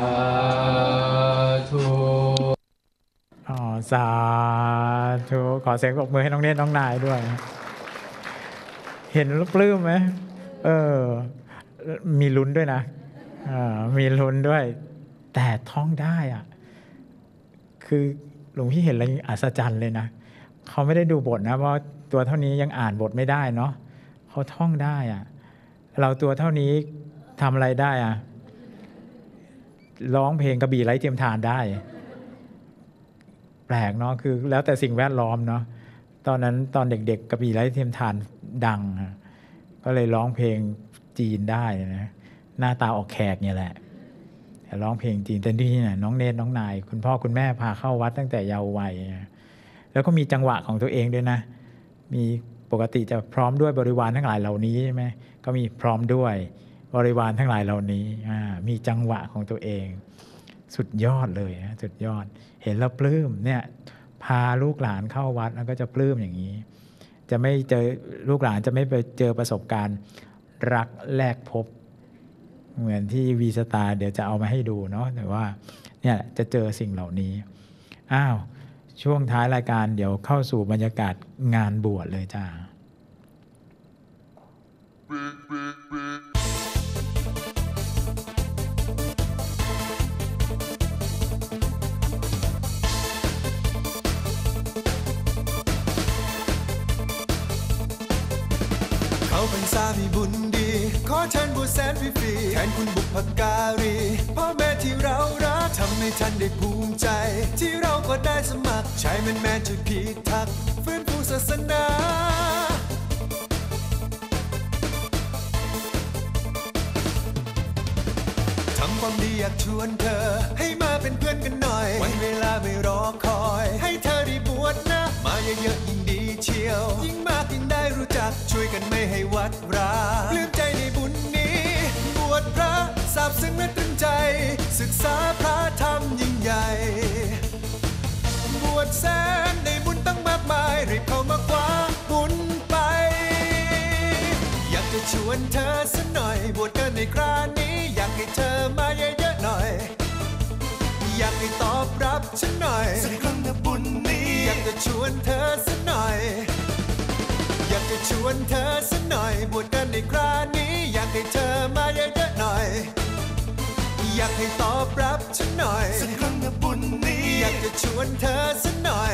ธุอ๋อสาธุขอเสียงปรบมือให้น้องเนตรน้องนายด้วยเห็นแล้วปลื้มไหมเออมีลุ้นด้วยนะอ่ามีลุ้นด้วยแต่ท่องได้อ่ะคือหลวงพี่เห็นอะไรอัศจรรย์เลยนะเขาไม่ได้ดูบทนะเพราะตัวเท่านี้ยังอ่านบทไม่ได้เนาะเขาท่องได้อ่ะเราตัวเท่านี้ทำอะไรได้อ่ะร้องเพลงกระบี่ไร้เทียมทานได้แปลกเนาะคือแล้วแต่สิ่งแวดล้อมเนาะตอนนั้นตอนเด็กๆกระบี่ไร้เทียมทานดังก็เลยร้องเพลงจีนได้นะหน้าตาออกแขกเนี่ยแหละแต่ร้องเพลงจีนแต่นี่นะน้องเนตรน้องนายคุณพ่อคุณแม่พาเข้าวัดตั้งแต่เยาว์วัยแล้วก็มีจังหวะของตัวเองด้วยนะมีปกติจะพร้อมด้วยบริวารทั้งหลายเหล่านี้ใช่ไหมก็มีพร้อมด้วยบริวารทั้งหลายเหล่านี้มีจังหวะของตัวเองสุดยอดเลยนะสุดยอดเห็นแล้วปลื้มเนี่ยพาลูกหลานเข้าวัดแล้วก็จะปลื้มอย่างนี้จะไม่เจอลูกหลานจะไม่ไปเจอประสบการณ์รักแรกพบเหมือนที่วีสตาร์เดี๋ยวจะเอามาให้ดูเนาะแต่ว่าเนี่ยจะเจอสิ่งเหล่านี้อ้าวช่วงท้ายรายการเดี๋ยวเข้าสู่บรรยากาศงานบวชเลยจ้าเขาเป็นสามีบุญดีขอเชิญบวชแสนฟรีๆแทนคุณบุพการีพ่อแม่ที่เรารักทำให้ท่านได้ภูมิใจที่เราก็ได้สมัครใช้แมนแมนช่วยพิทักษ์ฟื้นฟูศาสนาทำความดีอยากชวนเธอให้มาเป็นเพื่อนกันหน่อยวันเวลาไม่รอคอยให้เธอได้บวชนะมาเยอะๆยิ่งดีเชียวยิ่งมากยิ่งได้รู้จักช่วยกันไม่ให้วัดราปลื้มใจในบุญนี้บวชพระซาบซึ้งและตรึงใจศึกษาพระธรรมยิ่งใหญ่บวชแสนได้บุญตั้งมากมายรีบเข้ามาคว้าบุญไปอยากจะชวนเธอสักหน่อยบวชกันในคราวนี้อยากให้เธอมาเยอะๆหน่อยอยากให้ตอบรับฉันหน่อยสักครั้งนะบุญนี้อยากจะชวนเธอสักหน่อยอยากจะชวนเธอสักหน่อยบวชกันในคราวนี้อยากให้เธอมาเยอะๆหน่อยอยากให้ตอบรับฉันหน่อยสักครั้งนะบุญนี้อยากจะชวนเธอสักหน่อย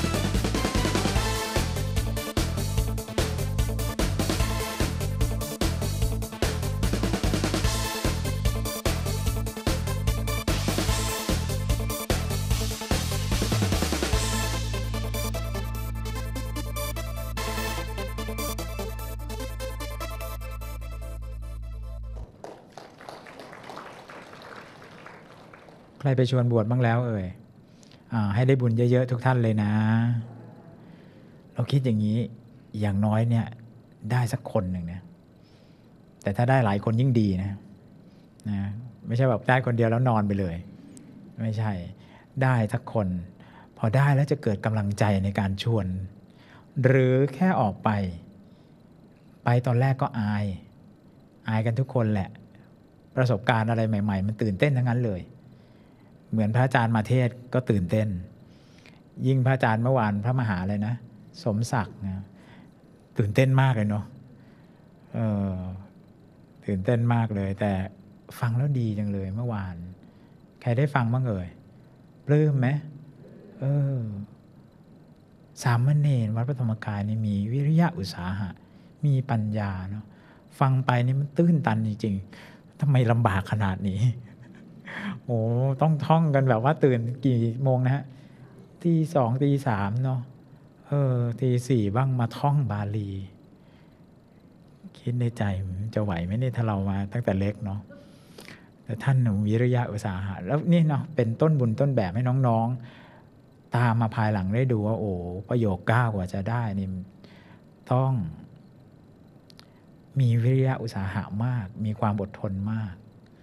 ใครไปชวนบวชบ้างแล้วเอ่ยอ่าให้ได้บุญเยอะๆทุกท่านเลยนะเราคิดอย่างนี้อย่างน้อยเนี่ยได้สักคนหนึ่งนะแต่ถ้าได้หลายคนยิ่งดีนะนะไม่ใช่แบบได้คนเดียวแล้วนอนไปเลยไม่ใช่ได้สักคนพอได้แล้วจะเกิดกำลังใจในการชวนหรือแค่ออกไปไปตอนแรกก็อายอายกันทุกคนแหละประสบการณ์อะไรใหม่ๆมันตื่นเต้นทั้งนั้นเลยเหมือนพระอาจารย์มาเทศก็ตื่นเต้นยิ่งพระอาจารย์เมื่อวานพระมหาเลยนะสมศักดิ์นะตื่นเต้นมากเลยเนาะเออตื่นเต้นมากเลยแต่ฟังแล้วดีจังเลยเมื่อวานใครได้ฟังบ้างเอ่ยปลื้มไหมเออสามเณรวัดพระธรรมกายนี่มีวิริยะอุตสาหะมีปัญญาเนาะฟังไปนี่มันตื้นตันจริงๆทำไมลำบากขนาดนี้โอ้ต้องท่องกันแบบว่าตื่นกี่โมงนะฮะตีสองตีสามเนาะเออตีสี่บ้างมาท่องบาลีคิดในใจจะไหวไหมเนี่ยถ้าเรามาตั้งแต่เล็กเนาะแต่ท่านหนุ่มวิริยะอุตสาหะแล้วนี่เนาะเป็นต้นบุญต้นแบบให้น้องๆตามมาภายหลังได้ดูว่าโอ้ประโยคเก้ากว่าจะได้นี่ต้องมีวิริยะอุตสาหะมากมีความอดทนมาก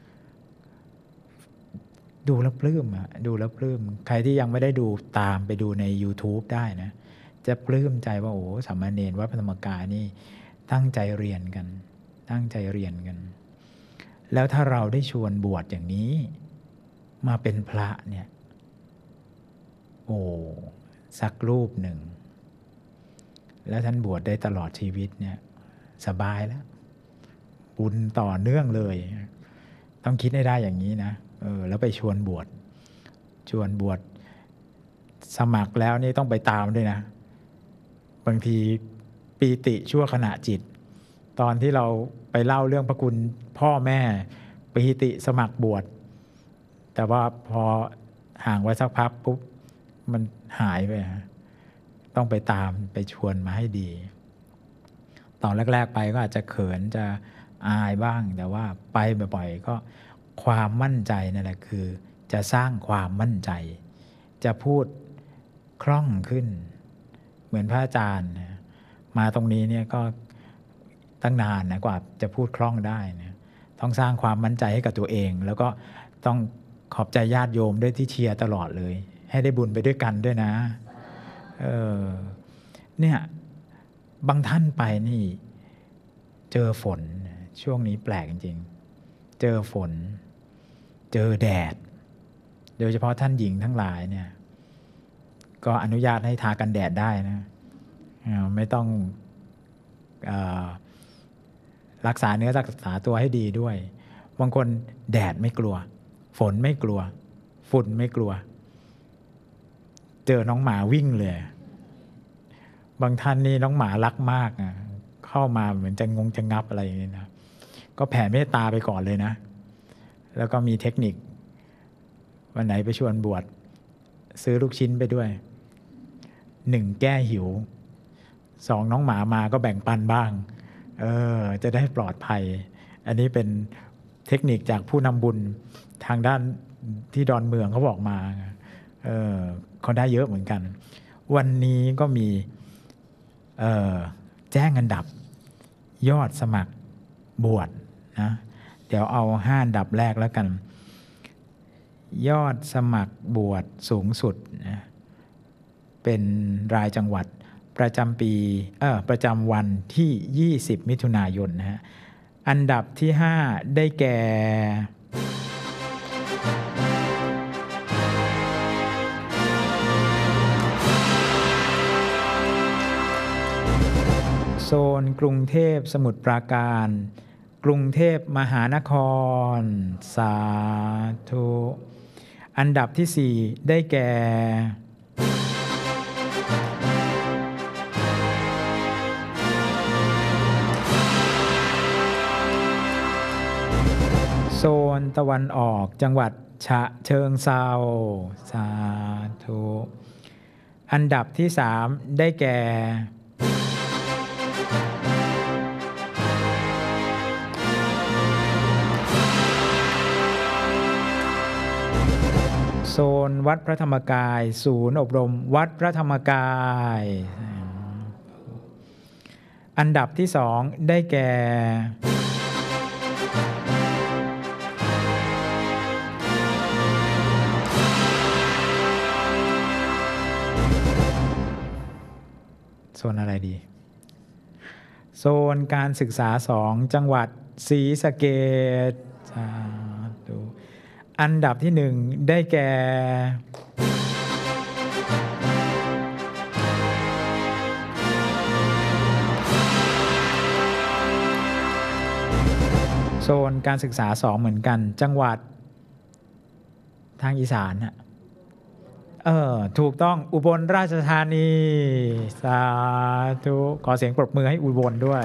ดูแล้วปลื้มอะดูแล้วปลื้มใครที่ยังไม่ได้ดูตามไปดูใน YouTube ได้นะจะปลื้มใจว่าโอ้สามเณรวัดพระธรรมกายนี่ตั้งใจเรียนกันตั้งใจเรียนกันแล้วถ้าเราได้ชวนบวชอย่างนี้มาเป็นพระเนี่ยโอ้สักรูปหนึ่งแล้วท่านบวชได้ตลอดชีวิตเนี่ยสบายแล้วบุญต่อเนื่องเลยต้องคิดให้ได้อย่างนี้นะเออแล้วไปชวนบวชชวนบวชสมัครแล้วนี่ต้องไปตามด้วยนะบางทีปีติชั่วขณะจิตตอนที่เราไปเล่าเรื่องพระคุณพ่อแม่ปีติสมัครบวชแต่ว่าพอห่างไว้สักพักปุ๊บมันหายไปฮะต้องไปตามไปชวนมาให้ดีตอนแรกๆไปก็อาจจะเขินจะอายบ้างแต่ว่าไปบ่อยๆก็ความมั่นใจนั่นแหละคือจะสร้างความมั่นใจจะพูดคล่องขึ้นเหมือนพระอาจารย์มาตรงนี้เนี่ยก็ตั้งนานนะกว่าจะพูดคล่องได้นะต้องสร้างความมั่นใจให้กับตัวเองแล้วก็ต้องขอบใจญาติโยมด้วยที่เชียร์ตลอดเลยให้ได้บุญไปด้วยกันด้วยนะเออเนี่ยบางท่านไปนี่เจอฝนช่วงนี้แปลกจริงๆเจอฝนเจอแดดโดยเฉพาะท่านหญิงทั้งหลายเนี่ยก็อนุญาตให้ทากันแดดได้นะไม่ต้องเอ่อรักษาเนื้อรักษาตัวให้ดีด้วยบางคนแดดไม่กลัวฝนไม่กลัวฝุ่นไม่กลัวเจอน้องหมาวิ่งเลยบางท่านนี่น้องหมารักมากนะเข้ามาเหมือนจะงงจะงับอะไรอย่างนี้นะก็แผ่เมตตาไปก่อนเลยนะแล้วก็มีเทคนิควันไหนไปชวนบวชซื้อลูกชิ้นไปด้วยหนึ่งแก้หิวสองน้องหมามาก็แบ่งปันบ้างเออจะได้ปลอดภัยอันนี้เป็นเทคนิคจากผู้นำบุญทางด้านที่ดอนเมืองเขาบอกมาเออเขาได้เยอะเหมือนกันวันนี้ก็มีเออแจ้งอันดับยอดสมัครบวชนะเดี๋ยวเอาห้าอันดับแรกแล้วกันยอดสมัครบวชสูงสุดนะเป็นรายจังหวัดประจำปีเออประจำวันที่ยี่สิบมิถุนายนนะฮะอันดับที่ห้าได้แก่ซนกรุงเทพสมุทรปราการกรุงเทพมหานครสาธุอันดับที่สี่ได้แก่โซนตะวันออกจังหวัดฉะเชิงเทราสาธุอันดับที่สามได้แก่โซนวัดพระธรรมกายศูนย์อบรมวัดพระธรรมกายอันดับที่สองได้แก่โซนอะไรดีโซนการศึกษาสองจังหวัดศรีสะเกษอันดับที่หนึ่งได้แก่โซนการศึกษาสองเหมือนกันจังหวัดทางอีสานอะเออถูกต้องอุบลราชธานีสาธุขอเสียงปรบมือให้อุบลด้วย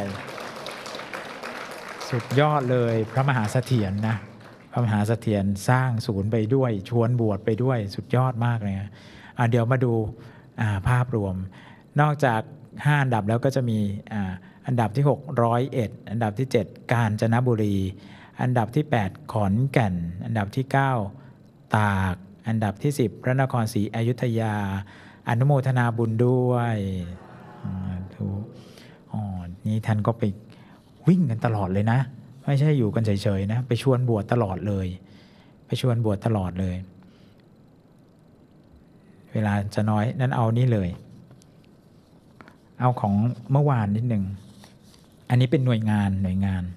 สุดยอดเลยพระมหาเสถียร นะพระมหาเสถียรสร้างศูนย์ไปด้วยชวนบวชไปด้วยสุดยอดมากเลยนะอ่ะเดี๋ยวมาดูภาพรวมนอกจากห้าอันดับแล้วก็จะมีอ่าอันดับที่หก ร้อยเอ็ดอันดับที่เจ็ดกาญจนบุรีอันดับที่แปดขอนแก่นอันดับที่เก้าตากอันดับที่สิบพระนครศรีอยุธยาอนุโมทนาบุญด้วยถูกอ๋อนี่ท่านก็ไปวิ่งกันตลอดเลยนะไม่ใช่อยู่กันเฉยๆนะไปชวนบวชตลอดเลยไปชวนบวชตลอดเลยเวลาจะน้อยนั้นเอานี่เลยเอาของเมื่อวานนิดหนึ่งอันนี้เป็นหน่วยงานหน่วยงาน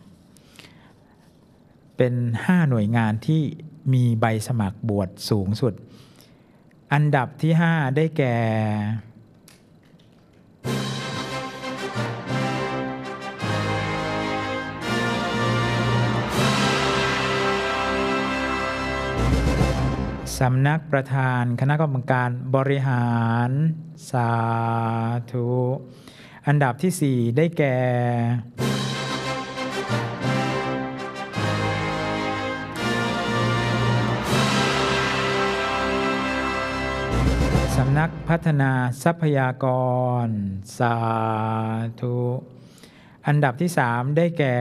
เป็นห้าหน่วยงานที่มีใบสมัครบวชสูงสุดอันดับที่ห้าได้แก่สำนักประธานคณะกรรมการบริหารสาธุอันดับที่สี่ได้แก่สำนักพัฒนาทรัพยากรสาธุอันดับที่สามได้แก่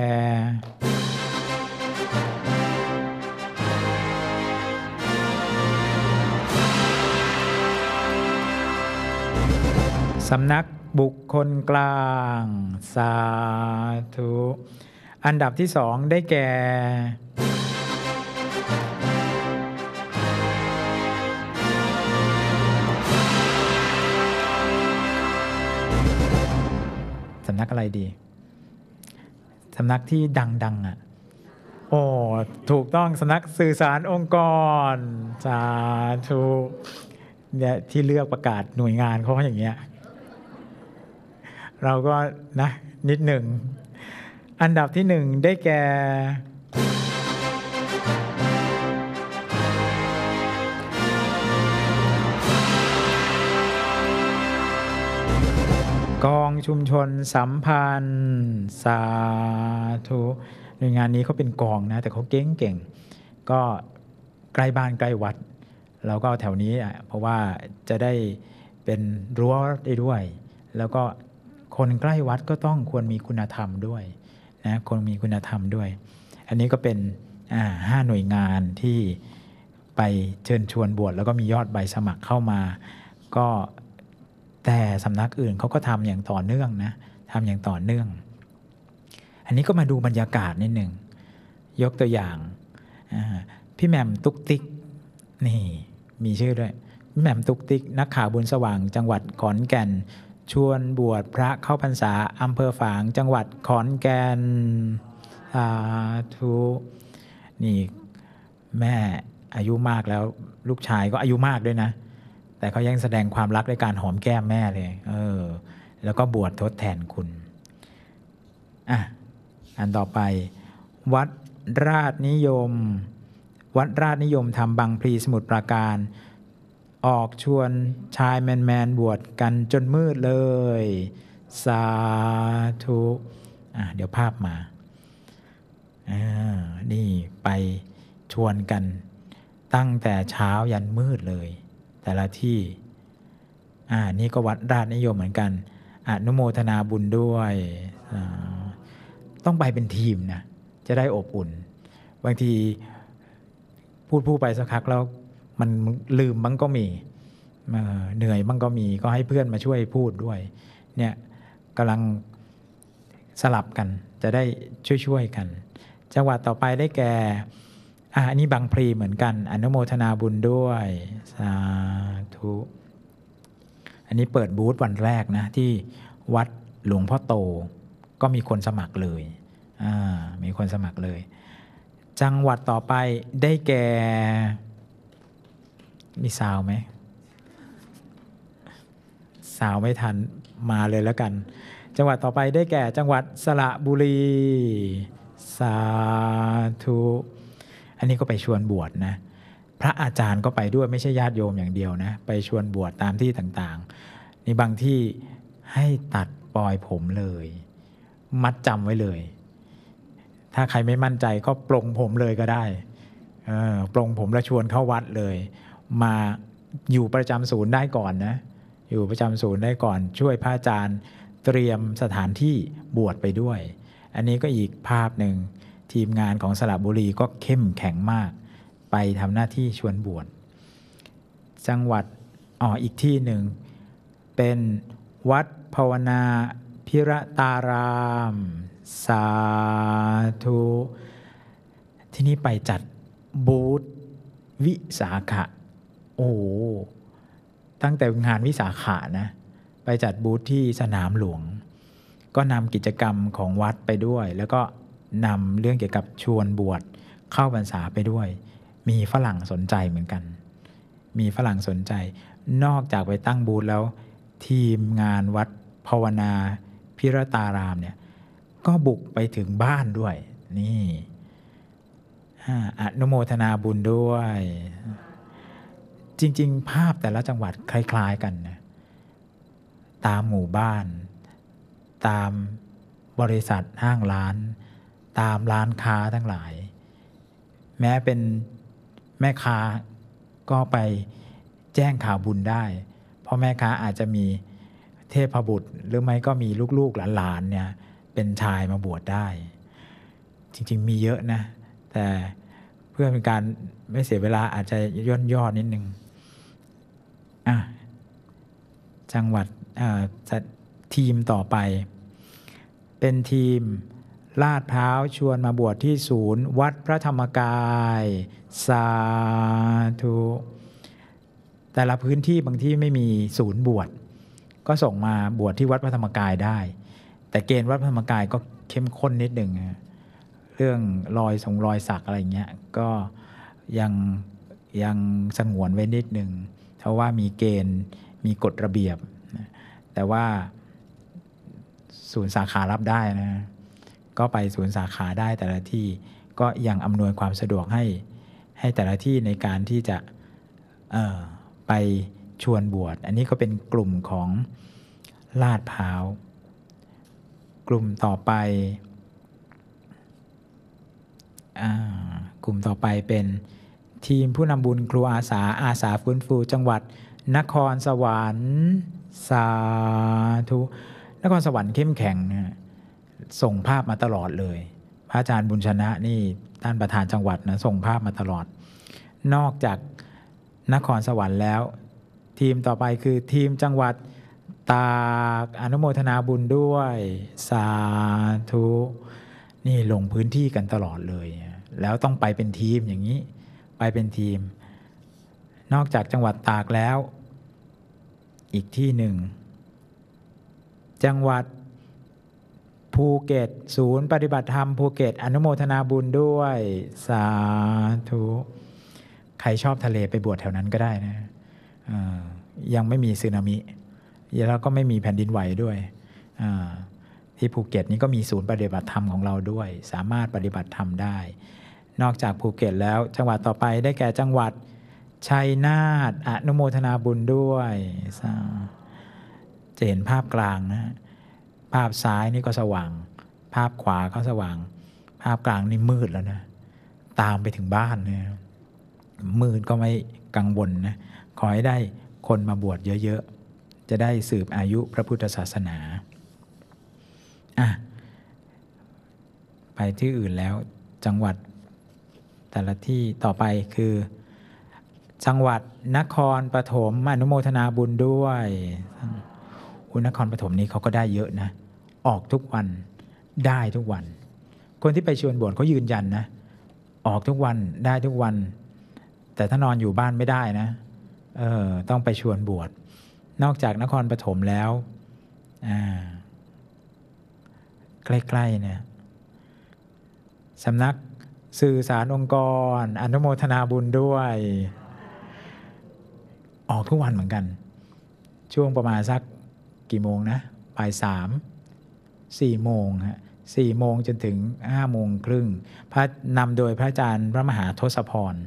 สำนักบุคคลกลางสาธุอันดับที่สองได้แก่สำนักอะไรดีสำนักที่ดังๆอ่ะโอ้ถูกต้องสำนักสื่อสารองค์กรสาธุเนี่ยที่เลือกประกาศหน่วยงานเขาอย่างเงี้ยเราก็นะนิดหนึ่งอันดับที่หนึ่งได้แก่กองชุมชนสัมพันธ์สาธุหน่วยงานนี้เขาเป็นกองนะแต่เขาเก่งเก่งก็ใกล้บ้านใกล้วัดเราก็แถวนี้อ่ะเพราะว่าจะได้เป็นรั้วได้ด้วยแล้วก็คนใกล้วัดก็ต้องควรมีคุณธรรมด้วยนะควรมีคุณธรรมด้วยอันนี้ก็เป็นอ่าห้าหน่วยงานที่ไปเชิญชวนบวชแล้วก็มียอดใบสมัครเข้ามาก็แต่สำนักอื่นเขาก็ทำอย่างต่อเนื่องนะทำอย่างต่อเนื่องอันนี้ก็มาดูบรรยากาศนิดหนึ่งยกตัวอย่างพี่แหม่มตุ๊กติ๊กนี่มีชื่อด้วยพี่แหม่มตุ๊กติ๊กนักข่าวบุญสว่างจังหวัดขอนแก่นชวนบวชพระเข้าพรรษาอำเภอฝางจังหวัดขอนแก่นสาธุนี่แม่อายุมากแล้วลูกชายก็อายุมากด้วยนะแต่เขายังแสดงความรักด้วยการหอมแก้มแม่เลยเออแล้วก็บวชทดแทนคุณอ่ะอันต่อไปวัดราชนิยมวัดราชนิยมทำบางพลีสมุทรปราการออกชวนชายแมนแมนบวชกันจนมืดเลยสาธุอ่ะเดี๋ยวภาพมาอ่านี่ไปชวนกันตั้งแต่เช้ายันมืดเลยแต่ละที่อ่านี่ก็วัดราชนิยมเหมือนกันอนุโมทนาบุญด้วยต้องไปเป็นทีมนะจะได้อบอุ่นบางทีพูดพูดไปสักพักแล้วมันลืมบ้างก็มีเหนื่อยบ้างก็มีก็ให้เพื่อนมาช่วยพูดด้วยเนี่ยกำลังสลับกันจะได้ช่วยๆกันจังหวัดต่อไปได้แก่อ่าอันนี้บางพลีเหมือนกันอนุโมทนาบุญด้วยสาธุอันนี้เปิดบูธวันแรกนะที่วัดหลวงพ่อโตก็มีคนสมัครเลยอ่ามีคนสมัครเลยจังหวัดต่อไปได้แก่มีซาวไหมซาวไม่ทันมาเลยแล้วกันจังหวัดต่อไปได้แก่จังหวัดสระบุรีสาธุอันนี้ก็ไปชวนบวชนะพระอาจารย์ก็ไปด้วยไม่ใช่ญาติโยมอย่างเดียวนะไปชวนบวชตามที่ต่างๆนี่บางที่ให้ตัดปลอยผมเลยมัดจำไว้เลยถ้าใครไม่มั่นใจก็ปลงผมเลยก็ได้เออปลงผมแล้วชวนเข้าวัดเลยมาอยู่ประจำศูนย์ได้ก่อนนะอยู่ประจำศูนย์ได้ก่อนช่วยพระอาจารย์เตรียมสถานที่บวชไปด้วยอันนี้ก็อีกภาพหนึ่งทีมงานของสระบุรีก็เข้มแข็งมากไปทำหน้าที่ชวนบวชจังหวัดอ๋ออีกที่หนึ่งเป็นวัดภาวนาพิรตารามสาธุที่นี่ไปจัดบูธวิสาขะโอ้ตั้งแต่งานวิสาขะนะไปจัดบูธที่สนามหลวงก็นำกิจกรรมของวัดไปด้วยแล้วก็นำเรื่องเกี่ยวกับชวนบวชเข้าพรรษาไปด้วยมีฝรั่งสนใจเหมือนกันมีฝรั่งสนใจนอกจากไปตั้งบูธแล้วทีมงานวัดภาวนาพิรตารามเนี่ยก็บุกไปถึงบ้านด้วยนี่อนุโมทนาบุญด้วยจริงๆภาพแต่ละจังหวัดคล้ายๆกันนะตามหมู่บ้านตามบริษัทห้างร้านตามร้านค้าทั้งหลายแม้เป็นแม่ค้าก็ไปแจ้งข่าวบุญได้เพราะแม่ค้าอาจจะมีเทพบุตรหรือไม่ก็มีลูกๆหลานๆเนี่ยเป็นชายมาบวชได้จริงๆมีเยอะนะแต่เพื่อเป็นการไม่เสียเวลาอาจจะย่นย่อนิดนึงอ่ะจังหวัดทีมต่อไปเป็นทีมลาดพร้าวชวนมาบวชที่ศูนย์วัดพระธรรมกายสาธุแต่ละพื้นที่บางที่ไม่มีศูนย์บวชก็ส่งมาบวชที่วัดพระธรรมกายได้แต่เกณฑ์วัดพระธรรมกายก็เข้มข้นนิดหนึ่งเรื่องรอยสงรอยสักอะไรเงี้ยก็ยังยังสงวนไว้นิดหนึ่งเพราะว่ามีเกณฑ์มีกฎระเบียบแต่ว่าศูนย์สาขารับได้นะก็ไปศูนย์สาขาได้แต่ละที่ก็ยังอำนวยความสะดวกให้ให้แต่ละที่ในการที่จะเอ่อไปชวนบวชอันนี้ก็เป็นกลุ่มของลาดพร้าวกลุ่มต่อไปกลุ่มต่อไปเป็นทีมผู้นำบุญครูอาสาอาสาฟื้นฟูจังหวัดนครสวรรค์สาธุนครสวรรค์เข้มแข็งนะส่งภาพมาตลอดเลยพระอาจารย์บุญชนะนี่ท่านประธานจังหวัดนะส่งภาพมาตลอดนอกจากนครสวรรค์แล้วทีมต่อไปคือทีมจังหวัดตากอนุโมทนาบุญด้วยสาธุนี่ลงพื้นที่กันตลอดเลยแล้วต้องไปเป็นทีมอย่างนี้ไปเป็นทีมนอกจากจังหวัดตากแล้วอีกที่หนึ่งจังหวัดภูเก็ตศูนย์ปฏิบัติธรรมภูเก็ตอนุโมทนาบุญด้วยสาธุใครชอบทะเลไปบวชแถวนั้นก็ได้นะยังไม่มีสึนามิแล้วก็ไม่มีแผ่นดินไหวด้วยที่ภูเก็ตนี้ก็มีศูนย์ปฏิบัติธรรมของเราด้วย สามารถปฏิบัติธรรมได้นอกจากภูเก็ตแล้วจังหวัดต่อไปได้แก่จังหวัดชัยนาทอนุโมทนาบุญด้วยจะเห็นภาพกลางนะภาพซ้ายนี่ก็สว่างภาพขวาก็สว่างภาพกลางนี่มืดแล้วนะตามไปถึงบ้านเนี่ยมืดก็ไม่กังวลนะขอให้ได้คนมาบวชเยอะๆจะได้สืบอายุพระพุทธศาสนาอ่ะไปที่อื่นแล้วจังหวัดแต่ละที่ต่อไปคือจังหวัดนครปฐมอนุโมทนาบุญด้วยอุนครปฐมนี้เขาก็ได้เยอะนะออกทุกวันได้ทุกวันคนที่ไปชวนบวชเขายืนยันนะออกทุกวันได้ทุกวันแต่ถ้านอนอยู่บ้านไม่ได้นะเออต้องไปชวนบวชนอกจากนครปฐมแล้วอ่าใกล้ๆเนี่ยสำนักสื่อสารองค์กรอนุโมทนาบุญด้วยออกทุกวันเหมือนกันช่วงประมาณสักกี่โมงนะบ่ายสามสี่โมงฮะสี่โมงจนถึงห้าโมงครึ่งพระนำโดยพระอาจารย์พระมหาทศพร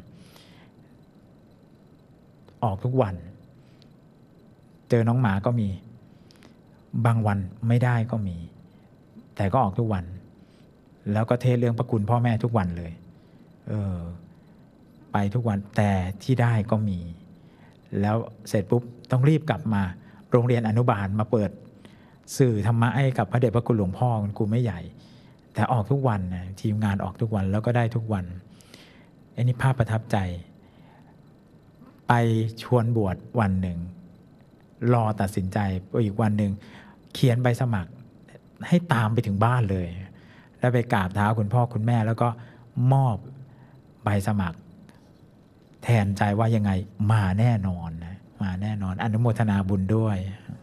ออกทุกวันเจอน้องหมาก็มีบางวันไม่ได้ก็มีแต่ก็ออกทุกวันแล้วก็เทศเรื่องพระคุณพ่อแม่ทุกวันเลยเออไปทุกวันแต่ที่ได้ก็มีแล้วเสร็จปุ๊บต้องรีบกลับมาโรงเรียนอนุบาลมาเปิดสื่อธรรมะให้กับพระเดชพระคุณหลวงพ่อคุณครูไม่ใหญ่แต่ออกทุกวันนะทีมงานออกทุกวันแล้วก็ได้ทุกวันอันนี้ภาพประทับใจไปชวนบวชวันหนึ่งรอตัดสินใจอีกวันหนึ่งเขียนใบสมัครให้ตามไปถึงบ้านเลยแล้วไปกราบเท้าคุณพ่อคุณแม่แล้วก็มอบใบสมัครแทนใจว่ายังไงมาแน่นอนนะมาแน่นอนอนุโมทนาบุญด้วย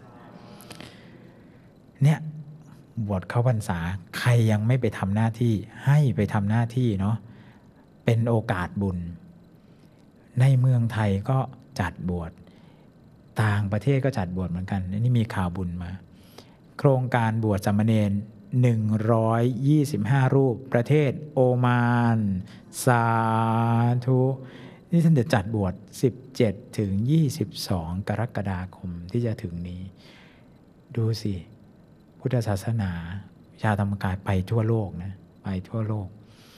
เนี่ยบวชเข้าพรรษาใครยังไม่ไปทำหน้าที่ให้ไปทำหน้าที่เนาะเป็นโอกาสบุญในเมืองไทยก็จัดบวชต่างประเทศก็จัดบวชเหมือนกันนี่มีข่าวบุญมาโครงการบวชสามเณรหนึ่งร้อยยี่สิบห้ารูปประเทศโอมานสาธุนี่ท่านจะจัดบวชสิบเจ็ดถึงยี่สิบสองกรกฎาคมที่จะถึงนี้ดูสิพุทธศาสนาวิชาธรรมกายไปทั่วโลกนะไปทั่วโลก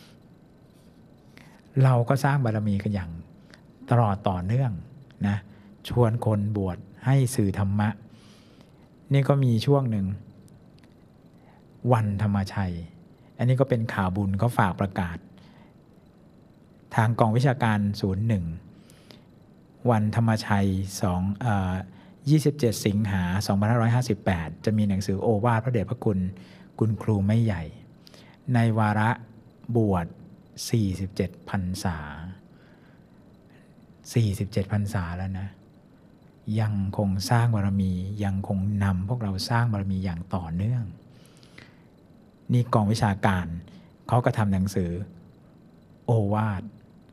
เราก็สร้างบารมีกันอย่างตลอดต่อเนื่องนะชวนคนบวชให้สื่อธรรมะนี่ก็มีช่วงหนึ่งวันธรรมชัยอันนี้ก็เป็นข่าวบุญเขาฝากประกาศทางกองวิชาการศูนย์หนึ่งวันธรรมชัยสองเอ่อยี่สิบเจ็ดสิงหาสองพันห้าร้อยห้าสิบแปดจะมีหนังสือโอวาทพระเดชพระคุณคุณครูไม่ใหญ่ในวาระบวชสี่สิบเจ็ดพรรษาสี่สิบเจ็ดพรรษาแล้วนะยังคงสร้างบารมียังคงนำพวกเราสร้างบารมีอย่างต่อเนื่องนี่กองวิชาการเขาก็ทำหนังสือโอวาท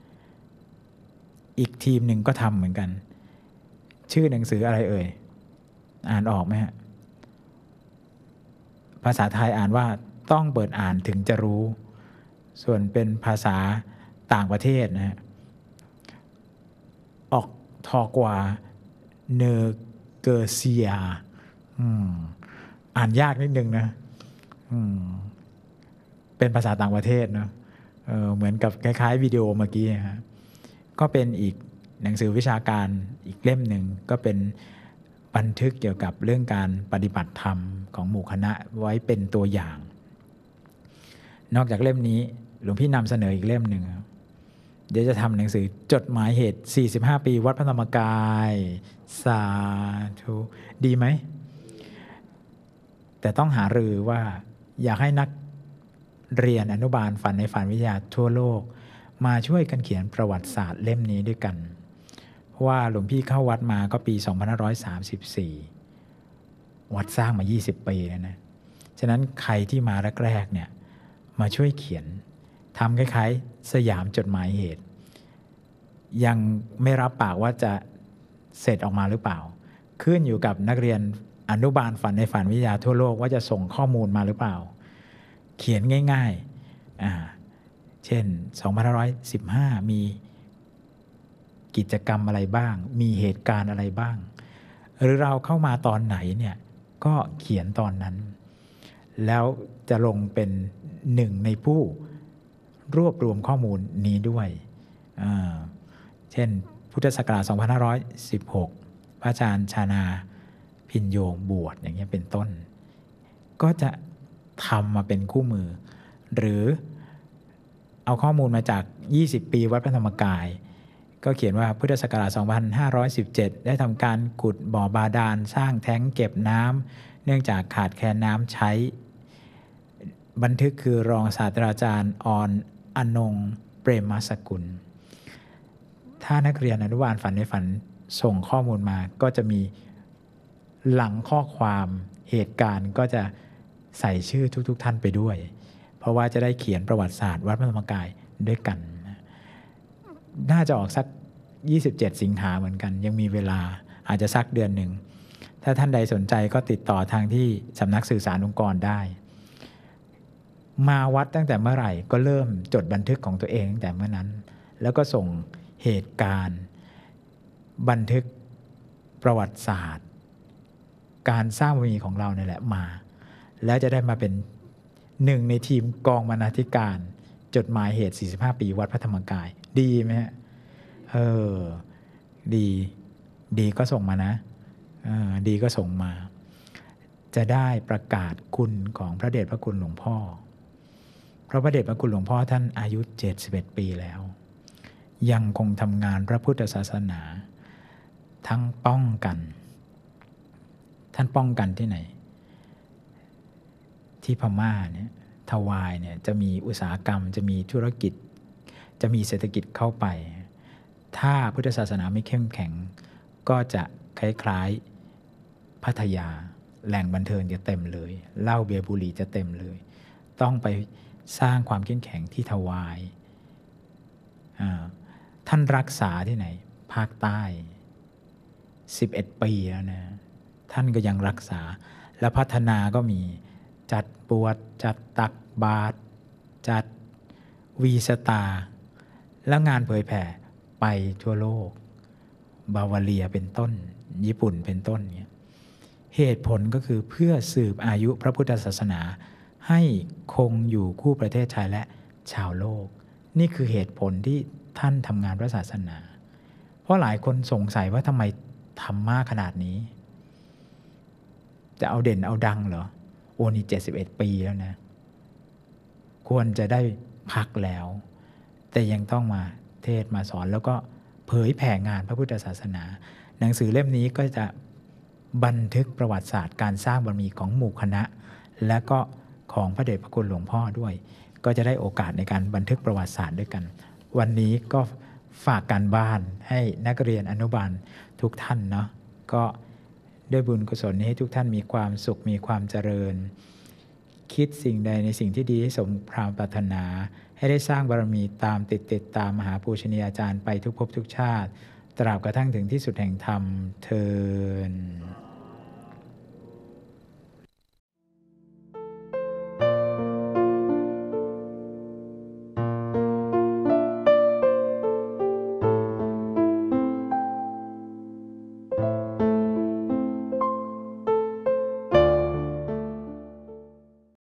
อีกทีมหนึ่งก็ทำเหมือนกันชื่อหนังสืออะไรเอ่ยอ่านออกไหมฮะภาษาไทยอ่านว่าต้องเปิดอ่านถึงจะรู้ส่วนเป็นภาษาต่างประเทศนะฮะออกทอกว่าเนเกอร์เซียอ่านยากนิดนึงนะเป็นภาษาต่างประเทศเนาะ เ, เหมือนกับคล้ายๆวิดีโอเมื่อกี้ฮะก็เป็นอีกหนังสือวิชาการอีกเล่มหนึ่งก็เป็นบันทึกเกี่ยวกับเรื่องการปฏิบัติธรรมของหมู่คณะไว้เป็นตัวอย่างนอกจากเล่มนี้หลวงพี่นำเสนออีกเล่มหนึ่งเดี๋ยวจะทำหนังสือจดหมายเหตุสี่สิบห้าปีวัดพระธรรมกายสาธุดีไหมแต่ต้องหารือว่าอยากให้นักเรียนอนุบาลฝันในฝันวิทยาทั่วโลกมาช่วยกันเขียนประวัติศาสตร์เล่มนี้ด้วยกันเพราะว่าหลวงพี่เข้าวัดมาก็ปีสองพันห้าร้อยสามสิบสี่วัดสร้างมายี่สิบปีแล้วนะฉะนั้นใครที่มาแรกๆเนี่ยมาช่วยเขียนทำคล้ายๆสยามจดหมายเหตุยังไม่รับปากว่าจะเสร็จออกมาหรือเปล่าขึ้นอยู่กับนักเรียนอนุบาลฝันในฝันวิทยาทั่วโลกว่าจะส่งข้อมูลมาหรือเปล่าเขียนง่ายๆอ่าเช่นสองพันห้าร้อยสิบห้ามีกิจกรรมอะไรบ้างมีเหตุการณ์อะไรบ้างหรือเราเข้ามาตอนไหนเนี่ยก็เขียนตอนนั้นแล้วจะลงเป็นหนึ่งในผู้รวบรวมข้อมูลนี้ด้วยเช่นพุทธศักราชสองพันห้าร้อยสิบหกพระอาจารย์ชานาพินโยบวชอย่างเงี้ยเป็นต้นก็จะทำมาเป็นคู่มือหรือเอาข้อมูลมาจากยี่สิบปีวัดพระธรรมกายก็เขียนว่าพุทธศักราชสองพันห้าร้อยสิบเจ็ดได้ทำการขุดบ่อบาดาลสร้างแท้งเก็บน้ำเนื่องจากขาดแคลนน้ำใช้บันทึกคือรองศาสตราจารย์ออนอนงเปรมสกุลถ้านักเรียนอนุบาลฝันในฝันส่งข้อมูลมาก็จะมีหลังข้อความเหตุการณ์ก็จะใส่ชื่อทุกๆท่านไปด้วยเพราะว่าจะได้เขียนประวัติศาสตร์วัดพระธรรมกายด้วยกันน่าจะออกสักยี่สิบเจ็ดสิงหาเหมือนกันยังมีเวลาอาจจะสักเดือนหนึ่งถ้าท่านใดสนใจก็ติดต่อทางที่สำนักสื่อสารองค์กรได้มาวัดตั้งแต่เมื่อไหร่ก็เริ่มจดบันทึกของตัวเองตั้งแต่เมื่อนั้นแล้วก็ส่งเหตุการณ์บันทึกประวัติศาสตร์การสร้างบารมีของเราเนี่ยแหละมาแล้วจะได้มาเป็นหนึ่งในทีมกองบรรณาธิการจดหมายเหตุสี่สิบห้าปีวัดพระธรรมกายดีไหมฮะเออดีดีก็ส่งมานะเออดีก็ส่งมาจะได้ประกาศคุณของพระเดชพระคุณหลวงพ่อเพราะพระเดชพระคุณหลวงพ่อท่านอายุเจ็ดสิบเอ็ดปีแล้วยังคงทำงานพระพุทธศาสนาทั้งป้องกันท่านป้องกันที่ไหนที่พม่าเนี่ยทวายเนี่ยจะมีอุตสาหกรรมจะมีธุรกิจจะมีเศรษฐกิจเข้าไปถ้าพุทธศาสนาไม่เข้มแข็งก็จะคล้ายๆพัทยาแหล่งบันเทิงจะเต็มเลยเหล้าเบียร์บุหรี่จะเต็มเลยต้องไปสร้างความเข้มแข็งที่ทวายท่านรักษาที่ไหนภาคใต้สิบเอ็ดปีแล้วนะท่านก็ยังรักษาและพัฒนาก็มีจัดบวชจัดตักบาตรจัดวีสตาแล้วงานเผยแผ่ไปทั่วโลกบาวาเรียเป็นต้นญี่ปุ่นเป็นต้นเนี่ยเหตุผลก็คือเพื่อสืบอายุพระพุทธศาสนาให้คงอยู่คู่ประเทศไทยและชาวโลกนี่คือเหตุผลที่ท่านทำงานพระศาสนาเพราะหลายคนสงสัยว่าทำไมทำมากขนาดนี้จะเอาเด่นเอาดังเหรอโอ้นี่เจ็ดสิบเอ็ดปีแล้วนะควรจะได้พักแล้วแต่ยังต้องมาเทศมาสอนแล้วก็เผยแผ่งานพระพุทธศาสนาหนังสือเล่มนี้ก็จะบันทึกประวัติศาสตร์การสร้างบารมีของหมู่คณะและก็ของพระเดชพระคุณหลวงพ่อด้วยก็จะได้โอกาสในการบันทึกประวัติศาสตร์ด้วยกันวันนี้ก็ฝากการบ้านให้นักเรียนอนุบาลทุกท่านเนาะก็ด้วยบุญกุศลนี้ให้ทุกท่านมีความสุขมีความเจริญคิดสิ่งใดในสิ่งที่ดีให้สมความปรารถนาให้ได้สร้างบารมีตามติดติดตามมหาปูชนียาจารย์ไปทุกภพทุกชาติตราบกระทั่งถึงที่สุดแห่งธรรมเทอญ